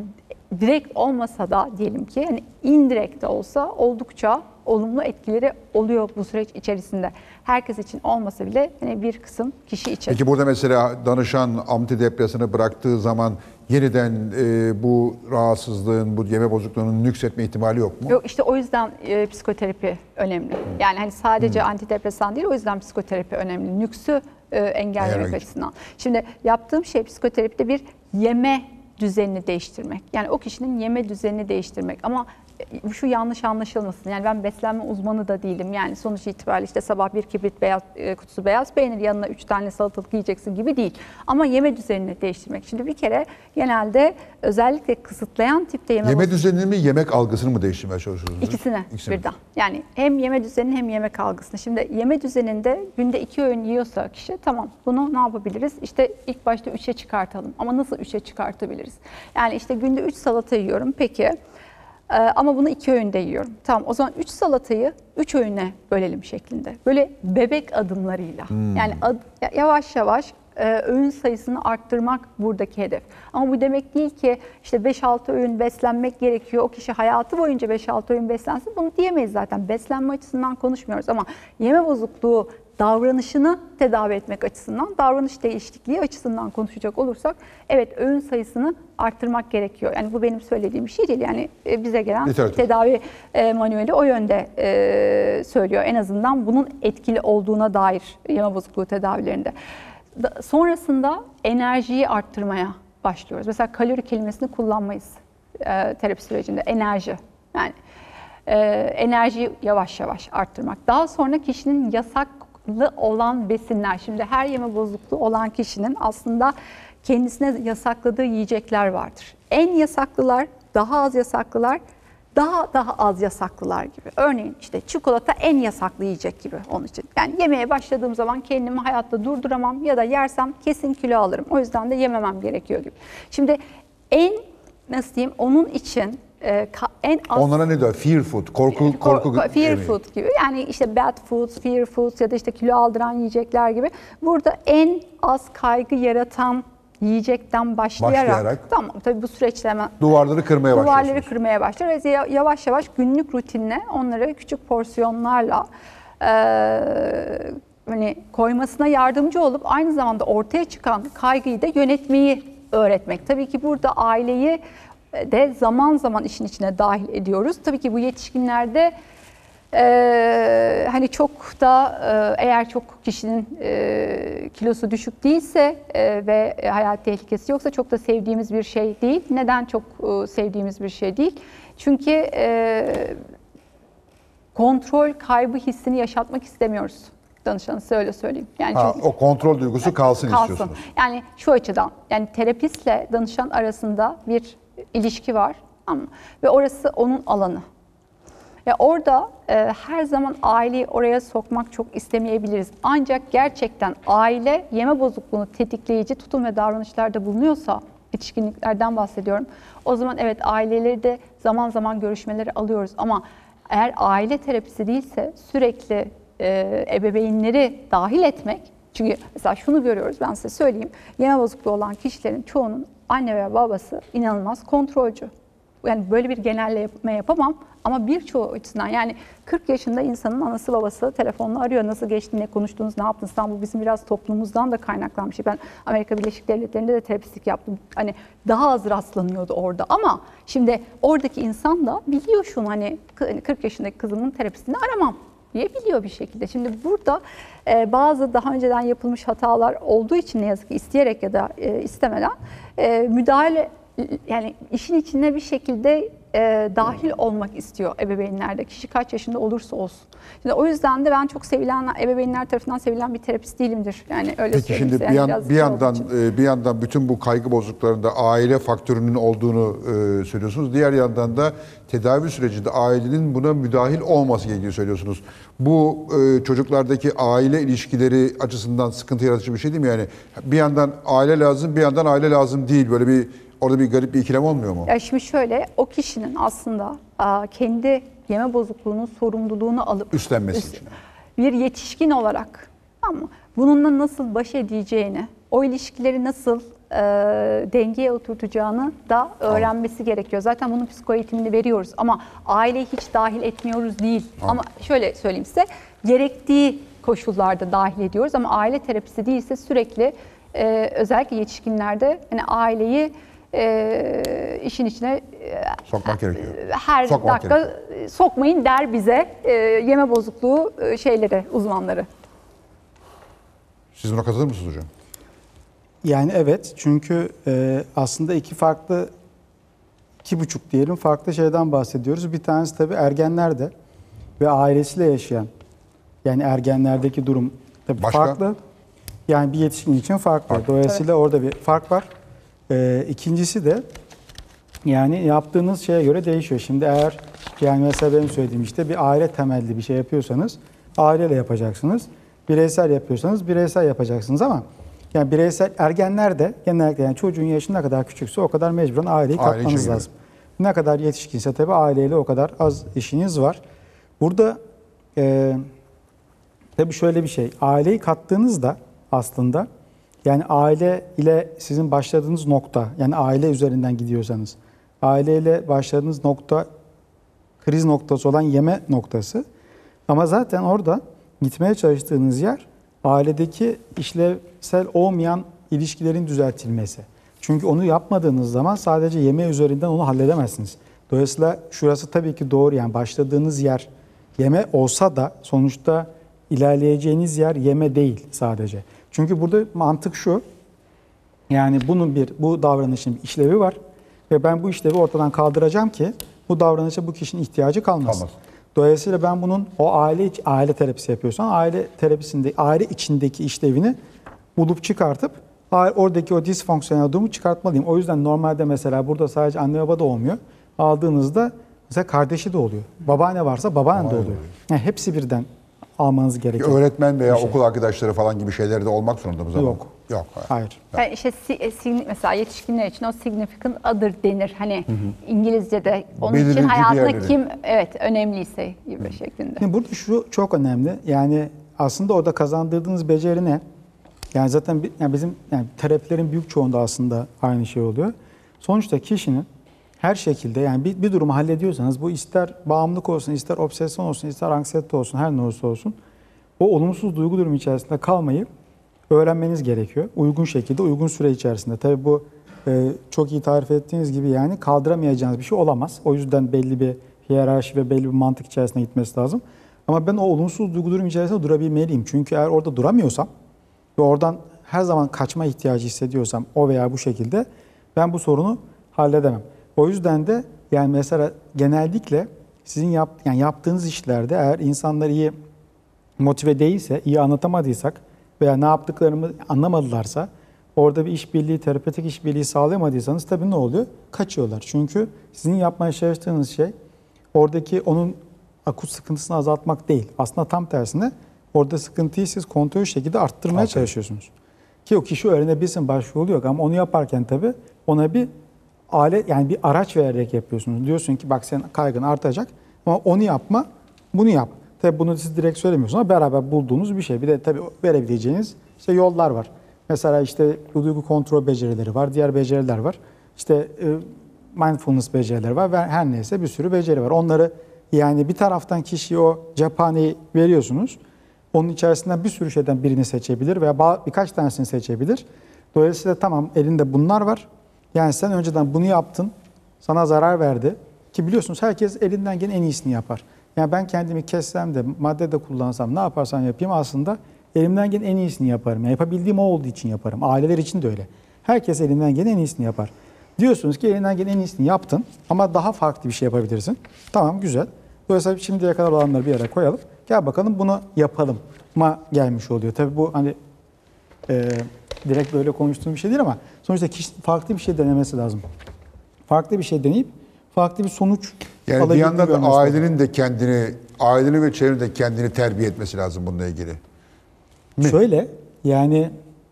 Speaker 3: direkt olmasa da diyelim ki yani indirekt de olsa oldukça olumlu etkileri oluyor bu süreç içerisinde. Herkes için olmasa bile yani bir kısım kişi için.
Speaker 1: Peki burada mesela danışan antidepresanı bıraktığı zaman yeniden e, bu rahatsızlığın, bu yeme bozukluğunun nüksetme ihtimali yok mu?
Speaker 3: Yok, işte o yüzden e, psikoterapi önemli. Yani hani sadece hmm. antidepresan değil, o yüzden psikoterapi önemli. Nüksü e, engellemek
Speaker 1: Eğer
Speaker 3: açısından. Şimdi yaptığım şey psikoterapide bir yeme düzenini değiştirmek. Yani o kişinin yeme düzenini değiştirmek. Ama şu yanlış anlaşılmasın. Yani ben beslenme uzmanı da değilim. Yani sonuç itibariyle işte sabah bir kibrit beyaz e, kutusu beyaz peynir, yanına üç tane salatalık yiyeceksin gibi değil. Ama yeme düzenini değiştirmek. Şimdi bir kere genelde özellikle kısıtlayan tipte yeme
Speaker 1: Yeme düzenini mi, yemek algısını mı değiştirmeye çalışıyorsunuz?
Speaker 3: İkisine
Speaker 1: İkisini.
Speaker 3: birden. Yani hem yeme düzenini hem yemek algısını. Şimdi yeme düzeninde günde iki öğün yiyorsa kişi, tamam, bunu ne yapabiliriz? İşte ilk başta üçe çıkartalım. Ama nasıl üçe çıkartabiliriz? Yani işte günde üç salata yiyorum. Peki. Ee, ama bunu iki öğünde yiyorum. Tamam, o zaman üç salatayı üç öğüne bölelim şeklinde. Böyle bebek adımlarıyla. Hmm. Yani ad, yavaş yavaş e, öğün sayısını arttırmak buradaki hedef. Ama bu demek değil ki işte beş altı öğün beslenmek gerekiyor. O kişi hayatı boyunca beş altı öğün beslensin. Bunu diyemeyiz zaten. Beslenme açısından konuşmuyoruz ama yeme bozukluğu davranışını tedavi etmek açısından, davranış değişikliği açısından konuşacak olursak evet, öğün sayısını arttırmak gerekiyor. Yani bu benim söylediğim bir şey değil. Yani bize gelen
Speaker 1: Literatür.
Speaker 3: tedavi e, manueli o yönde e, söylüyor. En azından bunun etkili olduğuna dair yeme bozukluğu tedavilerinde. Da, sonrasında enerjiyi arttırmaya başlıyoruz. Mesela kalori kelimesini kullanmayız e, terapi sürecinde. Enerji. Yani e, enerjiyi yavaş yavaş arttırmak. Daha sonra kişinin yasak olan besinler. Şimdi her yeme bozukluğu olan kişinin aslında kendisine yasakladığı yiyecekler vardır. En yasaklılar, daha az yasaklılar, daha daha az yasaklılar gibi. Örneğin işte çikolata en yasaklı yiyecek gibi onun için. Yani yemeye başladığım zaman kendimi hayatta durduramam ya da yersem kesin kilo alırım. O yüzden de yememem gerekiyor gibi. Şimdi en nasıl diyeyim, onun için en az...
Speaker 1: Onlara ne diyor? Fear food, korku, korku
Speaker 3: Fear
Speaker 1: yemeği.
Speaker 3: food gibi. Yani işte bad foods, fear foods ya da işte kilo aldıran yiyecekler gibi. Burada en az kaygı yaratan yiyecekten başlayarak,
Speaker 1: Başlayarak.
Speaker 3: Tamam, tabii bu süreçte hemen
Speaker 1: Duvarları kırmaya başlıyorsunuz.
Speaker 3: duvarları kırmaya başlıyor. Yavaş yavaş günlük rutinle onları küçük porsiyonlarla e, hani koymasına yardımcı olup aynı zamanda ortaya çıkan kaygıyı da yönetmeyi öğretmek. Tabii ki burada aileyi de zaman zaman işin içine dahil ediyoruz. Tabii ki bu yetişkinlerde e, hani çok da e, eğer çok kişinin e, kilosu düşük değilse e, ve hayat tehlikesi yoksa çok da sevdiğimiz bir şey değil. Neden çok e, sevdiğimiz bir şey değil? Çünkü e, kontrol kaybı hissini yaşatmak istemiyoruz. Danışanı size öyle söyleyeyim. Yani
Speaker 1: ha,
Speaker 3: çünkü,
Speaker 1: o kontrol duygusu kalsın, kalsın istiyorsunuz.
Speaker 3: Yani şu açıdan, yani terapistle danışan arasında bir ilişki var ama ve orası onun alanı. Ve orada e, her zaman aileyi oraya sokmak çok istemeyebiliriz. Ancak gerçekten aile yeme bozukluğunu tetikleyici tutum ve davranışlarda bulunuyorsa, yetişkinliklerden bahsediyorum. O zaman evet, aileleri de zaman zaman görüşmeleri alıyoruz ama eğer aile terapisi değilse sürekli e, ebeveynleri dahil etmek Çünkü mesela şunu görüyoruz, ben size söyleyeyim. Yeme bozukluğu olan kişilerin çoğunun anne veya babası inanılmaz kontrolcü. Yani böyle bir genelleme yapamam ama birçoğu açısından, yani kırk yaşında insanın anası babası telefonla arıyor. Nasıl geçti, ne konuştunuz, ne yaptınız? Bu bizim biraz toplumumuzdan da kaynaklanmış. Ben Amerika Birleşik Devletleri'nde de terapistlik yaptım. Hani daha az rastlanıyordu orada ama şimdi oradaki insan da biliyor şunu, hani kırk yaşındaki kızımın terapistini aramam diyebiliyor bir şekilde. Şimdi burada e, bazı daha önceden yapılmış hatalar olduğu için ne yazık ki isteyerek ya da e, istemeden e, müdahale, yani işin içine bir şekilde e, dahil olmak istiyor ebeveynler de. Kişi kaç yaşında olursa olsun. Şimdi o yüzden de ben çok sevilen, ebeveynler tarafından sevilen bir terapist değilimdir. Yani öyle
Speaker 1: Peki şimdi bir,
Speaker 3: yani
Speaker 1: yan, bir yandan e, bir yandan bütün bu kaygı bozukluklarında aile faktörünün olduğunu e, söylüyorsunuz. Diğer yandan da tedavi sürecinde ailenin buna müdahil olması gerektiğini söylüyorsunuz. Bu e, çocuklardaki aile ilişkileri açısından sıkıntı yaratıcı bir şey değil mi? Yani bir yandan aile lazım, bir yandan aile lazım değil. Böyle bir orada bir garip bir ikilem olmuyor mu?
Speaker 3: Ya şimdi şöyle, o kişinin aslında kendi yeme bozukluğunun sorumluluğunu alıp
Speaker 1: Üstlenmesi
Speaker 3: üst,
Speaker 1: için.
Speaker 3: bir yetişkin olarak, ama bununla nasıl baş edeceğini, o ilişkileri nasıl e, dengeye oturtacağını da öğrenmesi Anladım. gerekiyor. Zaten bunun psikoeğitimini veriyoruz ama aileyi hiç dahil etmiyoruz değil. Anladım. Ama şöyle söyleyeyim size, gerektiği koşullarda dahil ediyoruz ama aile terapisi değilse sürekli e, özellikle yetişkinlerde hani aileyi E, işin içine e,
Speaker 1: sokmak gerekiyor.
Speaker 3: Her
Speaker 1: Sokmak
Speaker 3: dakika
Speaker 1: gerekiyor.
Speaker 3: Sokmayın der bize e, yeme bozukluğu e, şeyleri, uzmanları.
Speaker 1: Siz buna katılır mısınız hocam?
Speaker 2: Yani evet, çünkü e, aslında iki farklı, iki buçuk diyelim farklı şeyden bahsediyoruz. Bir tanesi tabii ergenlerde ve ailesiyle yaşayan, yani ergenlerdeki durum tabii
Speaker 1: Başka?
Speaker 2: farklı. Yani bir yetişkin için farklı.
Speaker 1: Farklı.
Speaker 2: Dolayısıyla evet. Orada bir fark var. Ee, ikincisi de yani yaptığınız şeye göre değişiyor. Şimdi eğer yani mesela benim söylediğim işte bir aile temelli bir şey yapıyorsanız aileyle yapacaksınız. Bireysel yapıyorsanız bireysel yapacaksınız ama yani bireysel ergenler de genellikle yani çocuğun yaşı ne kadar küçükse o kadar mecburen aileyi
Speaker 1: Aile
Speaker 2: katmanız
Speaker 1: için
Speaker 2: lazım. Ne kadar yetişkinse tabii aileyle o kadar az işiniz var. Burada e, tabii şöyle bir şey, aileyi kattığınızda aslında yani aile ile sizin başladığınız nokta, yani aile üzerinden gidiyorsanız, aileyle başladığınız nokta kriz noktası olan yeme noktası. Ama zaten orada gitmeye çalıştığınız yer ailedeki işlevsel olmayan ilişkilerin düzeltilmesi. Çünkü onu yapmadığınız zaman sadece yeme üzerinden onu halledemezsiniz. Dolayısıyla şurası tabii ki doğru, yani başladığınız yer yeme olsa da sonuçta ilerleyeceğiniz yer yeme değil sadece. Çünkü burada mantık şu, yani bunun bir, bu davranışın bir işlevi var ve ben bu işlevi ortadan kaldıracağım ki bu davranışa bu kişinin ihtiyacı kalmasın. Kalmaz. Dolayısıyla ben bunun o aile aile terapisi yapıyorsam aile terapisinde aile içindeki işlevini bulup çıkartıp oradaki o disfonksiyonel durumu çıkartmalıyım. O yüzden normalde mesela burada sadece anne baba da olmuyor. Aldığınızda mesela kardeşi de oluyor. Babaanne varsa babaanne de oluyor. Yani hepsi birden almanız gerekiyor.
Speaker 1: Öğretmen veya şey. okul arkadaşları falan gibi şeyler de olmak zorunda mı zaman?
Speaker 2: Yok.
Speaker 1: Yok.
Speaker 2: Hayır.
Speaker 3: Yani işte mesela yetişkinler için o significant other denir. Hani hı hı. İngilizce'de onun Belirleyici için hayatında diğerleri. Kim evet önemliyse gibi hı. şeklinde.
Speaker 2: Şimdi burada şu çok önemli. Yani aslında orada kazandırdığınız beceri ne? Yani zaten yani bizim yani terapilerin büyük çoğunda aslında aynı şey oluyor. Sonuçta kişinin her şekilde yani bir, bir durumu hallediyorsanız bu ister bağımlılık olsun, ister obsesyon olsun, ister anksiyete olsun, her ne olursa olsun o olumsuz duygu durumu içerisinde kalmayı öğrenmeniz gerekiyor. Uygun şekilde, uygun süre içerisinde. Tabii bu e, çok iyi tarif ettiğiniz gibi yani kaldıramayacağınız bir şey olamaz. O yüzden belli bir hiyerarşi ve belli bir mantık içerisinde gitmesi lazım. Ama ben o olumsuz duygu durumu içerisinde durabilmeliyim. Çünkü eğer orada duramıyorsam ve oradan her zaman kaçma ihtiyacı hissediyorsam o veya bu şekilde ben bu sorunu halledemem. O yüzden de yani mesela genellikle sizin yap, yani yaptığınız işlerde eğer insanlar iyi motive değilse, iyi anlatamadıysak veya ne yaptıklarımı anlamadılarsa, orada bir işbirliği, terapötik işbirliği sağlayamadıysanız tabii ne oluyor? Kaçıyorlar. Çünkü sizin yapmaya çalıştığınız şey oradaki onun akut sıkıntısını azaltmak değil. Aslında tam tersine orada sıkıntıyı siz kontrollü şekilde arttırmaya okay. çalışıyorsunuz. Ki o kişi öğrenebilsin, başka yolu yok. Ama onu yaparken tabii ona bir alet, yani bir araç vererek yapıyorsunuz. Diyorsun ki bak senin kaygın artacak ama onu yapma, bunu yap. Tabii bunu siz direkt söylemiyorsunuz ama beraber bulduğunuz bir şey. Bir de tabii verebileceğiniz işte yollar var. Mesela işte duygu kontrol becerileri var, diğer beceriler var. İşte e, mindfulness becerileri var ve her neyse bir sürü beceri var. Onları yani bir taraftan kişiye o cephaneyi veriyorsunuz. Onun içerisinden bir sürü şeyden birini seçebilir veya ba- birkaç tanesini seçebilir. Dolayısıyla tamam elinde bunlar var. Yani sen önceden bunu yaptın, sana zarar verdi. Ki biliyorsunuz herkes elinden gelen en iyisini yapar. Yani ben kendimi kessem de, madde de kullansam, ne yaparsam yapayım aslında elimden gelen en iyisini yaparım. Yani yapabildiğim o olduğu için yaparım. Aileler için de öyle. Herkes elinden gelen en iyisini yapar. Diyorsunuz ki elinden gelen en iyisini yaptın ama daha farklı bir şey yapabilirsin. Tamam, güzel. Dolayısıyla şimdiye kadar olanları bir yere koyalım. Gel bakalım bunu yapalım ma gelmiş oluyor. Tabii bu hani e, direkt böyle konuştuğum bir şey değil ama sonuçta kişi farklı bir şey denemesi lazım. Farklı bir şey deneyip farklı bir sonuç
Speaker 1: Yani bir
Speaker 2: alabildiğini
Speaker 1: yandan da
Speaker 2: görmesi lazım.
Speaker 1: ailenin de kendini, ailenin ve çevrenin de kendini terbiye etmesi lazım bununla ilgili. Mi?
Speaker 2: Şöyle yani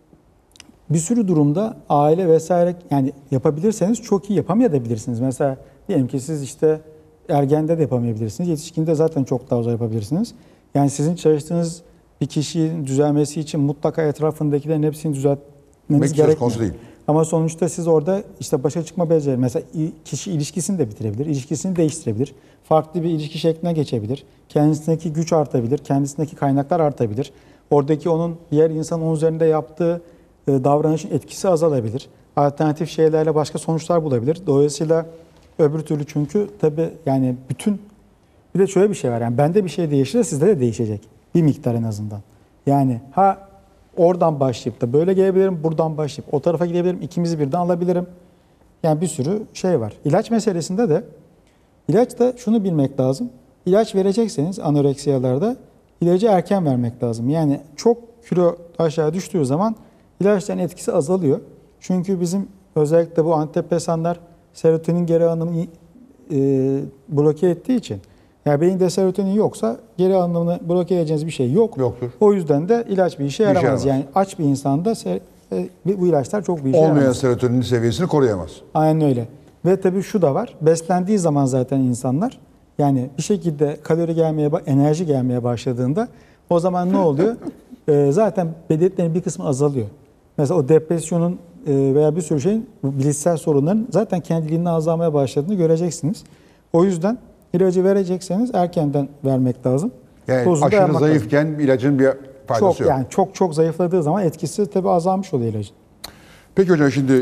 Speaker 2: bir sürü durumda aile vesaire yani yapabilirseniz çok iyi yapamayabilirsiniz. Mesela diyelim ki siz işte ergende de yapamayabilirsiniz. Yetişkinde zaten çok daha zor yapabilirsiniz. Yani sizin çalıştığınız bir kişinin düzelmesi için mutlaka etrafındakilerin hepsini düzeltmeniz
Speaker 1: Demek söz
Speaker 2: gerekmiyor.
Speaker 1: konusu değil.
Speaker 2: Ama sonuçta siz orada işte başa çıkma beceri, mesela kişi ilişkisini de bitirebilir, ilişkisini değiştirebilir, farklı bir ilişki şekline geçebilir, kendisindeki güç artabilir, kendisindeki kaynaklar artabilir. Oradaki onun diğer insanın onun üzerinde yaptığı e, davranışın etkisi azalabilir. Alternatif şeylerle başka sonuçlar bulabilir. Dolayısıyla öbür türlü çünkü tabii yani bütün bir de şöyle bir şey var. Yani bende bir şey değişirse sizde de değişecek. Bir miktar en azından. Yani ha oradan başlayıp da böyle gelebilirim, buradan başlayıp o tarafa gidebilirim, ikimizi birden alabilirim. Yani bir sürü şey var. İlaç meselesinde de ilaçta şunu bilmek lazım. İlaç verecekseniz anoreksiyalarda ilacı erken vermek lazım. Yani çok kilo aşağı düştüğü zaman ilaçların etkisi azalıyor. Çünkü bizim özellikle bu antidepresanlar serotonin geri alınımını e, bloke ettiği için. Yani beyinde serotonin yoksa geri alınımını bloke edeceğiniz bir şey yok.
Speaker 1: Yoktur.
Speaker 2: O yüzden de ilaç bir işe
Speaker 1: Bir işe
Speaker 2: yaramaz.
Speaker 1: yaramaz.
Speaker 2: Yani aç bir insanda se- e, bu ilaçlar çok bir işe
Speaker 1: Olmayan
Speaker 2: yaramaz.
Speaker 1: serotonin seviyesini koruyamaz.
Speaker 2: Aynen öyle. Ve tabii şu da var. Beslendiği zaman zaten insanlar yani bir şekilde kalori gelmeye, ba- enerji gelmeye başladığında o zaman ne oluyor? Ee, zaten bedenlerin bir kısmı azalıyor. Mesela o depresyonun e, veya bir sürü şeyin bilişsel sorunların zaten kendiliğinden azalmaya başladığını göreceksiniz. O yüzden ilacı verecekseniz erkenden vermek lazım.
Speaker 1: Yani
Speaker 2: Dozunu da
Speaker 1: aşırı
Speaker 2: yapmak lazım.
Speaker 1: zayıfken ilacın bir faydası
Speaker 2: Çok
Speaker 1: yok.
Speaker 2: yani çok çok zayıfladığı zaman etkisi tabii azalmış oluyor ilacın.
Speaker 1: Peki hocam şimdi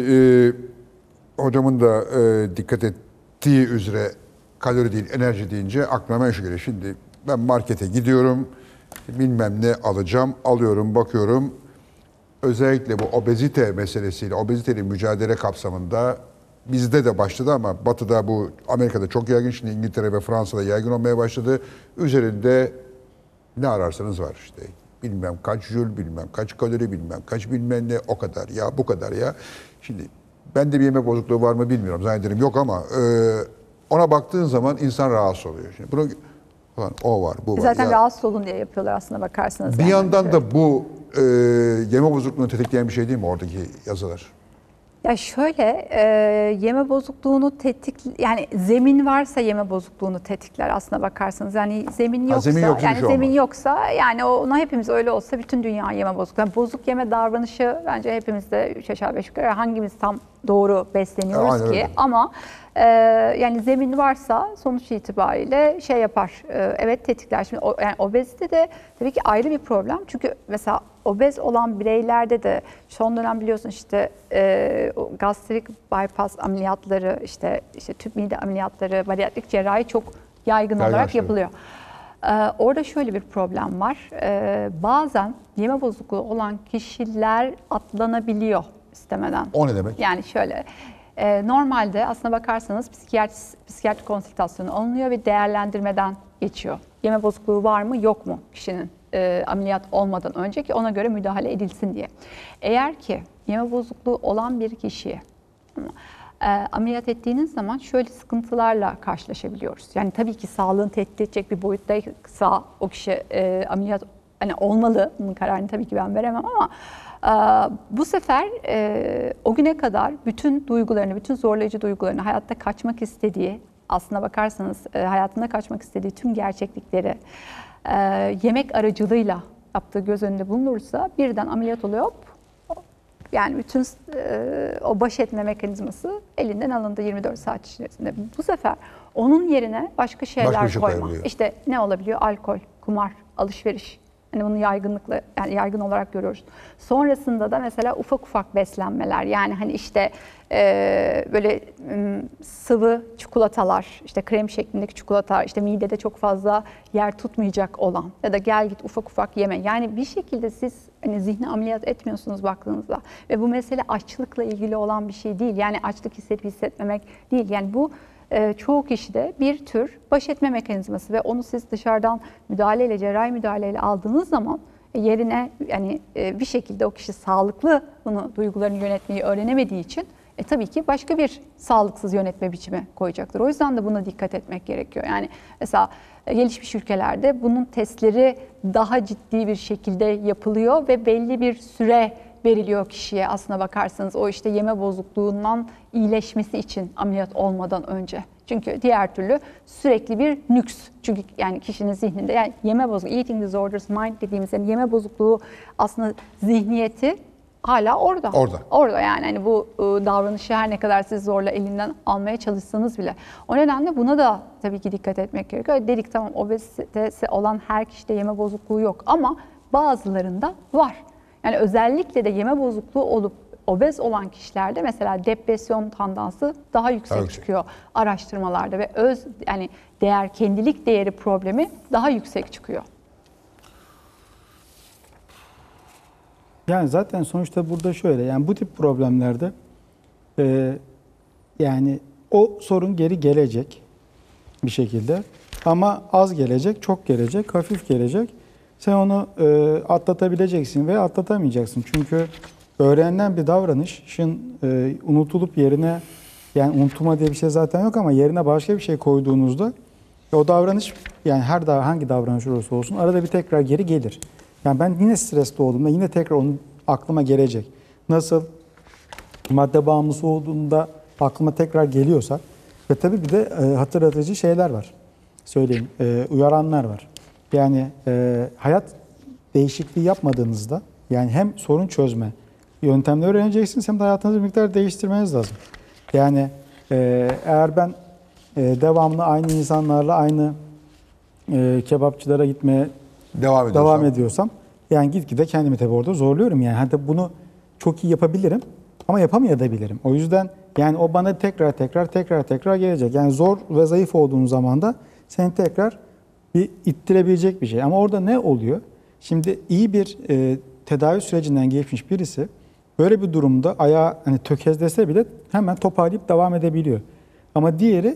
Speaker 1: e, hocamın da e, dikkat ettiği üzere kalori değil enerji deyince aklıma hemen şu geliyor. Şimdi ben markete gidiyorum, bilmem ne alacağım, alıyorum, bakıyorum. Özellikle bu obezite meselesiyle, obeziteyle mücadele kapsamında bizde de başladı ama Batı'da bu Amerika'da çok yaygın, şimdi İngiltere ve Fransa'da yaygın olmaya başladı. Üzerinde ne ararsanız var işte. Bilmem kaç jül, bilmem kaç kalori, bilmem kaç bilmem ne, o kadar ya, bu kadar ya. Şimdi bende bir yemek bozukluğu var mı bilmiyorum, zannederim yok ama e, ona baktığın zaman insan rahatsız oluyor. Şimdi bunu falan, o var, bu var.
Speaker 3: Zaten
Speaker 1: ya.
Speaker 3: rahatsız olun diye yapıyorlar aslında bakarsanız.
Speaker 1: Bir
Speaker 3: yani.
Speaker 1: yandan da bu e, yeme bozukluğunu tetikleyen bir şey değil mi oradaki yazılar?
Speaker 3: Ya şöyle e, yeme bozukluğunu tetik yani zemin varsa yeme bozukluğunu tetikler aslına bakarsanız. Yani zemin
Speaker 1: Ha,
Speaker 3: yoksa
Speaker 1: zemin yoksa bir
Speaker 3: yani
Speaker 1: şey
Speaker 3: zemin
Speaker 1: olmaz.
Speaker 3: yoksa yani ona hepimiz öyle olsa bütün dünya yeme bozukluğu. Yani bozuk yeme davranışı bence hepimizde üç aşağı beş yukarı hangimiz tam doğru besleniyoruz
Speaker 1: Aynen
Speaker 3: ki
Speaker 1: öyle.
Speaker 3: ama e, yani zemin varsa sonuç itibariyle şey yapar. E, evet tetikler. Şimdi o, yani obezite de tabii ki ayrı bir problem. Çünkü mesela obez olan bireylerde de son dönem biliyorsun işte e, o gastrik bypass ameliyatları, işte işte tüp mide ameliyatları, bariyatrik cerrahi çok yaygın olarak
Speaker 1: Yaygınlaştı.
Speaker 3: yapılıyor. E, orada şöyle bir problem var. E, bazen yeme bozukluğu olan kişiler atlanabiliyor istemeden.
Speaker 1: O ne demek?
Speaker 3: Yani şöyle, e, normalde aslına bakarsanız psikiyatri, psikiyatri konsültasyonu alınıyor ve değerlendirmeden geçiyor. Yeme bozukluğu var mı yok mu kişinin e, ameliyat olmadan önce ki ona göre müdahale edilsin diye. Eğer ki yeme bozukluğu olan bir kişiye e, ameliyat ettiğiniz zaman şöyle sıkıntılarla karşılaşabiliyoruz. Yani tabii ki sağlığını tehdit edecek bir boyuttaysa o kişi e, ameliyat hani olmalı. Bunun kararını tabii ki ben veremem ama e, bu sefer e, o güne kadar bütün duygularını, bütün zorlayıcı duygularını, hayatta kaçmak istediği, aslına bakarsanız e, hayatında kaçmak istediği tüm gerçeklikleri e, yemek aracılığıyla yaptığı göz önünde bulunursa birden ameliyat oluyor. Hop, yani bütün e, o baş etme mekanizması elinden alındı yirmi dört saat içerisinde. Bu sefer onun yerine başka şeyler
Speaker 1: Başka bir şey
Speaker 3: koyma.
Speaker 1: koyabiliyor.
Speaker 3: İşte ne olabiliyor? Alkol, kumar, alışveriş. Hani bunu yaygınlıkla, yani yaygın olarak görüyoruz. Sonrasında da mesela ufak ufak beslenmeler. Yani hani işte e, böyle m, sıvı çikolatalar, işte krem şeklindeki çikolatalar, işte midede çok fazla yer tutmayacak olan ya da gel git ufak ufak yeme. Yani bir şekilde siz hani zihni ameliyat etmiyorsunuz baktığınızda ve bu mesele açlıkla ilgili olan bir şey değil. Yani açlık hissedip hissetmemek değil. Yani bu e, çoğu kişide bir tür baş etme mekanizması ve onu siz dışarıdan müdahaleyle, cerrahi müdahaleyle aldığınız zaman e, yerine yani e, bir şekilde o kişi sağlıklı bunu duygularını yönetmeyi öğrenemediği için e, tabii ki başka bir sağlıksız yönetme biçimi koyacaktır. O yüzden de buna dikkat etmek gerekiyor. Yani mesela e, gelişmiş ülkelerde bunun testleri daha ciddi bir şekilde yapılıyor ve belli bir süre veriliyor kişiye aslına bakarsanız o işte yeme bozukluğundan iyileşmesi için ameliyat olmadan önce. Çünkü diğer türlü sürekli bir nüks. Çünkü yani kişinin zihninde yani yeme bozukluğu, eating disorders mind dediğimiz yani yeme bozukluğu aslında zihniyeti hala orada.
Speaker 1: Orada.
Speaker 3: Orada yani hani bu ıı, davranışı her ne kadar siz zorla elinden almaya çalışsanız bile. O nedenle buna da tabii ki dikkat etmek gerekiyor. Dedik tamam obezitesi olan her kişide yeme bozukluğu yok ama bazılarında var. Yani özellikle de yeme bozukluğu olup obez olan kişilerde mesela depresyon tandansı daha yüksek
Speaker 1: Daha yüksek.
Speaker 3: çıkıyor araştırmalarda ve öz yani değer kendilik değeri problemi daha yüksek çıkıyor.
Speaker 2: Yani zaten sonuçta burada şöyle, yani bu tip problemlerde e, yani o sorun geri gelecek bir şekilde ama az gelecek, çok gelecek, hafif gelecek. Sen onu e, atlatabileceksin veya atlatamayacaksın. Çünkü öğrenilen bir davranışın e, unutulup yerine, yani unutulma diye bir şey zaten yok ama yerine başka bir şey koyduğunuzda o davranış, yani her da hangi davranış olursa olsun arada bir tekrar geri gelir. Yani ben yine stresli olduğumda yine tekrar onun aklıma gelecek. Nasıl madde bağımlısı olduğunda aklıma tekrar geliyorsa ve tabii bir de e, hatırlatıcı şeyler var. Söyleyeyim, e, uyaranlar var. Yani e, hayat değişikliği yapmadığınızda yani hem sorun çözme yöntemleri öğreneceksiniz hem de hayatınızı bir miktar değiştirmeniz lazım. Yani e, eğer ben e, devamlı aynı insanlarla aynı e, kebapçılara gitmeye
Speaker 1: Devam ediyorsam.
Speaker 2: devam ediyorsam yani gitgide kendimi tabii orada zorluyorum yani. Hatta bunu çok iyi yapabilirim ama yapamayabilirim. O yüzden yani o bana tekrar tekrar tekrar tekrar gelecek. Yani zor ve zayıf olduğun zaman da seni tekrar bir ittirebilecek bir şey. Ama orada ne oluyor? Şimdi iyi bir e, tedavi sürecinden geçmiş birisi böyle bir durumda ayağı hani tökezlese bile hemen toparlayıp devam edebiliyor. Ama diğeri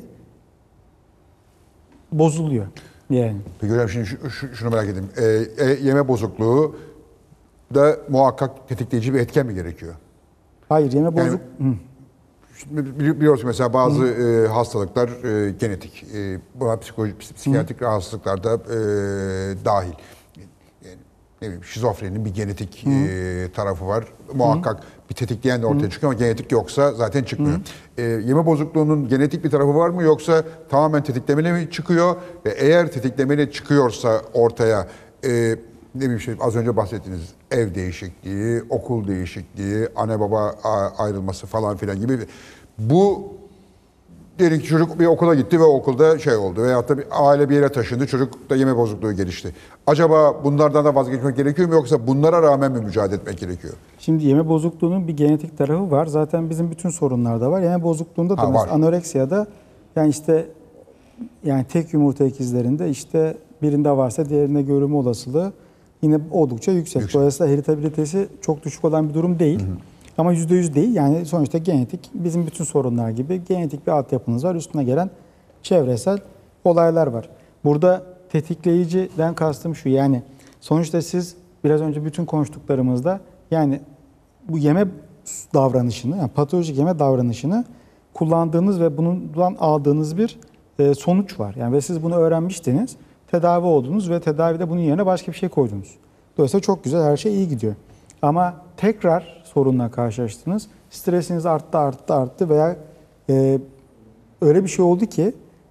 Speaker 2: bozuluyor yani.
Speaker 1: Peki hocam şimdi şu- şu- şunu merak edeyim. Ee, e, yeme bozukluğu da muhakkak tetikleyici bir etken mi gerekiyor?
Speaker 2: Hayır, yeme bozuk. Hı.
Speaker 1: Şimdi bili- biliyorsun mesela bazı e, hastalıklar e, genetik. E, buna psikolojik, psikiyatrik rahatsızlıklar da e, dahil. Yani, ne bileyim, şizofrenin bir genetik e, tarafı var. Muhakkak bir tetikleyen de ortaya çıkıyor ama genetik yoksa zaten çıkmıyor. E, yeme bozukluğunun genetik bir tarafı var mı yoksa tamamen tetiklemeli mi çıkıyor? Ve eğer tetiklemeli çıkıyorsa ortaya e, ne bileyim şey, az önce bahsettiğiniz ev değişikliği, okul değişikliği, anne baba a- ayrılması falan filan gibi. Bu diyelim ki çocuk bir okula gitti ve okulda şey oldu veyahut da bir aile bir yere taşındı, çocuk da yeme bozukluğu gelişti. Acaba bunlardan da vazgeçmek gerekiyor mu yoksa bunlara rağmen mi mücadele etmek gerekiyor?
Speaker 2: Şimdi yeme bozukluğunun bir genetik tarafı var. Zaten bizim bütün sorunlarda var. Yeme bozukluğunda da
Speaker 1: Ha,
Speaker 2: mesela
Speaker 1: var.
Speaker 2: anoreksiyada yani işte yani tek yumurta ikizlerinde işte birinde varsa diğerinde görülme olasılığı yine oldukça yüksek.
Speaker 1: Yüksek.
Speaker 2: Dolayısıyla heritabilitesi çok düşük olan bir durum değil. Hı hı. Ama yüzde yüz değil. Yani sonuçta genetik bizim bütün sorunlar gibi genetik bir altyapınız var. Üstüne gelen çevresel olaylar var. Burada tetikleyiciden kastım şu, yani sonuçta siz biraz önce bütün konuştuklarımızda yani bu yeme davranışını, yani patolojik yeme davranışını kullandığınız ve bundan aldığınız bir e, sonuç var. Yani ve siz bunu öğrenmiştiniz, tedavi oldunuz ve tedavide bunun yerine başka bir şey koydunuz. Dolayısıyla çok güzel, her şey iyi gidiyor. Ama tekrar sorunla karşılaştınız, stresiniz arttı, arttı, arttı veya e, öyle bir şey oldu ki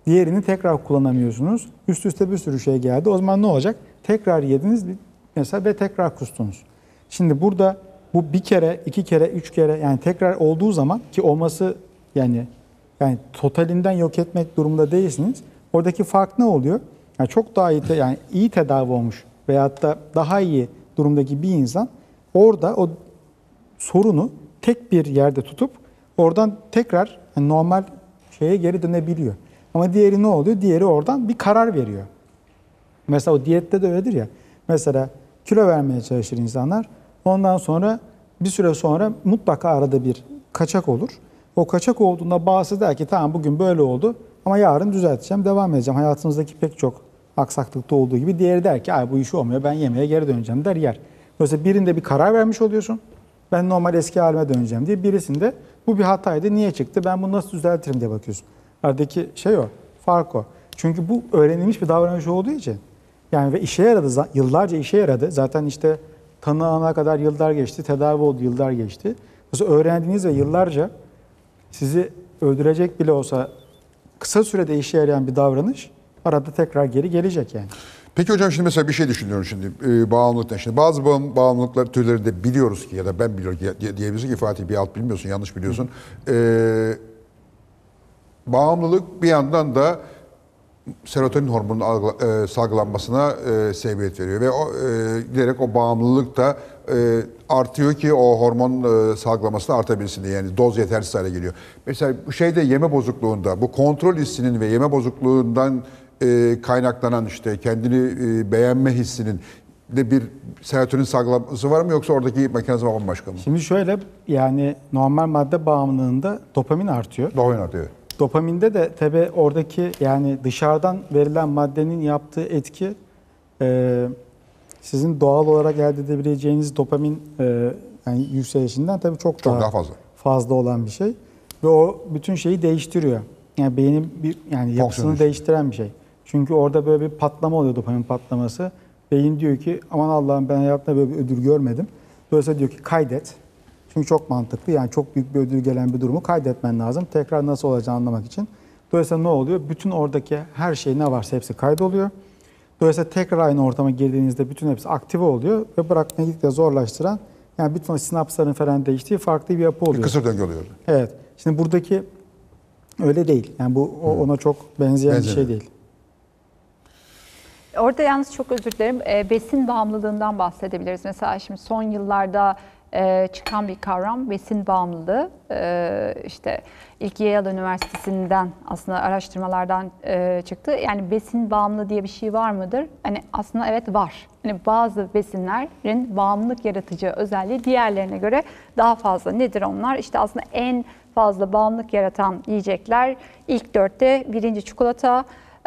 Speaker 2: Diğerini tekrar kullanamıyorsunuz. Üst üste bir sürü şey geldi. O zaman ne olacak? Tekrar yediniz mesela ve tekrar kustunuz. Şimdi burada bu bir kere, iki kere, üç kere yani tekrar olduğu zaman ki olması yani yani totalinden yok etmek durumunda değilsiniz. Oradaki fark ne oluyor? Yani çok daha iyi, yani iyi tedavi olmuş veyahut da daha iyi durumdaki bir insan orada o sorunu tek bir yerde tutup oradan tekrar yani normal şeye geri dönebiliyor. Ama diğeri ne oluyor? Diğeri oradan bir karar veriyor. Mesela o diyette de öyledir ya. Mesela kilo vermeye çalışır insanlar. Ondan sonra bir süre sonra mutlaka arada bir kaçak olur. O kaçak olduğunda bazısı der ki tamam bugün böyle oldu ama yarın düzelteceğim, devam edeceğim. Hayatınızdaki pek çok aksaklıkta olduğu gibi. Diğeri der ki ay bu iş olmuyor, ben yemeğe geri döneceğim der, yer. Dolayısıyla birinde bir karar vermiş oluyorsun. Ben normal eski halime döneceğim diye. Birisinde bu bir hataydı, niye çıktı, ben bunu nasıl düzeltirim diye bakıyorsun. Aradaki şey o, fark o. Çünkü bu öğrenilmiş bir davranış olduğu için. Yani ve işe yaradı, yıllarca işe yaradı. Zaten işte tanı ana kadar yıllar geçti, tedavi oldu, yıllar geçti. Mesela öğrendiğiniz ve yıllarca sizi öldürecek bile olsa kısa sürede işe yarayan bir davranış arada tekrar geri gelecek yani.
Speaker 1: Peki hocam şimdi mesela bir şey düşünüyorum şimdi e, bağımlılıktan. Şimdi bazı bağım, bağımlılıklar türleri de biliyoruz ki ya da ben biliyorum ki diye, diyebiliriz ki Fatih bir alt bilmiyorsun, yanlış biliyorsun. E, bağımlılık bir yandan da serotonin hormonunun algı, e, salgılanmasına e, sebebiyet veriyor ve o e, giderek o bağımlılık da e, artıyor ki o hormon e, salgılaması da artabilsin diye, yani doz yetersiz hale geliyor. Mesela bu şeyde yeme bozukluğunda, bu kontrol hissinin ve yeme bozukluğundan e, kaynaklanan işte kendini e, beğenme hissinin de bir serotonin salgılaması var mı, yoksa oradaki mekanizma bambaşka mı?
Speaker 2: Şimdi şöyle, yani normal madde bağımlılığında dopamin artıyor.
Speaker 1: Dopamin artıyor.
Speaker 2: Dopaminde de tabii oradaki yani dışarıdan verilen maddenin yaptığı etki e, sizin doğal olarak elde edebileceğiniz dopamin e, yani yükselişinden tabii çok,
Speaker 1: Çok
Speaker 2: daha,
Speaker 1: daha fazla.
Speaker 2: fazla olan bir şey. Ve o bütün şeyi değiştiriyor. Yani beynin bir yani yapısını değiştiren bir şey. Çünkü orada böyle bir patlama oluyor, dopamin patlaması. Beyin diyor ki aman Allah'ım ben hayatımda böyle bir ödül görmedim. Dolayısıyla diyor ki kaydet. Çünkü çok mantıklı, yani çok büyük bir ödül gelen bir durumu kaydetmen lazım. Tekrar nasıl olacağını anlamak için. Dolayısıyla ne oluyor? Bütün oradaki her şey ne varsa hepsi kaydoluyor. Dolayısıyla tekrar aynı ortama girdiğinizde bütün hepsi aktive oluyor ve bırakmaya gittikçe zorlaştıran, yani bütün o sinapsların falan değiştiği farklı bir yapı oluyor.
Speaker 1: Bir kısır döngü oluyor.
Speaker 2: Evet. Şimdi buradaki öyle değil. Yani bu ona çok benzeyen
Speaker 1: Benzemiyor.
Speaker 2: bir şey değil.
Speaker 3: Orada yalnız çok özür dilerim, e, besin bağımlılığından bahsedebiliriz. Mesela şimdi son yıllarda e, çıkan bir kavram besin bağımlılığı. E, işte ilk Yale Üniversitesi'nden aslında araştırmalardan e, çıktı. Yani besin bağımlılığı diye bir şey var mıdır? Hani aslında evet var. Hani bazı besinlerin bağımlılık yaratıcı özelliği diğerlerine göre daha fazla. Nedir onlar? İşte aslında en fazla bağımlılık yaratan yiyecekler ilk dörtte birinci çikolata,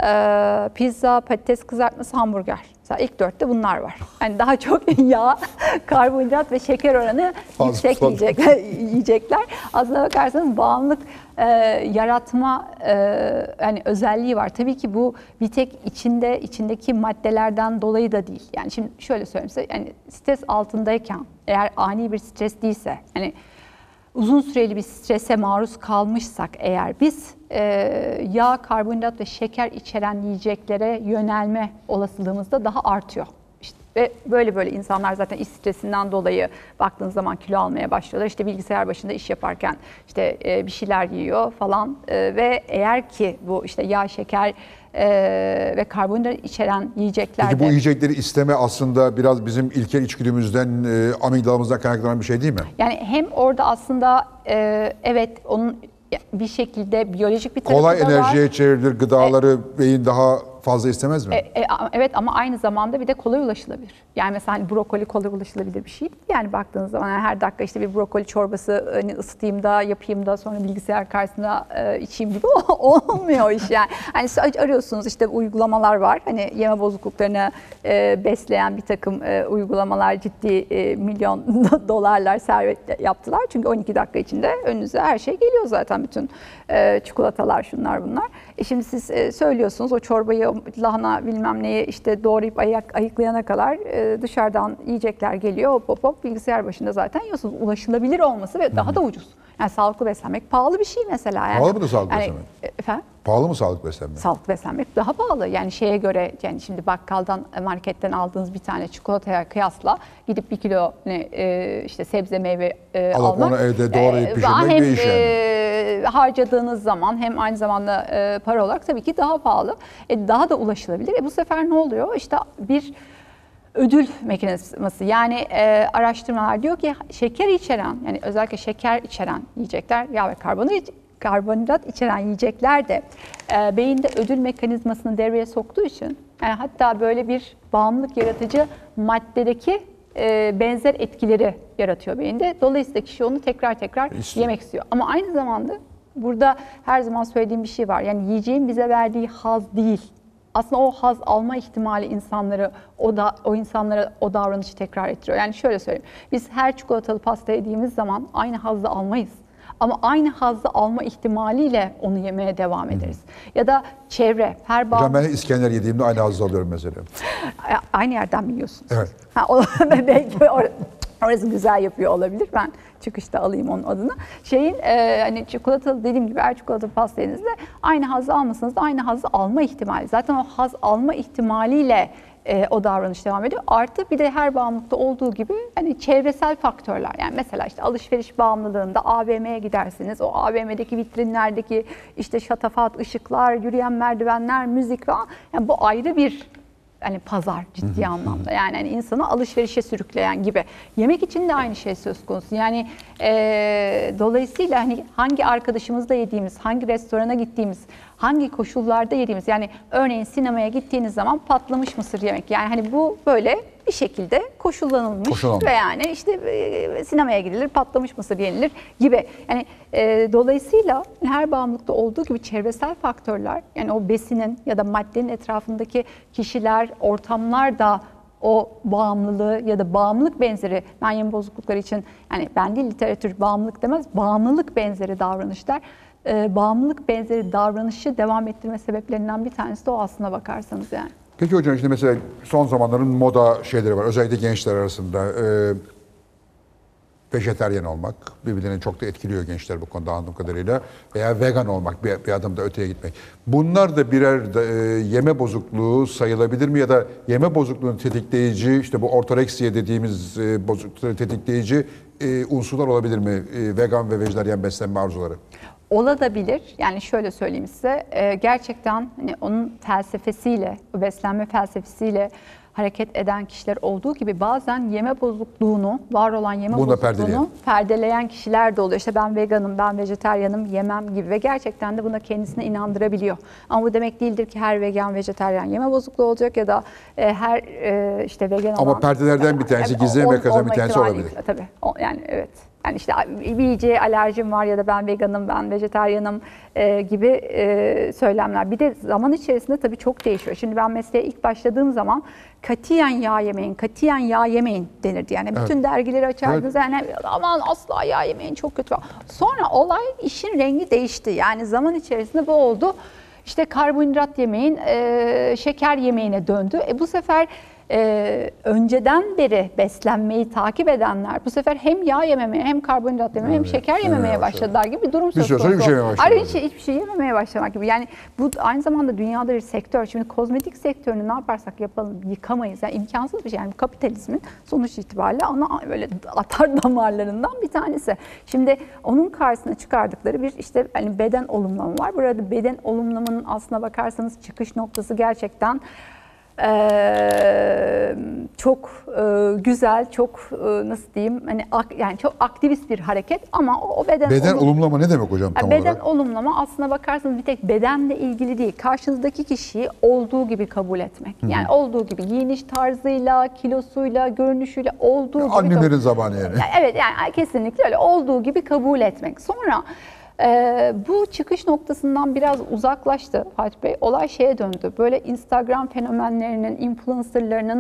Speaker 3: Ee, pizza, patates kızartması, hamburger. Mesela ilk dörtte bunlar var. Yani daha çok yağ, karbonhidrat ve şeker oranı
Speaker 1: Fazla,
Speaker 3: yüksek
Speaker 1: fazla.
Speaker 3: Yiyecekler, yiyecekler. Aslına bakarsanız bağımlılık e, yaratma e, yani özelliği var. Tabii ki bu bir tek içinde içindeki maddelerden dolayı da değil. Yani şimdi şöyle söyleyeyim size, yani stres altındayken eğer ani bir stres değilse, hani uzun süreli bir strese maruz kalmışsak eğer biz e, yağ, karbonhidrat ve şeker içeren yiyeceklere yönelme olasılığımız da daha artıyor. İşte, ve böyle böyle insanlar zaten iş stresinden dolayı baktığınız zaman kilo almaya başlıyorlar. İşte bilgisayar başında iş yaparken işte e, bir şeyler yiyor falan e, ve eğer ki bu işte yağ, şeker e, ve karbonhidrat içeren yiyeceklerde...
Speaker 1: Peki bu yiyecekleri isteme aslında biraz bizim ilkel içgüdümüzden, e, amigdalamızdan kaynaklanan bir şey değil mi?
Speaker 3: Yani hem orada aslında e, evet onun bir şekilde biyolojik bir tarafı
Speaker 1: Kolay
Speaker 3: da var.
Speaker 1: enerjiye çevrilir gıdaları beyin daha fazla istemez mi?
Speaker 3: E, e, evet ama aynı zamanda bir de kolay ulaşılabilir. Yani mesela hani brokoli kolay ulaşılabilir bir şey değil. Yani baktığınız zaman yani her dakika işte bir brokoli çorbası hani ısıtayım da yapayım da sonra bilgisayar karşısında e, içeyim gibi olmuyor iş yani. Hani arıyorsunuz işte uygulamalar var. Hani yeme bozukluklarını e, besleyen bir takım e, uygulamalar ciddi e, milyon dolarlar servet yaptılar. Çünkü on iki dakika içinde önünüze her şey geliyor zaten, bütün e, çikolatalar, şunlar bunlar. E şimdi siz e, söylüyorsunuz o çorbayı o lahana bilmem neyi işte doğrayıp ayak, ayıklayana kadar e, dışarıdan yiyecekler geliyor. Hop hop hop bilgisayar başında zaten yiyorsunuz. Ulaşılabilir olması ve daha da ucuz. Yani sağlıklı beslenmek pahalı bir şey mesela. Yani,
Speaker 1: Pahalı mı da sağlıklı
Speaker 3: yani,
Speaker 1: beslenmek?
Speaker 3: Efendim?
Speaker 1: Pahalı mı sağlıklı beslenme?
Speaker 3: Sağlıklı beslenmek daha pahalı. Yani şeye göre, yani şimdi bakkaldan, marketten aldığınız bir tane çikolataya kıyasla gidip bir kilo ne, e, işte sebze meyve e,
Speaker 1: Alıp
Speaker 3: almak.
Speaker 1: onu evde doğrayıp
Speaker 3: e,
Speaker 1: pişirmek
Speaker 3: hem,
Speaker 1: bir iş yani.
Speaker 3: e, harcadığınız zaman hem aynı zamanda e, para olarak tabii ki daha pahalı. E, daha da ulaşılabilir. E, bu sefer ne oluyor? İşte bir ödül mekanizması, yani e, araştırmalar diyor ki şeker içeren, yani özellikle şeker içeren yiyecekler, yağ ve karbonhidrat karbonhidrat içeren yiyecekler de e, beyinde ödül mekanizmasını devreye soktuğu için, yani hatta böyle bir bağımlılık yaratıcı maddedeki e, benzer etkileri yaratıyor beyinde. Dolayısıyla kişi onu tekrar tekrar
Speaker 1: İstiyor.
Speaker 3: yemek istiyor. Ama aynı zamanda burada her zaman söylediğim bir şey var. Yani yiyeceğin bize verdiği haz değil. Aslında o haz alma ihtimali insanları, o da o insanlara o davranışı tekrar ettiriyor. Yani şöyle söyleyeyim. Biz her çikolatalı pasta yediğimiz zaman aynı hazzı almayız. Ama aynı hazzı alma ihtimaliyle onu yemeye devam ederiz. Hı. Ya da çevre, her bağ...
Speaker 1: Hocam ben İskender yediğimde aynı hazzı alıyorum mesela.
Speaker 3: Aynı yerden mi yiyorsunuz?
Speaker 1: Evet.
Speaker 3: Ha, o, belki or- orası güzel yapıyor olabilir. Ben çıkışta alayım onun adını. Şeyin e, hani çikolatalı, dediğim gibi her çikolatalı pasta yediğinizde aynı hazzı almasanız da aynı hazzı alma ihtimali. Zaten o haz alma ihtimaliyle E, o davranış devam ediyor. Artı bir de her bağımlılıkta olduğu gibi hani çevresel faktörler. Yani mesela işte alışveriş bağımlılığında A V M'ye gidersiniz. O A V M'deki vitrinlerdeki işte şatafat, ışıklar, yürüyen merdivenler, müzik falan. Yani bu ayrı bir hani pazar ciddi anlamda. Yani hani insanı alışverişe sürükleyen gibi. Yemek için de aynı şey söz konusu. Yani e, dolayısıyla hani hangi arkadaşımızla yediğimiz, hangi restorana gittiğimiz, hangi koşullarda yediğimiz, yani örneğin sinemaya gittiğiniz zaman patlamış mısır yemek. Yani hani bu böyle bir şekilde koşullanılmış
Speaker 1: Koşullanmış.
Speaker 3: ve yani işte e, sinemaya gidilir, patlamış mısır yenilir gibi. Yani e, dolayısıyla her bağımlılıkta olduğu gibi çevresel faktörler, yani o besinin ya da maddenin etrafındaki kişiler, ortamlar da o bağımlılığı ya da bağımlılık benzeri, ben yeme bozuklukları için, yani ben değil literatür bağımlılık demez, bağımlılık benzeri davranışlar, e, bağımlılık benzeri davranışı devam ettirme sebeplerinden bir tanesi de o aslına bakarsanız yani.
Speaker 1: Peki hocam, işte mesela son zamanların moda şeyleri var. Özellikle gençler arasında. E, vejetaryen olmak birbirlerini çok da etkiliyor gençler bu konuda anladığım kadarıyla. Veya vegan olmak, bir, bir adım da öteye gitmek. Bunlar da birer de, e, yeme bozukluğu sayılabilir mi? Ya da yeme bozukluğunu tetikleyici, işte bu ortoreksiye dediğimiz e, bozukluğu tetikleyici e, unsurlar olabilir mi? E, vegan ve vejetaryen beslenme arzuları.
Speaker 3: Olabilir. Yani şöyle söyleyeyim size, gerçekten hani onun felsefesiyle, beslenme felsefesiyle hareket eden kişiler olduğu gibi bazen yeme bozukluğunu, var olan yeme
Speaker 1: Bunu da
Speaker 3: bozukluğunu
Speaker 1: perdeleyen.
Speaker 3: perdeleyen kişiler de oluyor. İşte ben veganım, ben vejetaryenim, yemem gibi ve gerçekten de buna kendisine inandırabiliyor. Ama bu demek değildir ki her vegan, vejetaryen yeme bozukluğu olacak ya da her işte vegan olan...
Speaker 1: Ama perdelerden bir tanesi, gizli mekanizma bir tanesi olabilir.
Speaker 3: Tabii. Yani evet. Yani işte bir yiyeceğe alerjim var ya da ben veganım, ben vejetaryenim e, gibi e, söylemler. Bir de zaman içerisinde tabii çok değişiyor. Şimdi ben mesleğe ilk başladığım zaman katiyen yağ yemeyin, katiyen yağ yemeyin denirdi. Yani bütün evet. dergileri açardınız, evet. yani aman asla yağ yemeyin, çok kötü. Sonra olay, işin rengi değişti. Yani zaman içerisinde bu oldu. İşte karbonhidrat yemeyin, e, şeker yemeğine döndü. E bu sefer... Ee, önceden beri beslenmeyi takip edenler bu sefer hem yağ yememeye hem karbonhidrat yememeye hem şeker yememeye başladılar gibi bir durum söz konusu.
Speaker 1: Bir süre sonra hiçbir şey yememeye başladılar.
Speaker 3: Ayrıca hiç, hiçbir şey yememeye başlamak gibi. Yani bu aynı zamanda dünyada bir sektör. Şimdi kozmetik sektörünü ne yaparsak yapalım yıkamayız. Yani imkansız bir şey. Yani kapitalizmin sonuç itibariyle ana böyle atar damarlarından bir tanesi. Şimdi onun karşısına çıkardıkları bir işte hani beden olumlama var. Burada beden olumlamanın aslına bakarsanız çıkış noktası gerçekten Ee, çok e, güzel, çok e, nasıl diyeyim, hani ak, yani çok aktivist bir hareket ama o, o beden
Speaker 1: beden
Speaker 3: olum,
Speaker 1: olumlama ne demek hocam tam
Speaker 3: beden
Speaker 1: olarak?
Speaker 3: Beden olumlama aslına bakarsanız bir tek bedenle ilgili değil, karşınızdaki kişiyi olduğu gibi kabul etmek. Hı-hı. Yani olduğu gibi giyiniş tarzıyla, kilosuyla, görünüşüyle olduğu ya, gibi.
Speaker 1: Annelerin
Speaker 3: kabul...
Speaker 1: zamanı yani.
Speaker 3: Evet yani kesinlikle öyle olduğu gibi kabul etmek. Sonra Ee, bu çıkış noktasından biraz uzaklaştı Fatih Bey. Olay şeye döndü. Böyle Instagram fenomenlerinin, influencerlarının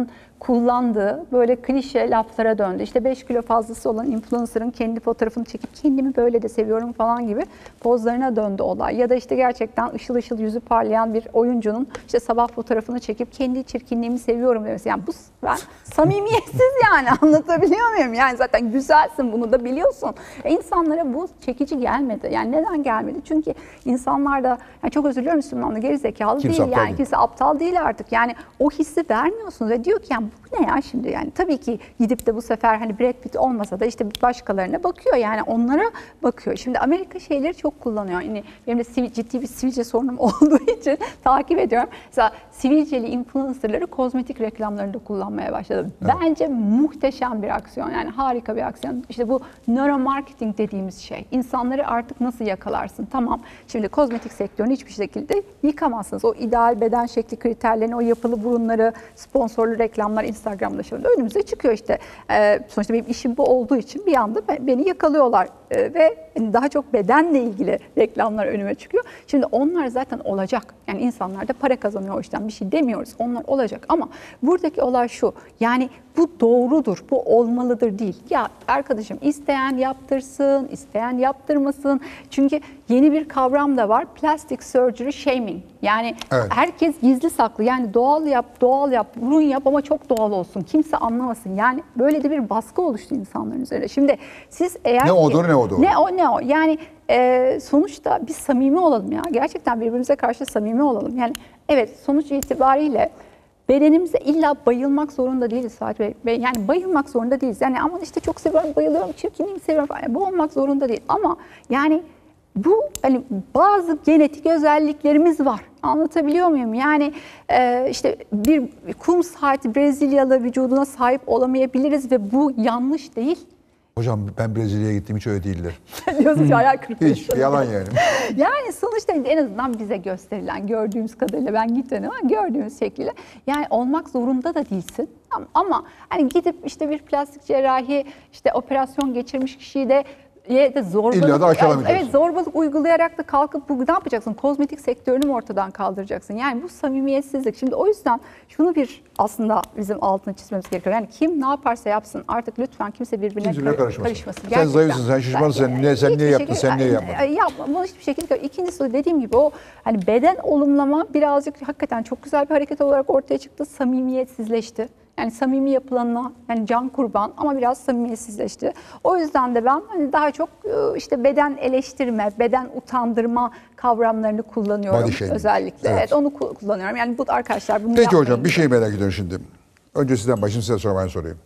Speaker 3: kullandığı böyle klişe laflara döndü. İşte beş kilo fazlası olan influencer'ın kendi fotoğrafını çekip kendimi böyle de seviyorum falan gibi pozlarına döndü olay. Ya da işte gerçekten ışıl ışıl yüzü parlayan bir oyuncunun işte sabah fotoğrafını çekip kendi çirkinliğimi seviyorum demesi. Yani bu ben samimiyetsiz yani, anlatabiliyor muyum? Yani zaten güzelsin, bunu da biliyorsun. E insanlara bu çekici gelmedi. Yani neden gelmedi? Çünkü insanlar da, yani çok özür diliyorum, Müslümanlar geri zekalı
Speaker 1: Kimse
Speaker 3: değil
Speaker 1: aptal
Speaker 3: yani.
Speaker 1: değil.
Speaker 3: Kimse aptal değil artık. Yani o hissi vermiyorsunuz ve diyor ki yani bu ne ya şimdi, yani tabii ki gidip de bu sefer hani Brad Pitt olmasa da işte başkalarına bakıyor, yani onlara bakıyor. Şimdi Amerika şeyleri çok kullanıyor. Yani benim de sivil, ciddi bir sivilce sorunum olduğu için takip ediyorum. Mesela sivilceli influencerları kozmetik reklamlarında kullanmaya başladı.
Speaker 1: Evet.
Speaker 3: Bence muhteşem bir aksiyon, yani harika bir aksiyon. İşte bu nöromarketing dediğimiz şey. İnsanları artık nasıl yakalarsın? Tamam, şimdi kozmetik sektörünü hiçbir şekilde yıkamazsınız. O ideal beden şekli kriterlerini, o yapılı burunları, sponsorlu reklamlar Instagram'da şimdi önümüze çıkıyor işte. Ee, sonuçta benim işim bu olduğu için bir anda beni yakalıyorlar ee, ve daha çok bedenle ilgili reklamlar önüme çıkıyor. Şimdi onlar zaten olacak. Yani insanlar da para kazanıyor o işten, bir şey demiyoruz. Onlar olacak ama buradaki olay şu. Yani bu doğrudur, bu olmalıdır değil. Ya arkadaşım, isteyen yaptırsın, isteyen yaptırmasın. Çünkü yeni bir kavram da var. Plastic surgery shaming. Yani
Speaker 1: Evet.
Speaker 3: herkes gizli saklı. Yani doğal yap, doğal yap, burun yap ama çok doğal olsun. Kimse anlamasın. Yani böyle de bir baskı oluştu insanların üzerine. Şimdi siz eğer
Speaker 1: Ne
Speaker 3: ki,
Speaker 1: o doğru, ne o doğru.
Speaker 3: Ne o ne o. Yani e, sonuçta biz samimi olalım ya. Gerçekten birbirimize karşı samimi olalım. Yani evet, sonuç itibariyle bedenimize illa bayılmak zorunda değiliz Fatih Bey. Yani bayılmak zorunda değiliz. Yani aman işte çok seviyorum, bayılıyorum, çirkinliğimi seviyorum falan. Yani bu olmak zorunda değil. Ama yani bu hani bazı genetik özelliklerimiz var. Anlatabiliyor muyum? Yani e, işte bir kum saati Brezilyalı vücuduna sahip olamayabiliriz ve bu yanlış değil.
Speaker 1: Hocam ben Brezilya'ya gittim, hiç öyle değiller.
Speaker 3: Diyorsunuz ki hayal kırıklığı.
Speaker 1: Hiç, yalan yani.
Speaker 3: Yani sonuçta en azından bize gösterilen, gördüğümüz kadarıyla, ben gitmedim ama gördüğümüz şekliyle, yani olmak zorunda da değilsin. Ama, ama hani gidip işte bir plastik cerrahi, işte operasyon geçirmiş kişiyi de de zorbalık,
Speaker 1: İlla da aşağılamayacaksın.
Speaker 3: evet, zorbalık uygulayarak da kalkıp bu ne yapacaksın? Kozmetik sektörünü mü ortadan kaldıracaksın? Yani bu samimiyetsizlik. Şimdi o yüzden şunu bir aslında bizim altını çizmemiz gerekiyor. Yani kim ne yaparsa yapsın artık lütfen kimse birbirine
Speaker 1: Kimse birbirine karışmasın.
Speaker 3: karışmasın.
Speaker 1: Sen
Speaker 3: Gerçekten.
Speaker 1: zayıfsın, sen şişmansın, sen niye- sen
Speaker 3: Hiçbir
Speaker 1: niye yaptın,
Speaker 3: şekilde-
Speaker 1: sen niye yapmadın?
Speaker 3: Ay, yapma, bunu hiçbir şekilde. İkincisi dediğim gibi o hani beden olumlama birazcık hakikaten çok güzel bir hareket olarak ortaya çıktı. Samimiyetsizleşti. Yani samimi yapılanına yani can kurban ama biraz samimiyetsizleşti. O yüzden de ben hani daha çok e, işte beden eleştirme, beden utandırma kavramlarını kullanıyorum
Speaker 1: Body shaming.
Speaker 3: özellikle.
Speaker 1: Evet.
Speaker 3: Evet. onu ku- kullanıyorum. Yani bu arkadaşlar bunu
Speaker 1: Peki
Speaker 3: yapmayın
Speaker 1: hocam, bir
Speaker 3: diye.
Speaker 1: şey merak ediyorum şimdi. Önce sizden başlayayım, size sonra ben sorayım.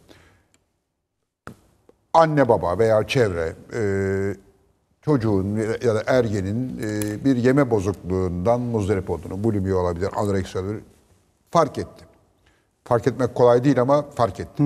Speaker 1: Anne baba veya çevre e, çocuğun ya da ergenin e, bir yeme bozukluğundan muzdarip olduğunu, bulimi olabilir, anoreksiya olabilir, fark etti. Fark etmek kolay değil ama fark etti.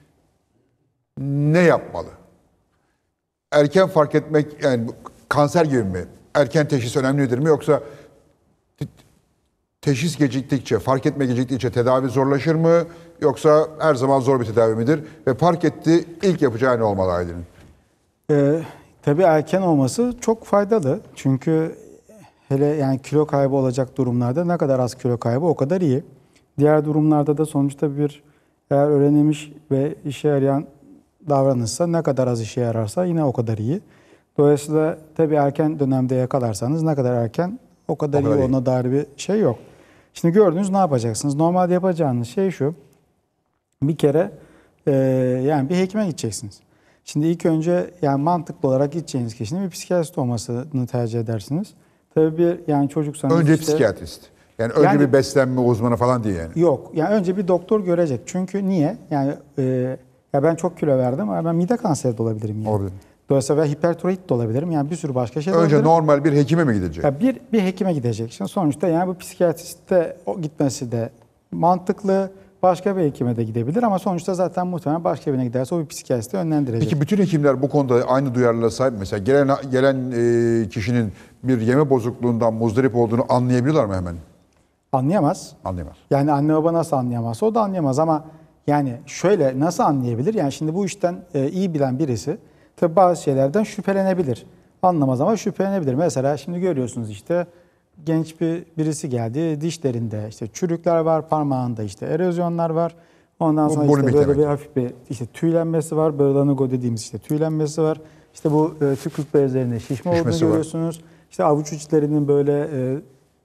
Speaker 1: Ne yapmalı? Erken fark etmek, yani bu kanser gibi mi? Erken teşhis önemlidir mi, yoksa te- teşhis geciktikçe, fark etme geciktikçe tedavi zorlaşır mı, yoksa her zaman zor bir tedavi midir? Ve fark etti, ilk yapacağı ne olmalı ailenin?
Speaker 2: Ee, tabii erken olması çok faydalı. Çünkü hele yani kilo kaybı olacak durumlarda ne kadar az kilo kaybı o kadar iyi. Diğer durumlarda da sonuçta bir eğer öğrenilmiş ve işe yarayan davranışsa ne kadar az işe yararsa yine o kadar iyi. Dolayısıyla tabii erken dönemde yakalarsanız ne kadar erken o kadar,
Speaker 1: O kadar
Speaker 2: iyi
Speaker 1: iyi.
Speaker 2: ona dair bir şey yok. Şimdi gördünüz, ne yapacaksınız? Normalde yapacağınız şey şu. Bir kere e, yani bir hekime gideceksiniz. Şimdi ilk önce yani mantıklı olarak gideceğiniz kişinin bir psikiyatrist olmasını tercih edersiniz. Tabii bir yani çocuksanız
Speaker 1: Önce
Speaker 2: işte,
Speaker 1: psikiyatrist. Yani önce
Speaker 2: Yani-
Speaker 1: bir beslenme uzmanı falan değil yani.
Speaker 2: Yok. Yani önce bir doktor görecek. Çünkü niye? Yani e, ya ben çok kilo verdim ama ben mide kanseri de olabilirim yani.
Speaker 1: Olabilir.
Speaker 2: Dolayısıyla ben hipertiroid de olabilirim. Yani bir sürü başka şey de
Speaker 1: Önce
Speaker 2: olabilirim.
Speaker 1: normal bir hekime mi gidecek?
Speaker 2: Ya bir bir hekime gidecek. Şimdi sonuçta yani bu psikiyatriste o gitmesi de mantıklı. Başka bir hekime de gidebilir ama sonuçta zaten muhtemelen başka birine giderse o bir psikiyatriste yönlendirecek.
Speaker 1: Peki bütün hekimler bu konuda aynı duyarlılığa sahip mi? Mesela gelen gelen e, kişinin bir yeme bozukluğundan muzdarip olduğunu anlayabiliyorlar mı hemen?
Speaker 2: Anlayamaz.
Speaker 1: Anlayamaz.
Speaker 2: Yani anne baba nasıl anlayamaz? O da anlayamaz ama yani şöyle nasıl anlayabilir? Yani şimdi bu işten e, iyi bilen birisi tabii bazı şeylerden şüphelenebilir. Anlamaz ama şüphelenebilir. Mesela şimdi görüyorsunuz işte genç bir birisi geldi. Dişlerinde işte çürükler var, parmağında işte erozyonlar var. Ondan
Speaker 1: Bu
Speaker 2: sonra işte
Speaker 1: bulimik
Speaker 2: böyle
Speaker 1: demek.
Speaker 2: bir hafif bir işte tüylenmesi var. Böyle lanugo dediğimiz işte tüylenmesi var. İşte bu e, tükürük bezlerinde şişme olduğunu
Speaker 1: Şişmesi var.
Speaker 2: görüyorsunuz. İşte avuç içlerinin böyle e,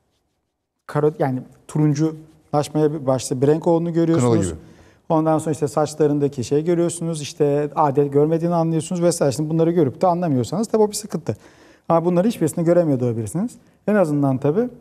Speaker 2: kara, yani turunculaşmaya başladı. Brenk olduğunu görüyorsunuz.
Speaker 1: Kınalı gibi.
Speaker 2: Ondan sonra işte saçlarındaki şey görüyorsunuz. İşte adet görmediğini anlıyorsunuz vesaire. Şimdi bunları görüp de anlamıyorsanız tabii o bir sıkıntı. Ama bunları hiçbirisini göremiyor da olabilirsiniz. En azından tabii.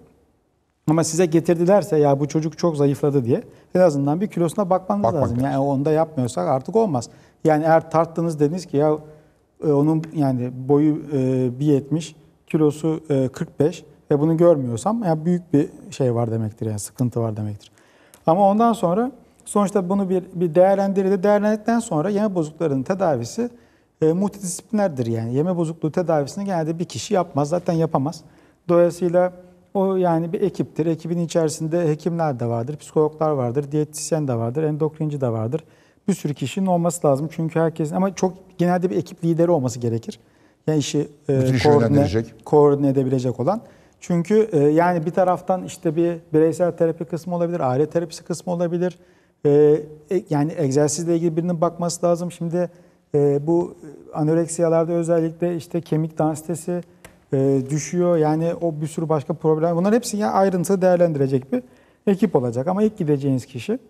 Speaker 2: Ama size getirdilerse ya bu çocuk çok zayıfladı diye en azından bir kilosuna bakmanız
Speaker 1: Bakmak
Speaker 2: lazım.
Speaker 1: lazım.
Speaker 2: Yani onu da yapmıyorsak artık olmaz. Yani eğer tarttınız dediniz ki ya e, onun yani boyu e, bir yetmiş, kilosu e, kırk beş ve bunu görmüyorsam ya büyük bir şey var demektir, yani sıkıntı var demektir. Ama ondan sonra sonuçta bunu bir bir değerlendirildi. Değerlendikten sonra yeme bozukluklarının tedavisi e, multidisiplinlerdir yani. Yeme bozukluğu tedavisini genelde bir kişi yapmaz, zaten yapamaz. Dolayısıyla o yani bir ekiptir. Ekibin içerisinde hekimler de vardır, psikologlar vardır, diyetisyen de vardır, endokrinci de vardır. Bir sürü kişinin olması lazım. Çünkü herkesin ama çok genelde bir ekip lideri olması gerekir. Yani işi, e,
Speaker 1: Bütün işi
Speaker 2: koordine,
Speaker 1: yönlendirecek.
Speaker 2: koordine edebilecek olan. Çünkü e, yani bir taraftan işte bir bireysel terapi kısmı olabilir, aile terapisi kısmı olabilir. E, e, yani egzersizle ilgili birinin bakması lazım. Şimdi e, bu anoreksiyalarda özellikle işte kemik densitesi e, düşüyor. Yani o bir sürü başka problem. Bunların hepsini yani ayrıntılı değerlendirecek bir ekip olacak. Ama ilk gideceğiniz kişi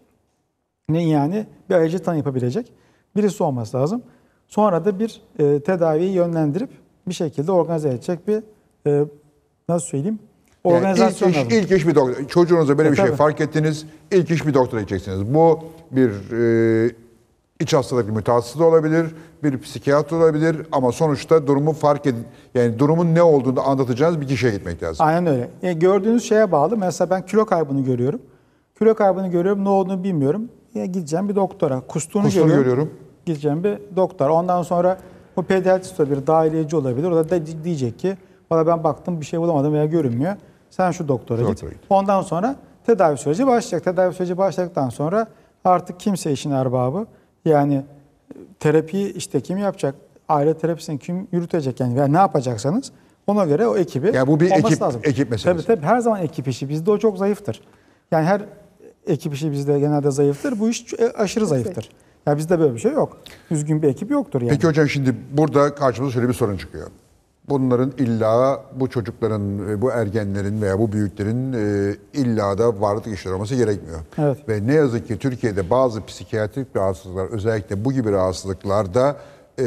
Speaker 2: ne yani bir ayrıca yapabilecek birisi olması lazım. Sonra da bir e, tedaviyi yönlendirip bir şekilde organize edecek bir e, nasıl söyleyeyim
Speaker 1: Yani
Speaker 2: organizasyon
Speaker 1: ilk iş,
Speaker 2: lazım.
Speaker 1: ilk iş bir doktor. Çocuğunuza böyle
Speaker 2: E,
Speaker 1: bir şey
Speaker 2: tabii.
Speaker 1: fark ettiniz. İlk iş bir doktora gideceksiniz. Bu bir e, iç hastalık mütehassısı da olabilir, bir psikiyatr olabilir ama sonuçta durumu fark edin. Yani durumun ne olduğunu anlatacağınız bir kişiye gitmek lazım.
Speaker 2: Aynen öyle. E, gördüğünüz şeye bağlı. Mesela ben kilo kaybını görüyorum. Kilo kaybını görüyorum. Ne olduğunu bilmiyorum. Ya gideceğim bir doktora. Kustuğunu,
Speaker 1: Kustuğunu
Speaker 2: görüyorum.
Speaker 1: görüyorum.
Speaker 2: Gideceğim bir doktora. Ondan sonra o pediatrist olabilir, dahiliyeci olabilir. O da de- diyecek ki valla ben baktım bir şey bulamadım veya görünmüyor. Sen şu doktora git.
Speaker 1: Doktora git.
Speaker 2: Ondan sonra tedavi süreci başlayacak. Tedavi süreci başladıktan sonra artık kimse işin erbabı. Yani terapiyi işte kim yapacak? Aile terapisini kim yürütecek? Yani veya ne yapacaksanız ona göre o ekibi
Speaker 1: Yani bu bir
Speaker 2: olması
Speaker 1: ekip-
Speaker 2: lazım.
Speaker 1: ekip meselesi.
Speaker 2: Tabii tabii her zaman ekip işi. Bizde o çok zayıftır. Yani her ekip işi bizde genelde zayıftır. Bu iş aşırı zayıftır. Ya bizde böyle bir şey yok. Düzgün bir ekip yoktur yani.
Speaker 1: Peki hocam şimdi burada karşımıza şöyle bir sorun çıkıyor. Bunların illa bu çocukların, e, bu ergenlerin veya bu büyüklerin e, illa da varlık işleri olması gerekmiyor.
Speaker 2: Evet.
Speaker 1: Ve ne yazık ki Türkiye'de bazı psikiyatrik rahatsızlıklar, özellikle bu gibi rahatsızlıklarda e,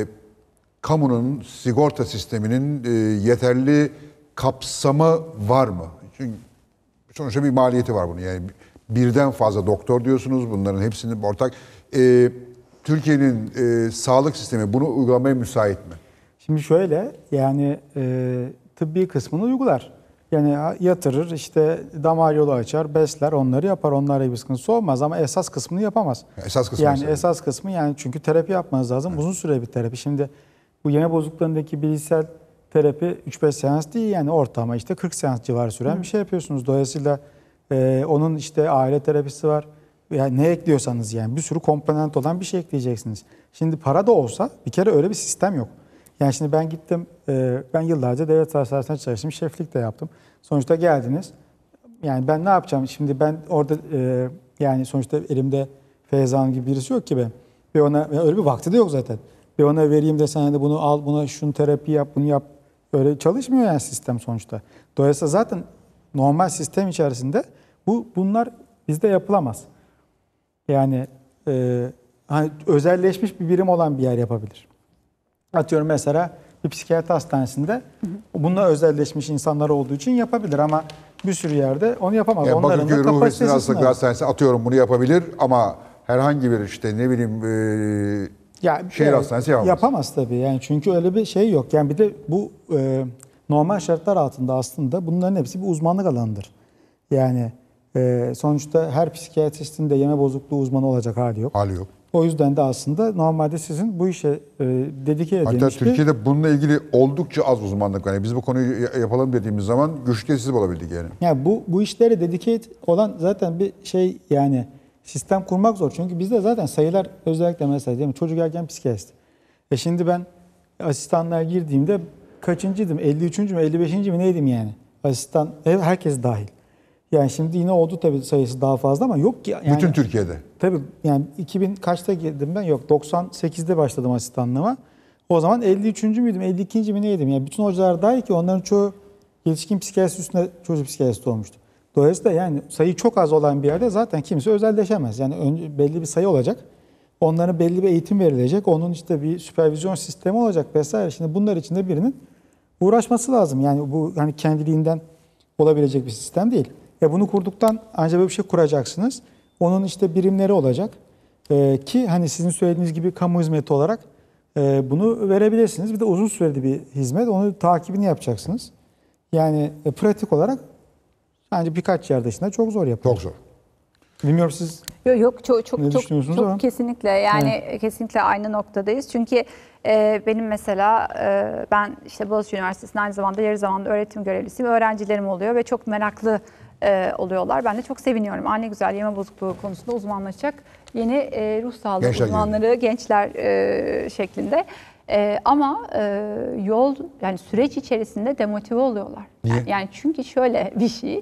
Speaker 1: kamunun sigorta sisteminin e, yeterli kapsamı var mı? Çünkü sonuçta bir maliyeti var bunun. Yani birden fazla doktor diyorsunuz. Bunların hepsinin ortak. E, Türkiye'nin e, sağlık sistemi bunu uygulamaya müsait mi?
Speaker 2: Şimdi şöyle yani e, tıbbi kısmını uygular. Yani yatırır işte damar yolu açar, besler onları yapar. Onlara bir sıkıntısı olmaz ama esas kısmını yapamaz.
Speaker 1: Esas kısmı
Speaker 2: Yani
Speaker 1: mesela.
Speaker 2: esas kısmı yani çünkü terapi yapmanız lazım. Uzun süre bir terapi. Şimdi bu yeme bozukluklarındaki bilişsel terapi üç beş seans değil yani ortalama işte kırk seans civarı süren bir şey yapıyorsunuz. Dolayısıyla e, onun işte aile terapisi var. Yani ne ekliyorsanız yani bir sürü komponent olan bir şey ekleyeceksiniz. Şimdi para da olsa bir kere öyle bir sistem yok. Yani şimdi ben gittim, e, ben yıllarca devlet hastanesinde çalıştım, şeflik de yaptım. Sonuçta geldiniz. Yani ben ne yapacağım? Şimdi ben orada e, yani sonuçta elimde Feyza Hanım gibi birisi yok ki ben. Ve ona ve öyle bir vakti de yok zaten. Ve ona vereyim de sen de bunu al, buna şunu terapi yap, bunu yap. Öyle çalışmıyor yani sistem sonuçta. Dolayısıyla zaten normal sistem içerisinde bu bunlar bizde yapılamaz. Yani e, hani özelleşmiş bir birim olan bir yer yapabilir. Atıyorum mesela bir psikiyatri hastanesinde bununla özelleşmiş insanlar olduğu için yapabilir ama bir sürü yerde onu yapamaz.
Speaker 1: Yani
Speaker 2: Onların
Speaker 1: Bakırköy
Speaker 2: da
Speaker 1: Ruh ve Sinir
Speaker 2: kapasitesi
Speaker 1: Hastalıkları
Speaker 2: sınırlı.
Speaker 1: Hastanesi atıyorum bunu yapabilir ama herhangi bir işte ne bileyim e,
Speaker 2: Ya,
Speaker 1: şehir
Speaker 2: evet,
Speaker 1: hastanesi yapamaz.
Speaker 2: Yapamaz tabii yani çünkü öyle bir şey yok. Yani bir de bu e, normal şartlar altında aslında bunların hepsi bir uzmanlık alanıdır. Yani e, sonuçta her psikiyatristin de yeme bozukluğu uzmanı olacak hali yok.
Speaker 1: Hali yok.
Speaker 2: O yüzden de aslında normalde sizin bu işe e, dedike edilmiş
Speaker 1: Hatta
Speaker 2: bir...
Speaker 1: Türkiye'de bununla ilgili oldukça az uzmanlık var. Yani biz bu konuyu ya- yapalım dediğimiz zaman güçlükle sizi bulabildik yani.
Speaker 2: Yani bu bu işlere dedike olan zaten bir şey yani sistem kurmak zor. Çünkü bizde zaten sayılar özellikle mesela değil mi? Çocuk erken psikiyatrist. E şimdi ben asistanlığa girdiğimde kaçıncıydım? elli üçüncü mü elli beşinci mi neydim yani? Asistan herkes dahil. Yani şimdi yine oldu tabii sayısı daha fazla ama yok ki. Yani,
Speaker 1: Bütün Türkiye'de.
Speaker 2: Tabii yani iki bin kaçta girdim ben? Yok doksan sekizde başladım asistanlığıma. O zaman elli üçüncü müydüm, elli ikinci mi neydim? Yani bütün hocalar dahil ki onların çoğu yetişkin psikiyatrisi üstünde çocuk psikiyatristi olmuştu. Dolayısıyla yani sayı çok az olan bir yerde zaten kimse özelleşemez. Yani önce belli bir sayı olacak. Onlara belli bir eğitim verilecek. Onun işte bir süpervizyon sistemi olacak vesaire. Şimdi bunlar için de birinin uğraşması lazım. Yani bu hani kendiliğinden olabilecek bir sistem değil. Ya bunu kurduktan ancak böyle bir şey kuracaksınız. Onun işte birimleri olacak. Ee, ki hani sizin söylediğiniz gibi kamu hizmeti olarak e, bunu verebilirsiniz. Bir de uzun süreli bir hizmet. Onu takibini yapacaksınız. Yani e, pratik olarak bence birkaç yer dışında çok zor yapılır.
Speaker 1: Çok zor.
Speaker 2: Bilmiyorum siz
Speaker 3: Yok yok çok çok
Speaker 2: ne
Speaker 3: çok,
Speaker 2: düşünüyorsunuz
Speaker 3: çok
Speaker 2: ama?
Speaker 3: kesinlikle yani kesinlikle aynı noktadayız. Çünkü e, benim mesela e, ben işte Boğaziçi Üniversitesi'nde aynı zamanda yarı zamanlı öğretim görevlisiyim. Öğrencilerim oluyor ve çok meraklı e, oluyorlar. Ben de çok seviniyorum. Aa, ne güzel yeme bozukluğu konusunda uzmanlaşacak yeni e, ruh sağlığı
Speaker 1: Gençler
Speaker 3: uzmanları, geliyor. gençler e, şeklinde. E, ama e, yol yani süreç içerisinde demotive oluyorlar.
Speaker 1: Niye?
Speaker 3: Yani, yani çünkü şöyle bir şey.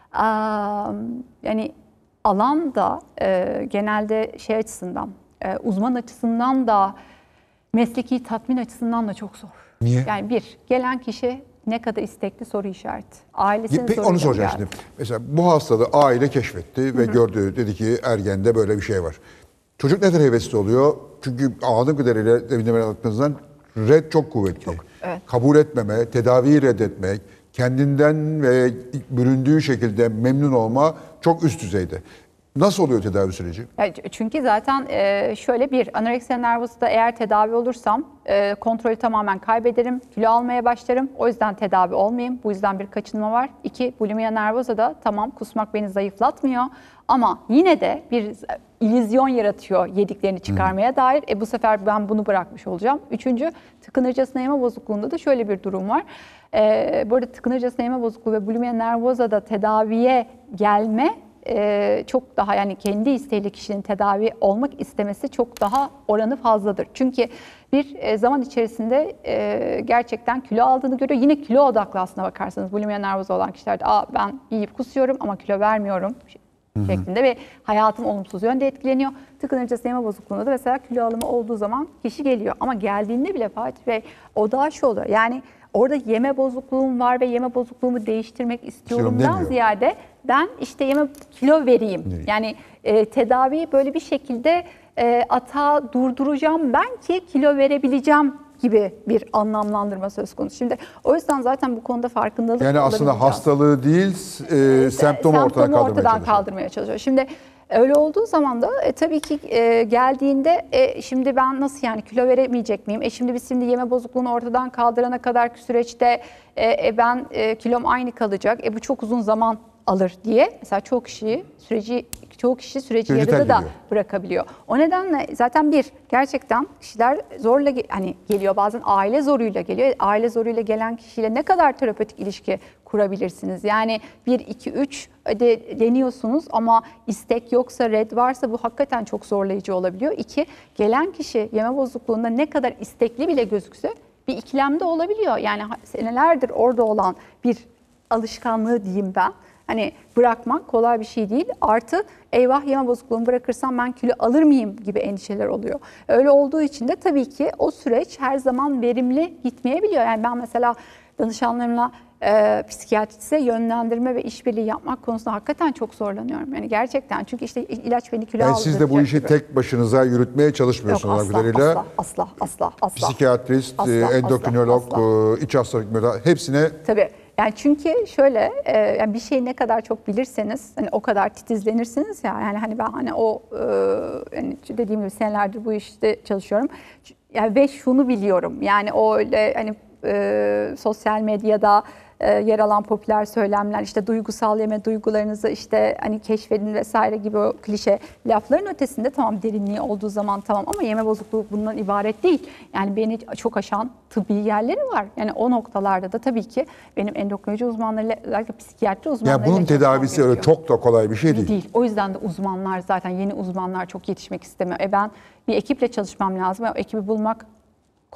Speaker 3: Aa, yani alan da e, genelde şey açısından, e, uzman açısından da mesleki tatmin açısından da çok zor.
Speaker 1: Niye?
Speaker 3: Yani bir, gelen kişi ne kadar istekli soru işareti. Ailesinin
Speaker 1: Peki
Speaker 3: soruyla
Speaker 1: onu soracağım
Speaker 3: geldi.
Speaker 1: şimdi. Mesela bu hastalığı aile keşfetti ve gördü. Dedi ki ergende böyle bir şey var. Çocuk neden hevesli oluyor? Çünkü anladığım kadarıyla demin de anlattığınızdan red çok kuvvetli.
Speaker 3: evet.
Speaker 1: Kabul etmeme, tedaviyi reddetmek, kendinden ve büründüğü şekilde memnun olma çok üst düzeyde. Nasıl oluyor tedavi süreci?
Speaker 3: Yani çünkü zaten e, şöyle bir anoreksiya nervosa eğer tedavi olursam e, kontrolü tamamen kaybederim, kilo almaya başlarım. O yüzden tedavi olmayayım. Bu yüzden bir kaçınma var. İki, bulimia nervosa da tamam kusmak beni zayıflatmıyor ama yine de bir illüzyon yaratıyor yediklerini çıkarmaya hmm. dair. E bu sefer ben bunu bırakmış olacağım. Üçüncü, tıkınırcasına yeme bozukluğunda da şöyle bir durum var. E, bu arada tıkınırcasına yeme bozukluğu ve bulimia nervosa da tedaviye gelme Ee, çok daha yani kendi isteğiyle kişinin tedavi olmak istemesi çok daha oranı fazladır. Çünkü bir e, zaman içerisinde e, gerçekten kilo aldığını görüyor. Yine kilo odaklı aslına bakarsanız bulimia nervosa olan kişilerde Aa, ben yiyip kusuyorum ama kilo vermiyorum şeklinde ve hayatım olumsuz yönde etkileniyor. Tıkınırcasına yeme bozukluğunda da mesela kilo alımı olduğu zaman kişi geliyor. Ama geldiğinde bile Fatih Bey o daha şu oluyor. Yani orada yeme bozukluğum var ve yeme bozukluğumu değiştirmek istiyorumdan ziyade ben işte yeme kilo vereyim. Nereye? Yani e, tedaviyi böyle bir şekilde e, atağa durduracağım ben ki kilo verebileceğim gibi bir anlamlandırma söz konusu. Şimdi o yüzden zaten bu konuda farkındalık
Speaker 1: Yani aslında hastalığı değil, e, semptomu ortadan, kaldırmaya,
Speaker 3: ortadan
Speaker 1: çalışıyor.
Speaker 3: kaldırmaya çalışıyor. Şimdi öyle olduğu zaman da e, tabii ki e, geldiğinde e, şimdi ben nasıl yani kilo veremeyecek miyim? E şimdi biz şimdi yeme bozukluğunu ortadan kaldırana kadar süreçte e, e, ben e, kilom aynı kalacak. E bu çok uzun zaman alır diye mesela çoğu kişi süreci çoğu kişi süreci
Speaker 1: Süreci
Speaker 3: yarıda da
Speaker 1: ediyor.
Speaker 3: bırakabiliyor. O nedenle zaten bir gerçekten kişiler zorla hani geliyor bazen aile zoruyla geliyor. Aile zoruyla gelen kişiyle ne kadar terapötik ilişki kurabilirsiniz? Yani bir, iki, üç de deniyorsunuz ama istek yoksa, red varsa bu hakikaten çok zorlayıcı olabiliyor. İki, gelen kişi yeme bozukluğunda ne kadar istekli bile gözükse bir ikilemde olabiliyor. Yani senelerdir orada olan bir alışkanlığı diyeyim ben. Hani bırakmak kolay bir şey değil. Artı eyvah yeme bozukluğumu bırakırsam ben kilo alır mıyım gibi endişeler oluyor. Öyle olduğu için de tabii ki o süreç her zaman verimli gitmeyebiliyor. Yani ben mesela danışanlarımla e, psikiyatriste yönlendirme ve işbirliği yapmak konusunda hakikaten çok zorlanıyorum. Yani gerçekten çünkü işte ilaç beni kilo
Speaker 1: yani
Speaker 3: aldıracak.
Speaker 1: siz de bu işi
Speaker 3: gibi.
Speaker 1: tek başınıza yürütmeye çalışmıyorsunuz.
Speaker 3: Yok, asla, asla, asla, asla, asla.
Speaker 1: Psikiyatrist,
Speaker 3: asla,
Speaker 1: endokrinolog,
Speaker 3: asla, asla.
Speaker 1: iç hastalık hepsine...
Speaker 3: Tabii. Yani çünkü şöyle e, yani bir şeyi ne kadar çok bilirseniz hani o kadar titizlenirsiniz ya yani hani ben hani o e, yani dediğim gibi senelerdir bu işte çalışıyorum. Yani ve şunu biliyorum. Yani o öyle hani e, sosyal medyada e, yer alan popüler söylemler işte duygusal yeme duygularınızı işte hani keşfedin vesaire gibi o klişe lafların ötesinde tamam derinliği olduğu zaman tamam ama yeme bozukluğu bundan ibaret değil. Yani beni çok aşan tıbbi yerleri var. Yani o noktalarda da tabii ki benim endokrinoloji uzmanlarıyla özellikle psikiyatri uzmanlarıyla
Speaker 1: yani bunun tedavisi öyle çok da kolay bir şey değil.
Speaker 3: Değil. O yüzden de uzmanlar zaten yeni uzmanlar çok yetişmek istemiyor. E ben bir ekiple çalışmam lazım. O ekibi bulmak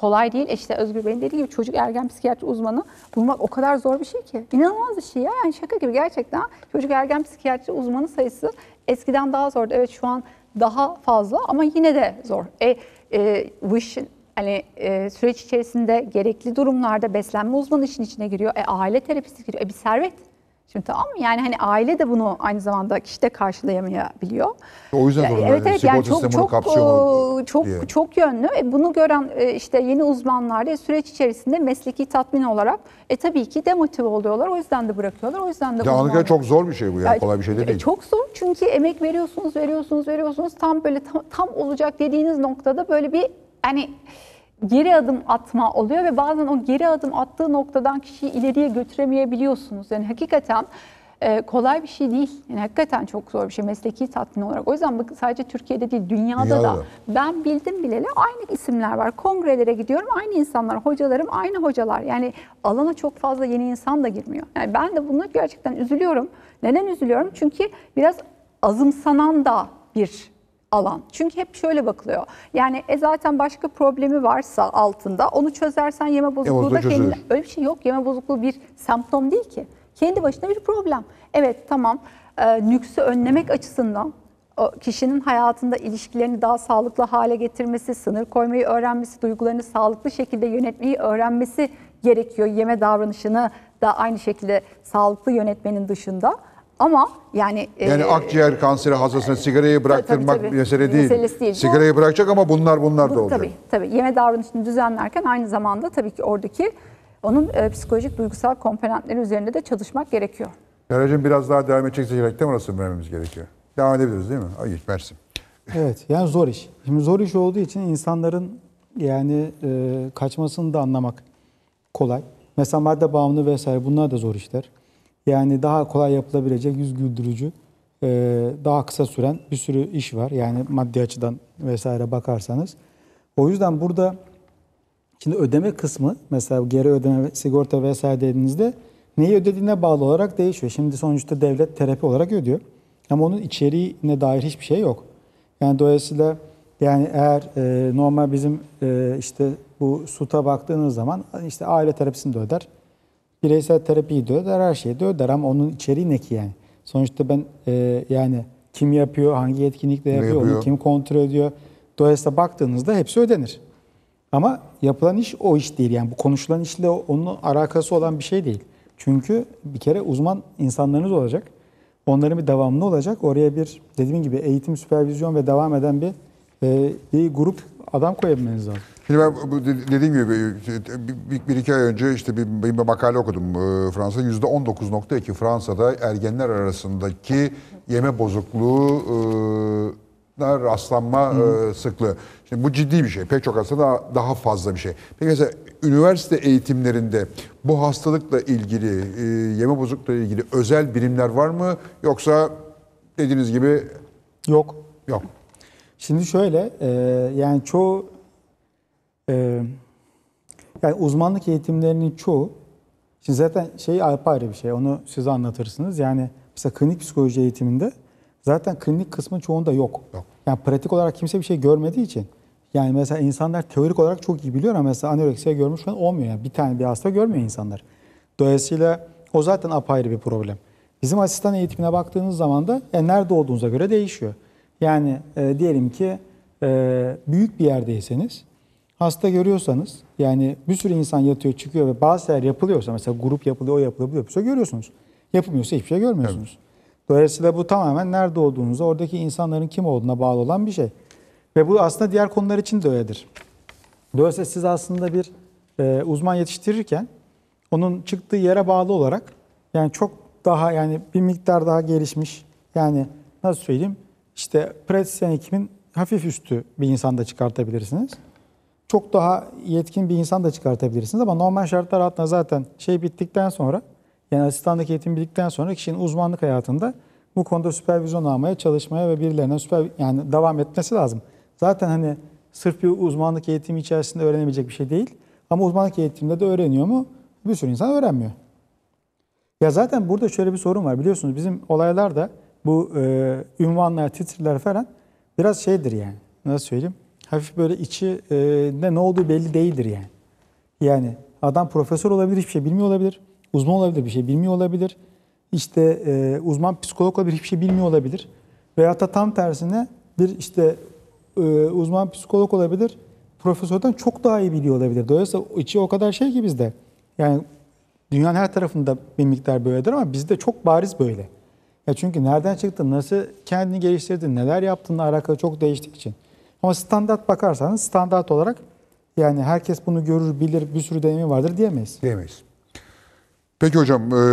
Speaker 3: kolay değil. İşte Özgür Bey'in dediği gibi çocuk ergen psikiyatri uzmanı bulmak o kadar zor bir şey ki. İnanılmaz bir şey ya. Yani şaka gibi gerçekten çocuk ergen psikiyatri uzmanı sayısı eskiden daha zordu. Evet şu an daha fazla ama yine de zor. E, e, bu işin hani e, süreç içerisinde gerekli durumlarda beslenme uzmanı işin içine giriyor. E, aile terapisti giriyor. E, bir servet. Şimdi tamam mı? Yani hani aile de bunu aynı zamanda kişi de karşılayamayabiliyor.
Speaker 1: O yüzden sorun.
Speaker 3: Evet evet yani
Speaker 1: Sigorta
Speaker 3: çok
Speaker 1: sistemi bunu
Speaker 3: çok
Speaker 1: kapsıyor mu
Speaker 3: e, çok
Speaker 1: diye.
Speaker 3: çok yönlü. E, bunu gören e, işte yeni uzmanlar da süreç içerisinde mesleki tatmin olarak e tabii ki demotive oluyorlar. O yüzden de bırakıyorlar. O yüzden de
Speaker 1: Ya
Speaker 3: uzmanlar-
Speaker 1: anlıkla çok zor bir şey bu yani.
Speaker 3: Ya,
Speaker 1: Kolay bir şey de
Speaker 3: e,
Speaker 1: değil.
Speaker 3: Çok zor çünkü emek veriyorsunuz, veriyorsunuz, veriyorsunuz. Tam böyle tam, tam olacak dediğiniz noktada böyle bir hani geri adım atma oluyor ve bazen o geri adım attığı noktadan kişiyi ileriye götüremeyebiliyorsunuz. Yani hakikaten e, kolay bir şey değil. Yani hakikaten çok zor bir şey mesleki tatmin olarak. O yüzden bakın sadece Türkiye'de değil dünyada,
Speaker 1: Dünyada
Speaker 3: da
Speaker 1: da.
Speaker 3: ben bildim bileli aynı isimler var. Kongrelere gidiyorum aynı insanlar, hocalarım aynı hocalar. Yani alana çok fazla yeni insan da girmiyor. Yani ben de buna gerçekten üzülüyorum. Neden üzülüyorum? Çünkü biraz azımsanan da bir alan. Çünkü hep şöyle bakılıyor. Yani e zaten başka problemi varsa altında onu çözersen yeme bozukluğu
Speaker 1: bozukluğu
Speaker 3: da kendine.
Speaker 1: çözülür.
Speaker 3: Öyle bir şey yok. Yeme bozukluğu bir semptom değil ki. Kendi başına bir problem. Evet tamam e, nüksü önlemek açısından o kişinin hayatında ilişkilerini daha sağlıklı hale getirmesi, sınır koymayı öğrenmesi, duygularını sağlıklı şekilde yönetmeyi öğrenmesi gerekiyor. Yeme davranışını da aynı şekilde sağlıklı yönetmenin dışında. Ama yani
Speaker 1: Yani
Speaker 3: e,
Speaker 1: akciğer kanseri hastasına sigarayı bıraktırmak
Speaker 3: tabii, tabii.
Speaker 1: mesele değil.
Speaker 3: Meselesi değil.
Speaker 1: Sigarayı bırakacak ama bunlar bunlar da
Speaker 3: Bu,
Speaker 1: olacak.
Speaker 3: tabii, tabii. Yeme davranışını düzenlerken aynı zamanda tabii ki oradaki onun e, psikolojik, duygusal komponentleri üzerinde de çalışmak gerekiyor.
Speaker 1: Karacığım biraz daha devam edecekse reklam arası vermemiz gerekiyor. Devam edebiliriz değil mi? Hayır, versin.
Speaker 2: Evet yani zor iş. Şimdi zor iş olduğu için insanların yani e, kaçmasını da anlamak kolay. Mesela madde bağımlı vesaire bunlar da zor işler. Yani daha kolay yapılabilecek yüz güldürücü, e, daha kısa süren bir sürü iş var. Yani maddi açıdan vesaire bakarsanız. O yüzden burada şimdi ödeme kısmı mesela geri ödeme, sigorta vesaire dediğinizde neyi ödediğine bağlı olarak değişiyor. Şimdi sonuçta devlet terapi olarak ödüyor. Ama onun içeriğine dair hiçbir şey yok. Yani dolayısıyla yani eğer e, normal bizim e, işte bu SUT'a baktığınız zaman işte aile terapisini de öder. Bireysel terapiyi de öder, her şeyi de öder ama onun içeriği ne ki yani? Sonuçta ben e, yani kim yapıyor, hangi yetkinlikle yapıyor,
Speaker 1: yapıyor?
Speaker 2: onu kim kontrol ediyor? Dolayısıyla baktığınızda hepsi ödenir. Ama yapılan iş o iş değil. Yani bu konuşulan işle onun alakası olan bir şey değil. Çünkü bir kere uzman insanlarınız olacak. Onların bir devamlı olacak. Oraya bir dediğim gibi eğitim, süpervizyon ve devam eden bir e, bir grup adam koyabilmeniz lazım.
Speaker 1: Şimdi ben bu dediğim gibi bir, bir iki ay önce işte bir, bir makale okudum. Fransa yüzde on dokuz nokta iki Fransa'da ergenler arasındaki yeme bozukluğu rastlanma hmm. sıklığı. Şimdi bu ciddi bir şey. Pek çok hasta daha, daha fazla bir şey. Peki mesela üniversite eğitimlerinde bu hastalıkla ilgili, yeme bozukluğuyla ilgili özel birimler var mı? Yoksa dediğiniz gibi
Speaker 2: yok.
Speaker 1: Yok.
Speaker 2: Şimdi şöyle yani çoğu yani uzmanlık eğitimlerinin çoğu şimdi zaten şey ayrı bir şey. Onu size anlatırsınız. Yani mesela klinik psikoloji eğitiminde zaten klinik kısmı çoğunda yok.
Speaker 1: Yok.
Speaker 2: Yani pratik olarak kimse bir şey görmediği için. Yani mesela insanlar teorik olarak çok iyi biliyor ama mesela anoreksiya görmüş falan olmuyor. Yani bir tane bir hasta görmüyor insanlar. Dolayısıyla o zaten apayrı bir problem. Bizim asistan eğitimine baktığınız zaman da yani nerede olduğunuza göre değişiyor. Yani e, diyelim ki e, büyük bir yerdeyseniz hasta görüyorsanız yani bir sürü insan yatıyor çıkıyor ve bazı şeyler yapılıyorsa mesela grup yapılıyor o yapılıyor bu yapılıyorsa görüyorsunuz. Yapılmıyorsa hiçbir şey görmüyorsunuz. Evet. Dolayısıyla bu tamamen nerede olduğunuza, oradaki insanların kim olduğuna bağlı olan bir şey. Ve bu aslında diğer konular için de öyledir. Dolayısıyla siz aslında bir e, uzman yetiştirirken onun çıktığı yere bağlı olarak yani çok daha yani bir miktar daha gelişmiş yani nasıl söyleyeyim işte pratisyen hekimin hafif üstü bir insan da çıkartabilirsiniz. Çok daha yetkin bir insan da çıkartabilirsiniz ama normal şartlar altında zaten şey bittikten sonra yani asistanlık eğitim bittikten sonra kişinin uzmanlık hayatında bu konuda süpervizyon almaya, çalışmaya ve birilerine süper yani devam etmesi lazım. Zaten hani sırf bir uzmanlık eğitimi içerisinde öğrenebilecek bir şey değil. Ama uzmanlık eğitiminde de öğreniyor mu? Bir sürü insan öğrenmiyor. Ya zaten burada şöyle bir sorun var. Biliyorsunuz bizim olaylarda bu e, ünvanlar, titriler falan biraz şeydir yani. Nasıl söyleyeyim? hafif böyle içi e, ne, ne olduğu belli değildir yani. Yani adam profesör olabilir, hiçbir şey bilmiyor olabilir. Uzman olabilir, bir şey bilmiyor olabilir. İşte e, uzman psikolog olabilir, hiçbir şey bilmiyor olabilir. Veyahut da tam tersine bir işte e, uzman psikolog olabilir, profesörden çok daha iyi biliyor olabilir. Dolayısıyla içi o kadar şey ki bizde. Yani dünyanın her tarafında bir miktar böyledir ama bizde çok bariz böyle. Ya çünkü nereden çıktın, nasıl kendini geliştirdin, neler yaptığınla alakalı çok değiştiği için. Ama standart bakarsanız standart olarak yani herkes bunu görür, bilir, bir sürü deneyimi vardır diyemeyiz.
Speaker 1: Diyemeyiz. Peki hocam, e,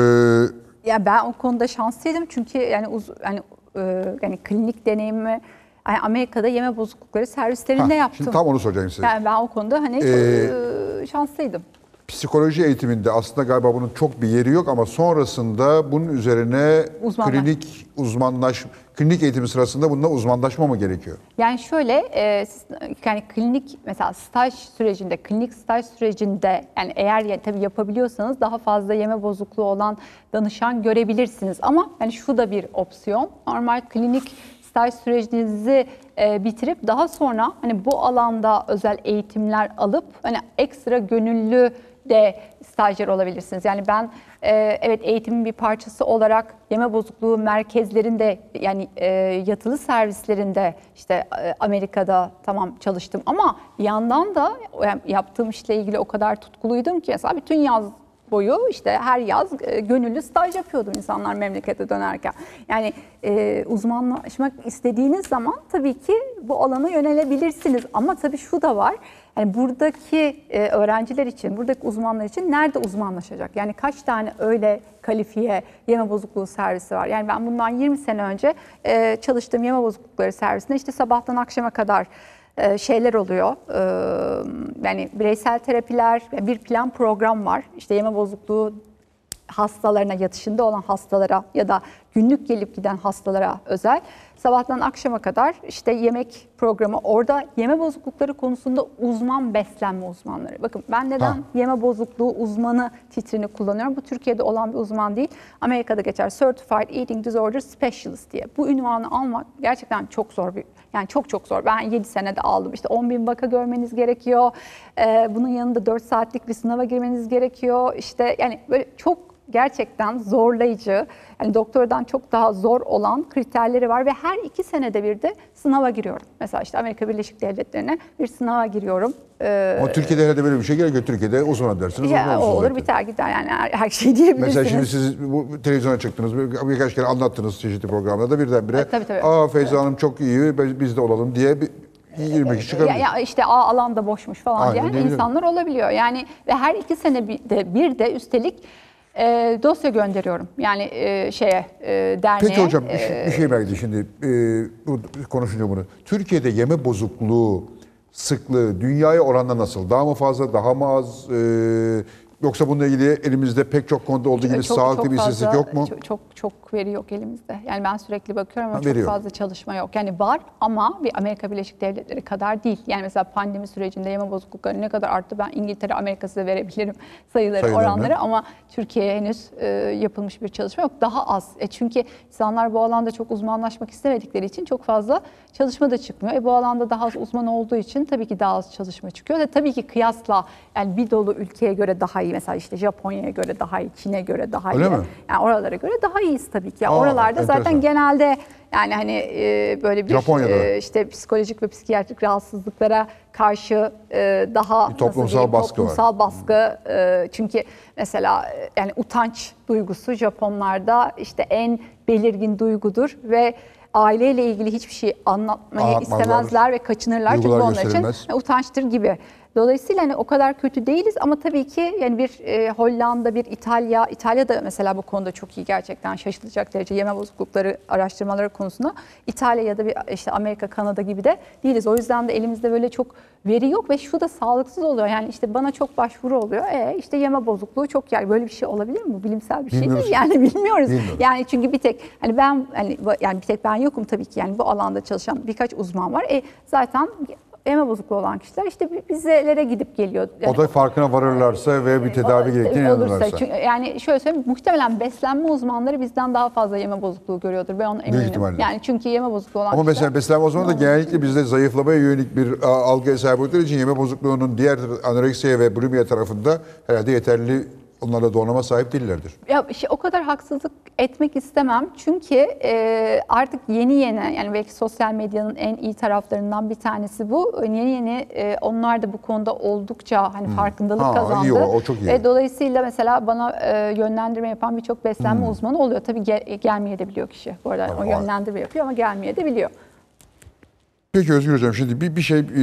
Speaker 3: Ya ben o konuda şanslıydım çünkü yani uz, yani, e, yani klinik deneyimi yani Amerika'da yeme bozuklukları servislerinde
Speaker 1: ha,
Speaker 3: yaptım.
Speaker 1: şimdi tam onu soracağım size.
Speaker 3: Yani ben o konuda hani çok
Speaker 1: Ee,
Speaker 3: e, şanslıydım.
Speaker 1: Psikoloji eğitiminde aslında galiba bunun çok bir yeri yok ama sonrasında bunun üzerine
Speaker 3: Uzmanlar.
Speaker 1: klinik uzmanlaş, klinik eğitimi sırasında bununla uzmanlaşma mı gerekiyor?
Speaker 3: Yani şöyle, e, siz, yani klinik mesela staj sürecinde, klinik staj sürecinde yani eğer ya, tabii yapabiliyorsanız daha fazla yeme bozukluğu olan danışan görebilirsiniz. Ama yani şu da bir opsiyon. Normal klinik staj sürecinizi e, bitirip daha sonra hani bu alanda özel eğitimler alıp hani ekstra gönüllü de stajyer olabilirsiniz. Yani ben e, evet eğitimin bir parçası olarak yeme bozukluğu merkezlerinde yani e, yatılı servislerinde işte e, Amerika'da tamam çalıştım ama bir yandan da yani yaptığım işle ilgili o kadar tutkuluydum ki mesela bütün yaz boyu işte her yaz e, gönüllü staj yapıyordum insanlar memlekete dönerken. Yani e, uzmanlaşmak istediğiniz zaman tabii ki bu alana yönelebilirsiniz. Ama tabii şu da var. Yani buradaki e, öğrenciler için, buradaki uzmanlar için nerede uzmanlaşacak? Yani kaç tane öyle kalifiye yeme bozukluğu servisi var? Yani ben bundan yirmi sene önce e, çalıştığım yeme bozuklukları servisinde işte sabahtan akşama kadar şeyler oluyor. Yani bireysel terapiler, bir plan program var. İşte yeme bozukluğu hastalarına, yatışında olan hastalara ya da günlük gelip giden hastalara özel. Sabahtan akşama kadar işte yemek programı. Orada yeme bozuklukları konusunda uzman beslenme uzmanları. Bakın ben neden ha. yeme bozukluğu uzmanı titrini kullanıyorum? Bu Türkiye'de olan bir uzman değil. Amerika'da geçer. Certified Eating Disorder Specialist diye. Bu ünvanı almak gerçekten çok zor bir Yani çok çok zor. Ben yedi senede aldım. İşte on bin vaka görmeniz gerekiyor. Ee, bunun yanında dört saatlik bir sınava girmeniz gerekiyor. İşte yani böyle çok gerçekten zorlayıcı, yani doktordan çok daha zor olan kriterleri var ve her iki senede bir de sınava giriyorum. Mesela işte Amerika Birleşik Devletleri'ne bir sınava giriyorum.
Speaker 1: Ee, Ama Türkiye'de herhalde böyle bir şey gerekiyor. Türkiye'de uzman dersiniz.
Speaker 3: Ya, o olur
Speaker 1: zaten.
Speaker 3: biter gider yani her, her şey diyebilirsiniz.
Speaker 1: Mesela şimdi siz bu televizyona çıktınız, birkaç kere anlattınız çeşitli programlarda birdenbire.
Speaker 3: Tabii, tabii.
Speaker 1: Aa Feyza Hanım çok iyi, biz de olalım diye bir yirmi kişi çıkabilir.
Speaker 3: Ya, ya işte A alanda boşmuş falan
Speaker 1: Aynen,
Speaker 3: diyen insanlar olabiliyor. Yani ve her iki sene bir de, bir de üstelik e, dosya gönderiyorum. Yani e, şeye e, derneğe.
Speaker 1: Peki hocam bir,
Speaker 3: e,
Speaker 1: şey, bir şey belki şimdi e, bu, konuşunca bunu. Türkiye'de yeme bozukluğu sıklığı dünyaya oranla nasıl? Daha mı fazla, daha mı az? E, yoksa bununla ilgili elimizde pek çok konuda olduğu gibi
Speaker 3: çok,
Speaker 1: sağlıklı
Speaker 3: çok
Speaker 1: bir
Speaker 3: fazla,
Speaker 1: istatistik yok mu?
Speaker 3: Çok, çok çok veri yok elimizde. Yani ben sürekli bakıyorum ama
Speaker 1: Ha,
Speaker 3: çok
Speaker 1: veriyor.
Speaker 3: fazla çalışma yok. Yani var ama bir Amerika Birleşik Devletleri kadar değil. Yani mesela pandemi sürecinde yeme bozuklukları ne kadar arttı? Ben İngiltere, Amerika size verebilirim sayıları,
Speaker 1: Sayılarını.
Speaker 3: oranları ama Türkiye'ye henüz e, yapılmış bir çalışma yok. Daha az. E çünkü insanlar bu alanda çok uzmanlaşmak istemedikleri için çok fazla çalışma da çıkmıyor. E bu alanda daha az uzman olduğu için tabii ki daha az çalışma çıkıyor. Ve tabii ki kıyasla yani bir dolu ülkeye göre daha iyi. Mesela işte Japonya'ya göre daha iyi, Çin'e göre daha
Speaker 1: Öyle
Speaker 3: iyi.
Speaker 1: mi?
Speaker 3: Yani oralara göre daha iyiyiz tabii ki.
Speaker 1: Aa,
Speaker 3: Oralarda
Speaker 1: enteresan.
Speaker 3: zaten genelde yani hani e, böyle bir
Speaker 1: Japonya'da.
Speaker 3: e, işte psikolojik ve psikiyatrik rahatsızlıklara karşı e, daha
Speaker 1: Bir toplumsal
Speaker 3: nasıl diyeyim,
Speaker 1: baskı var.
Speaker 3: toplumsal baskı. E, çünkü mesela e, yani utanç duygusu Japonlarda işte en belirgin duygudur ve aileyle ilgili hiçbir şey anlatmayı
Speaker 1: Anlatmazlar.
Speaker 3: istemezler ve kaçınırlar. Çünkü
Speaker 1: Duygular
Speaker 3: bu onlar için
Speaker 1: gösterilmez.
Speaker 3: utançtır gibi. Dolayısıyla hani o kadar kötü değiliz ama tabii ki yani bir e, Hollanda, bir İtalya, İtalya da mesela bu konuda çok iyi gerçekten şaşılacak derece yeme bozuklukları araştırmaları konusunda. İtalya ya da bir işte Amerika, Kanada gibi de değiliz. O yüzden de elimizde böyle çok veri yok ve şu da sağlıksız oluyor. Yani işte bana çok başvuru oluyor. E işte yeme bozukluğu çok yer. Böyle bir şey olabilir mi? Bu bilimsel bir şey
Speaker 1: Bilmiyoruz.
Speaker 3: değil. Yani bilmiyoruz.
Speaker 1: Bilmiyoruz. Yani
Speaker 3: Yani çünkü bir tek hani ben hani yani bir tek ben yokum tabii ki. Yani bu alanda çalışan birkaç uzman var. E zaten yeme bozukluğu olan kişiler işte bizelere gidip geliyor. Yani,
Speaker 1: O da farkına varırlarsa ve bir tedavi gerektiğini
Speaker 3: olursa,
Speaker 1: inanırlarsa.
Speaker 3: çünkü yani şöyle söyleyeyim, muhtemelen beslenme uzmanları bizden daha fazla yeme bozukluğu görüyordur. Ben ona eminim.
Speaker 1: ihtimalle.
Speaker 3: Yani çünkü yeme bozukluğu olan
Speaker 1: Ama
Speaker 3: kişiler...
Speaker 1: mesela beslenme uzmanı da genellikle bizde zayıflamaya yönelik bir a, algıya sahip oldukları için yeme bozukluğunun diğer anoreksiya ve bulimiya tarafında herhalde yeterli onlarla donanıma sahip değillerdir.
Speaker 3: Ya şey, o kadar haksızlık etmek istemem. Çünkü e, artık yeni yeni, yani belki sosyal medyanın en iyi taraflarından bir tanesi bu. Yeni yeni e, onlar da bu konuda oldukça hani farkındalık
Speaker 1: Ha,
Speaker 3: kazandı.
Speaker 1: iyi o, o çok iyi.
Speaker 3: E, dolayısıyla mesela bana e, yönlendirme yapan birçok beslenme
Speaker 1: Hmm.
Speaker 3: uzmanı oluyor. Tabii gel, gelmeye de biliyor kişi. Bu arada
Speaker 1: Tamam,
Speaker 3: o yönlendirme yapıyor ama gelmeye de biliyor.
Speaker 1: Peki Özgür Hocam, şimdi bir, bir şey e,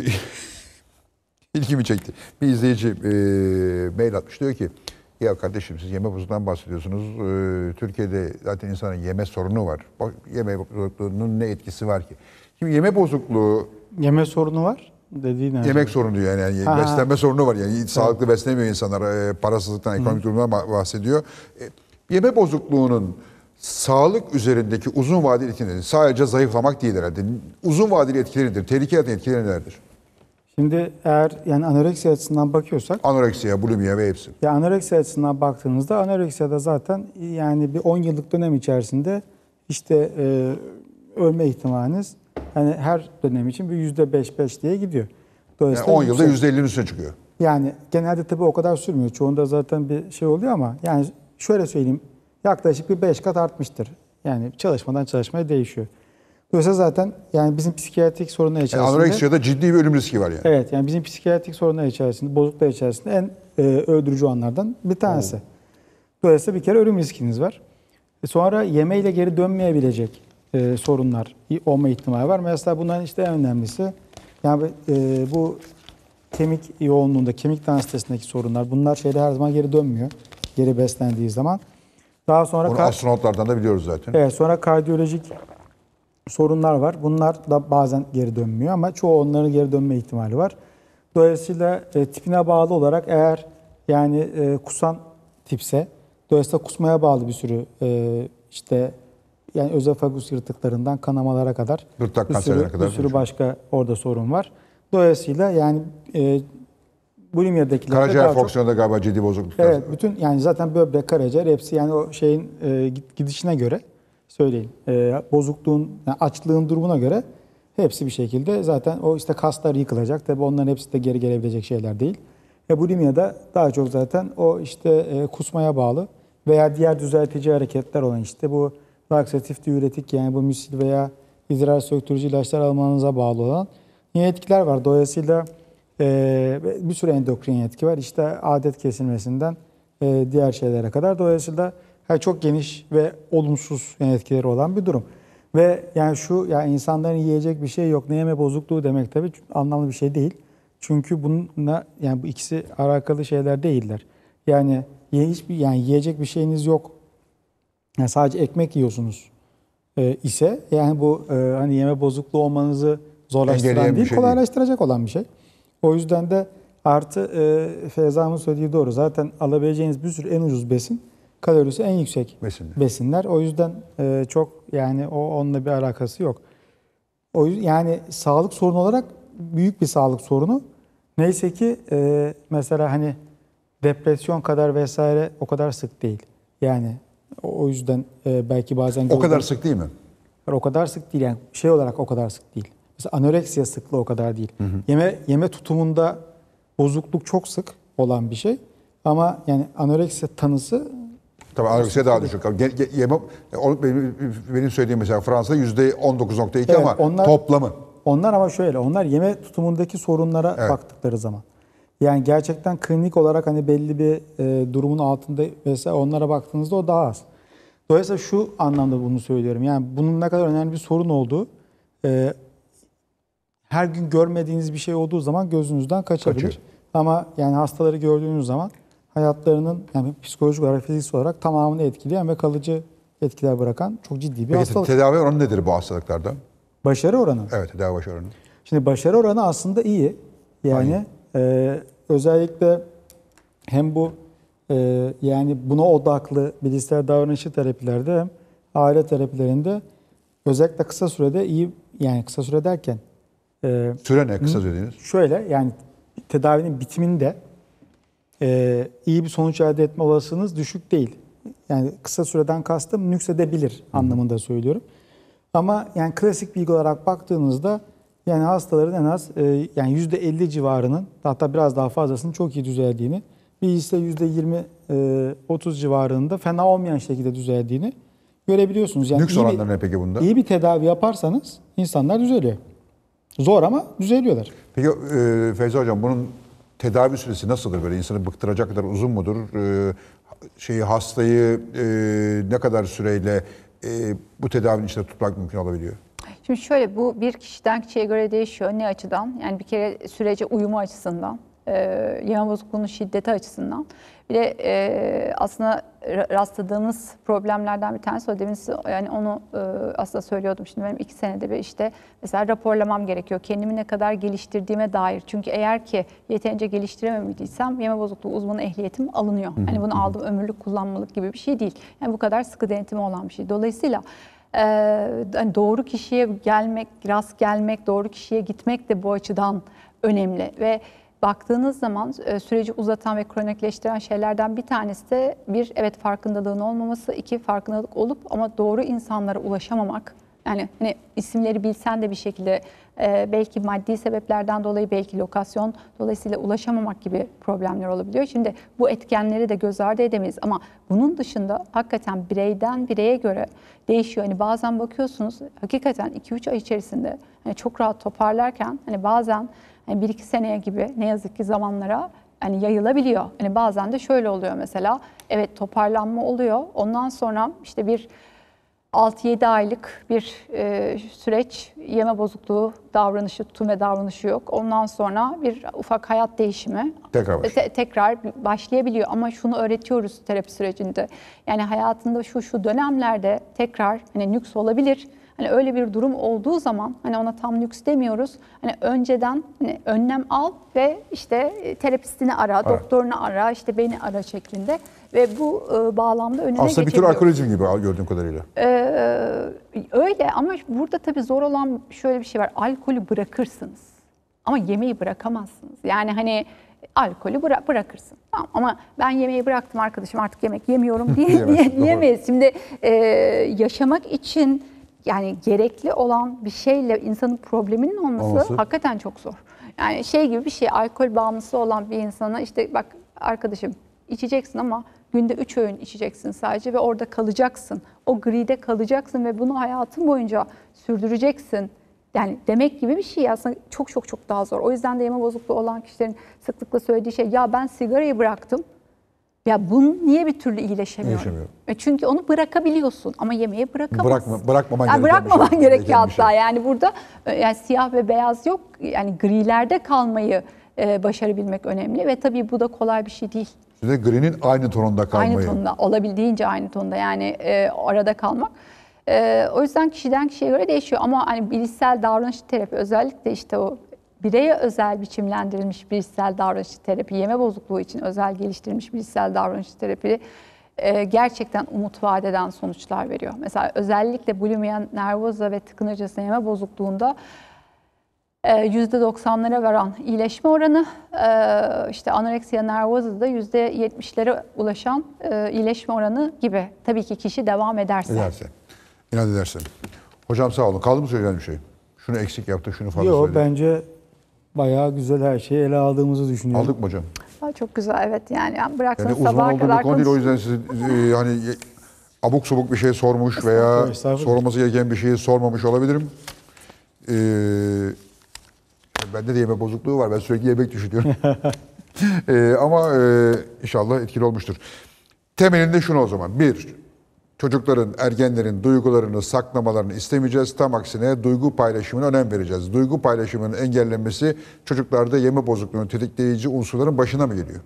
Speaker 1: ilgimi çekti. Bir izleyici e, mail atmış, diyor ki ya kardeşim siz yeme bozukluğundan bahsediyorsunuz. E, Türkiye'de zaten insanın yeme sorunu var. Bak, yeme bozukluğunun ne etkisi var ki? Şimdi yeme bozukluğu,
Speaker 2: Yeme sorunu var dediğin ne?
Speaker 1: yemek sorunu diyor yani, yani
Speaker 2: Ha, ha.
Speaker 1: beslenme sorunu var yani, sağlıklı beslenemiyor insanlar, e, parasızlıktan, ekonomik durumdan bah- bahsediyor. E, yeme bozukluğunun sağlık üzerindeki uzun vadeli etkileri sadece zayıflamak değil herhalde. Uzun vadeli etkileridir. Tehlike yaratan etkileri nelerdir?
Speaker 2: Şimdi eğer yani anoreksiya açısından bakıyorsak,
Speaker 1: Anoreksiya, bulimiya ve hepsi.
Speaker 2: ya anoreksiya açısından baktığınızda anoreksiyada zaten yani bir on yıllık dönem içerisinde işte e, ölme ihtimaliniz yani her dönem için bir yüzde beş beş diye gidiyor.
Speaker 1: Yani
Speaker 2: Dolayısıyla
Speaker 1: on yılda
Speaker 2: yüksek.
Speaker 1: yüzde ellinin üstüne çıkıyor.
Speaker 2: Yani genelde tabii o kadar sürmüyor. Çoğunda zaten bir şey oluyor ama yani şöyle söyleyeyim, yaklaşık bir beş kat artmıştır. Yani çalışmadan çalışmaya değişiyor. Dolayısıyla zaten yani bizim psikiyatrik sorunlar
Speaker 1: Yani
Speaker 2: içerisinde...
Speaker 1: anoreksiyada ciddi bir ölüm riski var yani.
Speaker 2: Evet, yani bizim psikiyatrik sorunlar içerisinde, bozukluklar içerisinde en e, öldürücü olanlardan bir tanesi.
Speaker 1: Oo.
Speaker 2: Dolayısıyla bir kere ölüm riskiniz var. E, sonra yemeğiyle geri dönmeyebilecek e, sorunlar olma ihtimali var. Mesela bunların işte en önemlisi yani e, bu kemik yoğunluğunda, kemik densitesindeki sorunlar. Bunlar şeyde her zaman geri dönmüyor. Geri beslendiği zaman. Daha sonra
Speaker 1: Bunu
Speaker 2: kar-
Speaker 1: astronotlardan da biliyoruz zaten.
Speaker 2: Evet, sonra kardiyolojik sorunlar var. Bunlar da bazen geri dönmüyor ama çoğu onların geri dönme ihtimali var. Dolayısıyla e, tipine bağlı olarak eğer yani e, kusan tipse, dolayısıyla kusmaya bağlı bir sürü e, işte yani özofagus yırtıklarından kanamalara kadar
Speaker 1: Gırtlak
Speaker 2: bir
Speaker 1: kanserine
Speaker 2: sürü,
Speaker 1: kadar
Speaker 2: bir sürü
Speaker 1: konuşuyor.
Speaker 2: başka orada sorun var. Dolayısıyla yani e, bulimiyadakilerde
Speaker 1: Karaciğer
Speaker 2: daha çok...
Speaker 1: fonksiyonunda galiba ciddi bozukluklar.
Speaker 2: Evet, bütün yani zaten böbrek, karaciğer hepsi yani o şeyin e, gid- gidişine göre söyleyeyim. E, bozukluğun, yani açlığın durumuna göre hepsi bir şekilde zaten o işte kaslar yıkılacak. Tabii onların hepsi de geri gelebilecek şeyler değil. E, bulimiyada daha çok zaten o işte e, kusmaya bağlı veya diğer düzeltici hareketler olan işte bu laksatif diüretik yani bu müsil veya idrar söktürücü ilaçlar almanıza bağlı olan yine etkiler var. Dolayısıyla Ee, bir sürü endokrin etki var. İşte adet kesilmesinden e, diğer şeylere kadar. Dolayısıyla yani çok geniş ve olumsuz yan etkileri olan bir durum. Ve yani şu yani insanların yiyecek bir şey yok. Ne yeme bozukluğu demek tabii anlamlı bir şey değil. Çünkü bununla yani bu ikisi alakalı şeyler değiller. Yani ye, hiçbir yani yiyecek bir şeyiniz yok. Yani sadece ekmek yiyorsunuz e, ise yani bu e, hani yeme bozukluğu olmanızı zorlaştıran
Speaker 1: Engelleyen bir
Speaker 2: değil,
Speaker 1: şey değil.
Speaker 2: kolaylaştıracak olan bir şey. O yüzden de artı e, Feyza'nın söylediği doğru. Zaten alabileceğiniz bir sürü en ucuz besin, kalorisi en yüksek
Speaker 1: Besinler.
Speaker 2: besinler. O yüzden e, çok yani o onunla bir alakası yok. O yüzden yani sağlık sorunu olarak büyük bir sağlık sorunu. Neyse ki e, mesela hani depresyon kadar vesaire o kadar sık değil. Yani o, o yüzden e, belki bazen
Speaker 1: O kadar
Speaker 2: gözden-
Speaker 1: sık değil mi?
Speaker 2: o kadar sık değil yani şey olarak o kadar sık değil. Mesela anoreksiya sıklığı o kadar değil. Yeme yeme tutumunda bozukluk çok sık olan bir şey. Ama yani anoreksiya tanısı
Speaker 1: Tabii anoreksiya daha düşük. Ge- ge- yeme, o benim, benim söylediğim mesela Fransa yüzde on dokuz nokta iki
Speaker 2: Evet,
Speaker 1: ama
Speaker 2: onlar-
Speaker 1: toplamı.
Speaker 2: onlar ama şöyle onlar yeme tutumundaki sorunlara
Speaker 1: Evet.
Speaker 2: baktıkları zaman. Yani gerçekten klinik olarak hani belli bir e, durumun altında vesaire onlara baktığınızda o daha az. Dolayısıyla şu anlamda bunu söylüyorum. Yani bunun ne kadar önemli bir sorun olduğu e, her gün görmediğiniz bir şey olduğu zaman gözünüzden kaçabilir.
Speaker 1: Kaçıyor.
Speaker 2: Ama yani hastaları gördüğünüz zaman hayatlarının yani psikolojik olarak, fiziksel olarak tamamını etkileyen ve kalıcı etkiler bırakan çok ciddi bir
Speaker 1: Peki
Speaker 2: hastalık.
Speaker 1: tedavi oranı nedir bu hastalıklarda?
Speaker 2: Başarı oranı.
Speaker 1: Evet, tedavi başarı oranı.
Speaker 2: Şimdi başarı oranı aslında iyi. Yani e, özellikle hem bu e, yani buna odaklı bilişsel davranışçı terapilerde hem aile terapilerinde özellikle kısa sürede iyi yani kısa süre derken Ee,
Speaker 1: Süre ne kısa dediğiniz?
Speaker 2: Şöyle yani tedavinin bitiminde e, iyi bir sonuç elde etme olasılığınız düşük değil. Yani kısa süreden kastım nüksedebilir anlamında söylüyorum. Ama yani klasik bilgi olarak baktığınızda yani hastaların en az e, yani yüzde elli civarının hatta biraz daha fazlasının çok iyi düzeldiğini, bir ise yüzde yirmi otuz civarında fena olmayan şekilde düzeldiğini görebiliyorsunuz. Yani
Speaker 1: Nüks
Speaker 2: iyi bir-
Speaker 1: oranları ne peki bunda?
Speaker 2: İyi bir tedavi yaparsanız insanlar düzeliyor. Zor ama düzeliyorlar.
Speaker 1: Peki e, Feyza Hocam bunun tedavi süresi nasıldır böyle? İnsanı bıktıracak kadar uzun mudur? E, şeyi hastayı e, ne kadar süreyle e, bu tedavinin içinde tutmak mümkün olabiliyor?
Speaker 3: Şimdi şöyle, bu bir kişiden kişiye göre değişiyor. Ne açıdan? Yani bir kere sürece uyumu açısından, e, yeme bozukluğunun şiddeti açısından. Bir de e, aslında rastladığımız problemlerden bir tanesi o. Demin yani onu e, aslında söylüyordum. Şimdi benim iki senede bir işte mesela raporlamam gerekiyor. Kendimi ne kadar geliştirdiğime dair. Çünkü eğer ki yeterince geliştiremediysem yeme bozukluğu uzmanı ehliyetim alınıyor. Hani bunu aldım ömürlük kullanmalık gibi bir şey değil. Yani bu kadar sıkı denetimi olan bir şey. Dolayısıyla Ee, hani doğru kişiye gelmek, rast gelmek, doğru kişiye gitmek de bu açıdan önemli ve baktığınız zaman e, süreci uzatan ve kronikleştiren şeylerden bir tanesi de bir, evet farkındalığın olmaması, iki farkındalık olup ama doğru insanlara ulaşamamak. Yani hani isimleri bilsen de bir şekilde e, belki maddi sebeplerden dolayı, belki lokasyon dolayısıyla ulaşamamak gibi problemler olabiliyor. Şimdi bu etkenleri de göz ardı edemeyiz ama bunun dışında hakikaten bireyden bireye göre değişiyor. Hani bazen bakıyorsunuz hakikaten iki üç ay içerisinde hani çok rahat toparlarken hani bazen hani bir iki seneye gibi ne yazık ki zamanlara hani yayılabiliyor. Hani bazen de şöyle oluyor mesela, evet toparlanma oluyor. Ondan sonra işte bir altı yedi aylık bir e, süreç, yeme bozukluğu davranışı, tutume davranışı yok. Ondan sonra bir ufak hayat değişimi
Speaker 1: Tekrar
Speaker 3: te- tekrar başlayabiliyor. Ama şunu öğretiyoruz terapi sürecinde. Yani hayatında şu şu dönemlerde tekrar hani nüks olabilir. Hani öyle bir durum olduğu zaman hani ona tam nüks demiyoruz. Hani önceden hani önlem al ve işte terapistini ara,
Speaker 1: ara,
Speaker 3: doktorunu ara, işte beni ara şeklinde ve bu e, bağlamda önüne
Speaker 1: Aslında bir tür
Speaker 3: geçebiliyoruz.
Speaker 1: alkolizm gibi gördüğüm kadarıyla.
Speaker 3: Ee, öyle ama burada tabii zor olan şöyle bir şey var. Alkolü bırakırsınız ama yemeği bırakamazsınız. Yani hani alkolü bıra- bırakırsın. Tamam, ama ben yemeği bıraktım arkadaşım artık yemek yemiyorum diye,
Speaker 1: Diyemezsin,
Speaker 3: diye
Speaker 1: doğru.
Speaker 3: diyemeyiz. Şimdi e, yaşamak için yani gerekli olan bir şeyle insanın probleminin olması,
Speaker 1: Olması.
Speaker 3: hakikaten çok zor. Yani şey gibi bir şey, alkol bağımlısı olan bir insana işte bak arkadaşım içeceksin ama günde üç öğün içeceksin sadece ve orada kalacaksın. O gride kalacaksın ve bunu hayatın boyunca sürdüreceksin. Yani demek gibi bir şey aslında çok çok çok daha zor. O yüzden de yeme bozukluğu olan kişilerin sıklıkla söylediği şey, ya ben sigarayı bıraktım. Ya bunu niye bir türlü iyileşemiyorum?
Speaker 1: İyileşemiyorum.
Speaker 3: E çünkü onu bırakabiliyorsun ama yemeği bırakamazsın.
Speaker 1: Bırakma, bırakmaman
Speaker 3: yani
Speaker 1: gereken bir
Speaker 3: bırakmaman
Speaker 1: şey.
Speaker 3: gerekiyor
Speaker 1: Gereken bir
Speaker 3: hatta.
Speaker 1: şey.
Speaker 3: Yani burada e, yani siyah ve beyaz yok. Yani grilerde kalmayı e, başarabilmek önemli ve tabii bu da kolay bir şey değil.
Speaker 1: Size green'in aynı tonunda kalmayı.
Speaker 3: Aynı tonda, olabildiğince aynı tonda yani e, arada kalmak. E, o yüzden kişiden kişiye göre değişiyor ama hani bilişsel davranış terapi, özellikle işte o bireye özel biçimlendirilmiş bilişsel davranış terapi, yeme bozukluğu için özel geliştirilmiş bilişsel davranış terapi e, gerçekten umut vaat eden sonuçlar veriyor. Mesela özellikle bulimia nervosa ve tıkınırcası yeme bozukluğunda yüzde doksanlara varan iyileşme oranı, işte anoreksiya nervosa'da yüzde yetmişlere ulaşan iyileşme oranı gibi. Tabii ki kişi devam ederse.
Speaker 1: Ederse. İnat ederse. Hocam sağ olun. Kaldı mı söyleyeceğim bir şey? Şunu eksik yaptık, şunu fazla
Speaker 2: Yok,
Speaker 1: söyledik.
Speaker 2: bence bayağı güzel her şeyi ele aldığımızı düşünüyorum.
Speaker 1: Aldık mı hocam?
Speaker 3: Aa, çok güzel, evet, yani bıraksanız
Speaker 1: Yani uzman
Speaker 3: sabaha
Speaker 1: olduğum bir
Speaker 3: kadar
Speaker 1: konu değil, o
Speaker 3: konuşun.
Speaker 1: yüzden sizi e, hani abuk subuk bir şey sormuş veya
Speaker 2: Estağfurullah.
Speaker 1: sorulması gereken bir şeyi sormamış olabilirim. Ee, bende de yeme bozukluğu var. Ben sürekli yemek düşünüyorum. ee, ama e, inşallah etkili olmuştur. Temelinde şunu o zaman. Bir, çocukların, ergenlerin duygularını saklamalarını istemeyeceğiz. Tam aksine duygu paylaşımına önem vereceğiz. Duygu paylaşımının engellenmesi çocuklarda yeme bozukluğunun tetikleyici unsurların başına mı geliyor?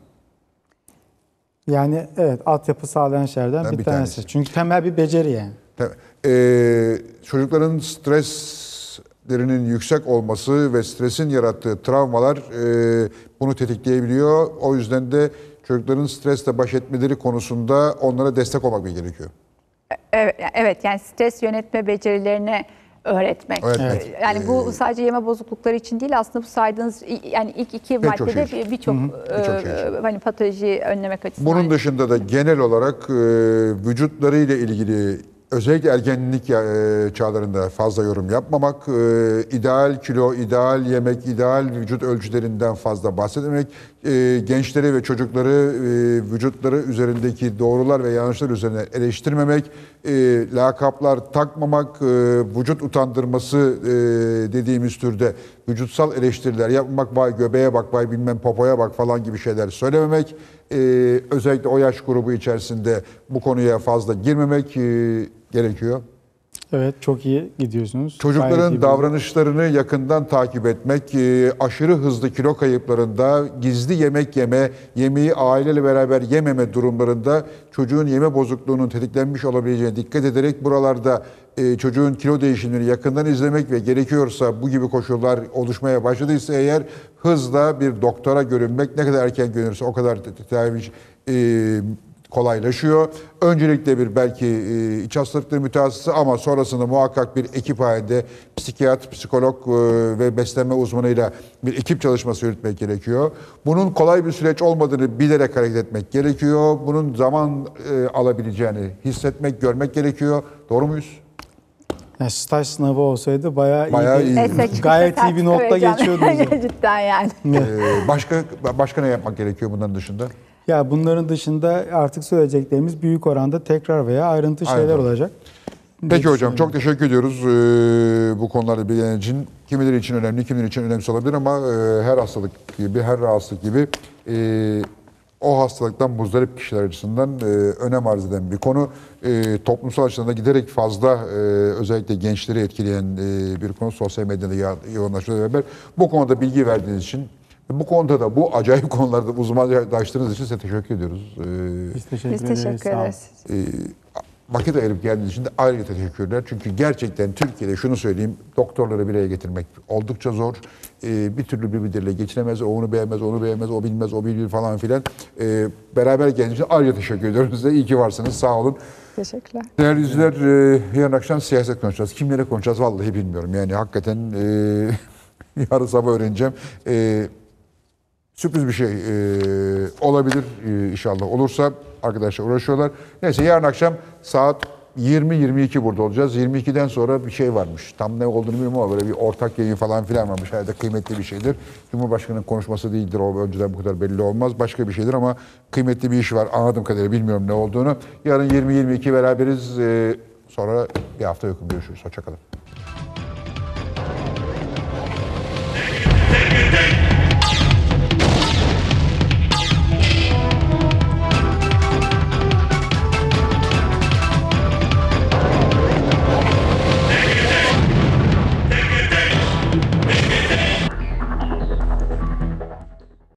Speaker 2: Yani evet, altyapı sağlayan şeylerden
Speaker 1: Ben
Speaker 2: bir,
Speaker 1: bir
Speaker 2: tanesi.
Speaker 1: tanesi.
Speaker 2: Çünkü temel bir beceri yani.
Speaker 1: Ee, çocukların streslerinin yüksek olması ve stresin yarattığı travmalar e, bunu tetikleyebiliyor. O yüzden de çocukların stresle baş etmeleri konusunda onlara destek olmak gerekiyor.
Speaker 3: Evet, evet, yani stres yönetme becerilerine öğretmek.
Speaker 1: Öğretmek.
Speaker 3: Yani bu sadece yeme bozuklukları için değil, aslında bu saydığınız yani ilk iki
Speaker 1: Pek çok
Speaker 3: maddede
Speaker 1: şey.
Speaker 3: bir- birçok
Speaker 1: Birçok şey
Speaker 3: e, hani patoloji önlemek açısından.
Speaker 1: Bunun dışında da genel olarak e, vücutlarıyla ilgili özellikle ergenlik e, çağlarında fazla yorum yapmamak, e, ideal kilo, ideal yemek, ideal vücut ölçülerinden fazla bahsetmemek, e, gençleri ve çocukları e, vücutları üzerindeki doğrular ve yanlışlar üzerine eleştirmemek, e, lakaplar takmamak, e, vücut utandırması e, dediğimiz türde vücutsal eleştiriler yapmamak, vay göbeğe bak, vay bilmem popoya bak falan gibi şeyler söylememek, e, özellikle o yaş grubu içerisinde bu konuya fazla girmemek e, gerekiyor.
Speaker 2: Evet, çok iyi gidiyorsunuz. Gayet iyi
Speaker 1: Çocukların
Speaker 2: bir-
Speaker 1: davranışlarını yakından takip etmek, e, aşırı hızlı kilo kayıplarında, gizli yemek yeme, yemeği aileyle beraber yememe durumlarında çocuğun yeme bozukluğunun tetiklenmiş olabileceğine dikkat ederek buralarda e, çocuğun kilo değişimini yakından izlemek ve gerekiyorsa bu gibi koşullar oluşmaya başladıysa eğer hızla bir doktora görünmek, ne kadar erken görünürse o kadar tedavi e, kolaylaşıyor. Öncelikle bir belki e, iç hastalıkları mütehassısı ama sonrasında muhakkak bir ekip halinde psikiyatr, psikolog e, ve beslenme uzmanıyla bir ekip çalışması yürütmek gerekiyor. Bunun kolay bir süreç olmadığını bilerek hareket etmek gerekiyor. Bunun zaman e, alabileceğini hissetmek, görmek gerekiyor. Doğru muyuz?
Speaker 2: Yani staj sınavı olsaydı bayağı,
Speaker 1: Bayağı
Speaker 2: iyi,
Speaker 1: iyi.
Speaker 2: bir-
Speaker 3: Neyse, çıkışta
Speaker 2: gayet iyi bir
Speaker 3: sertifika
Speaker 2: notla
Speaker 3: vereceğim.
Speaker 2: geçiyordunuz.
Speaker 3: Cidden yani.
Speaker 1: E, başka başka ne yapmak gerekiyor bunların dışında?
Speaker 2: Ya bunların dışında artık söyleyeceklerimiz büyük oranda tekrar veya ayrıntı şeyler
Speaker 1: Ayrıntı.
Speaker 2: olacak.
Speaker 1: Peki hocam, çok teşekkür ediyoruz ee, bu konularda bilgiler için. Kimileri için önemli, kimileri için önemsiz olabilir ama e, her hastalık gibi, her rahatsızlık gibi e, o hastalıktan muzdarip kişiler açısından e, önem arz eden bir konu. E, toplumsal açıdan da giderek fazla e, özellikle gençleri etkileyen e, bir konu. Sosyal medyada ya- yoğunlaşmaya beraber bu konuda bilgi verdiğiniz için, bu konuda da bu acayip konularda uzmanlaştığınız için size teşekkür ediyoruz. E,
Speaker 2: Biz teşekkür
Speaker 3: Biz
Speaker 2: ederiz.
Speaker 3: teşekkür
Speaker 2: Sağ olun.
Speaker 3: ederiz.
Speaker 1: e, vakit ayırıp geldiğiniz için de ayrıca teşekkürler. Çünkü gerçekten Türkiye'de şunu söyleyeyim, doktorları bir araya getirmek oldukça zor. E, bir türlü birbirleriyle geçinemez, o onu beğenmez, onu beğenmez, o bilmez, o bilir falan filan. E, beraber geldiğiniz için ayrıca teşekkür ediyorum size. İyi ki varsınız, sağ olun.
Speaker 3: Teşekkürler.
Speaker 1: Değerli izleyiciler, e, yarın akşam siyaset konuşacağız. Kimlere konuşacağız vallahi bilmiyorum. Yani hakikaten e, yarın sabah öğreneceğim. E, Sürpriz bir şey e, olabilir e, inşallah. Olursa arkadaşlar uğraşıyorlar. Neyse yarın akşam saat yirmi yirmi iki burada olacağız. yirmi ikiden sonra bir şey varmış. Tam ne olduğunu bilmiyorum ama böyle bir ortak yayın falan filan varmış. Herhalde kıymetli bir şeydir. Cumhurbaşkanı'nın konuşması değildir. O önceden bu kadar belli olmaz. Başka bir şeydir ama kıymetli bir iş var. Anladığım kadarıyla bilmiyorum ne olduğunu. Yarın yirmi yirmi iki beraberiz. E, sonra bir hafta yok. Görüşürüz. Hoşçakalın.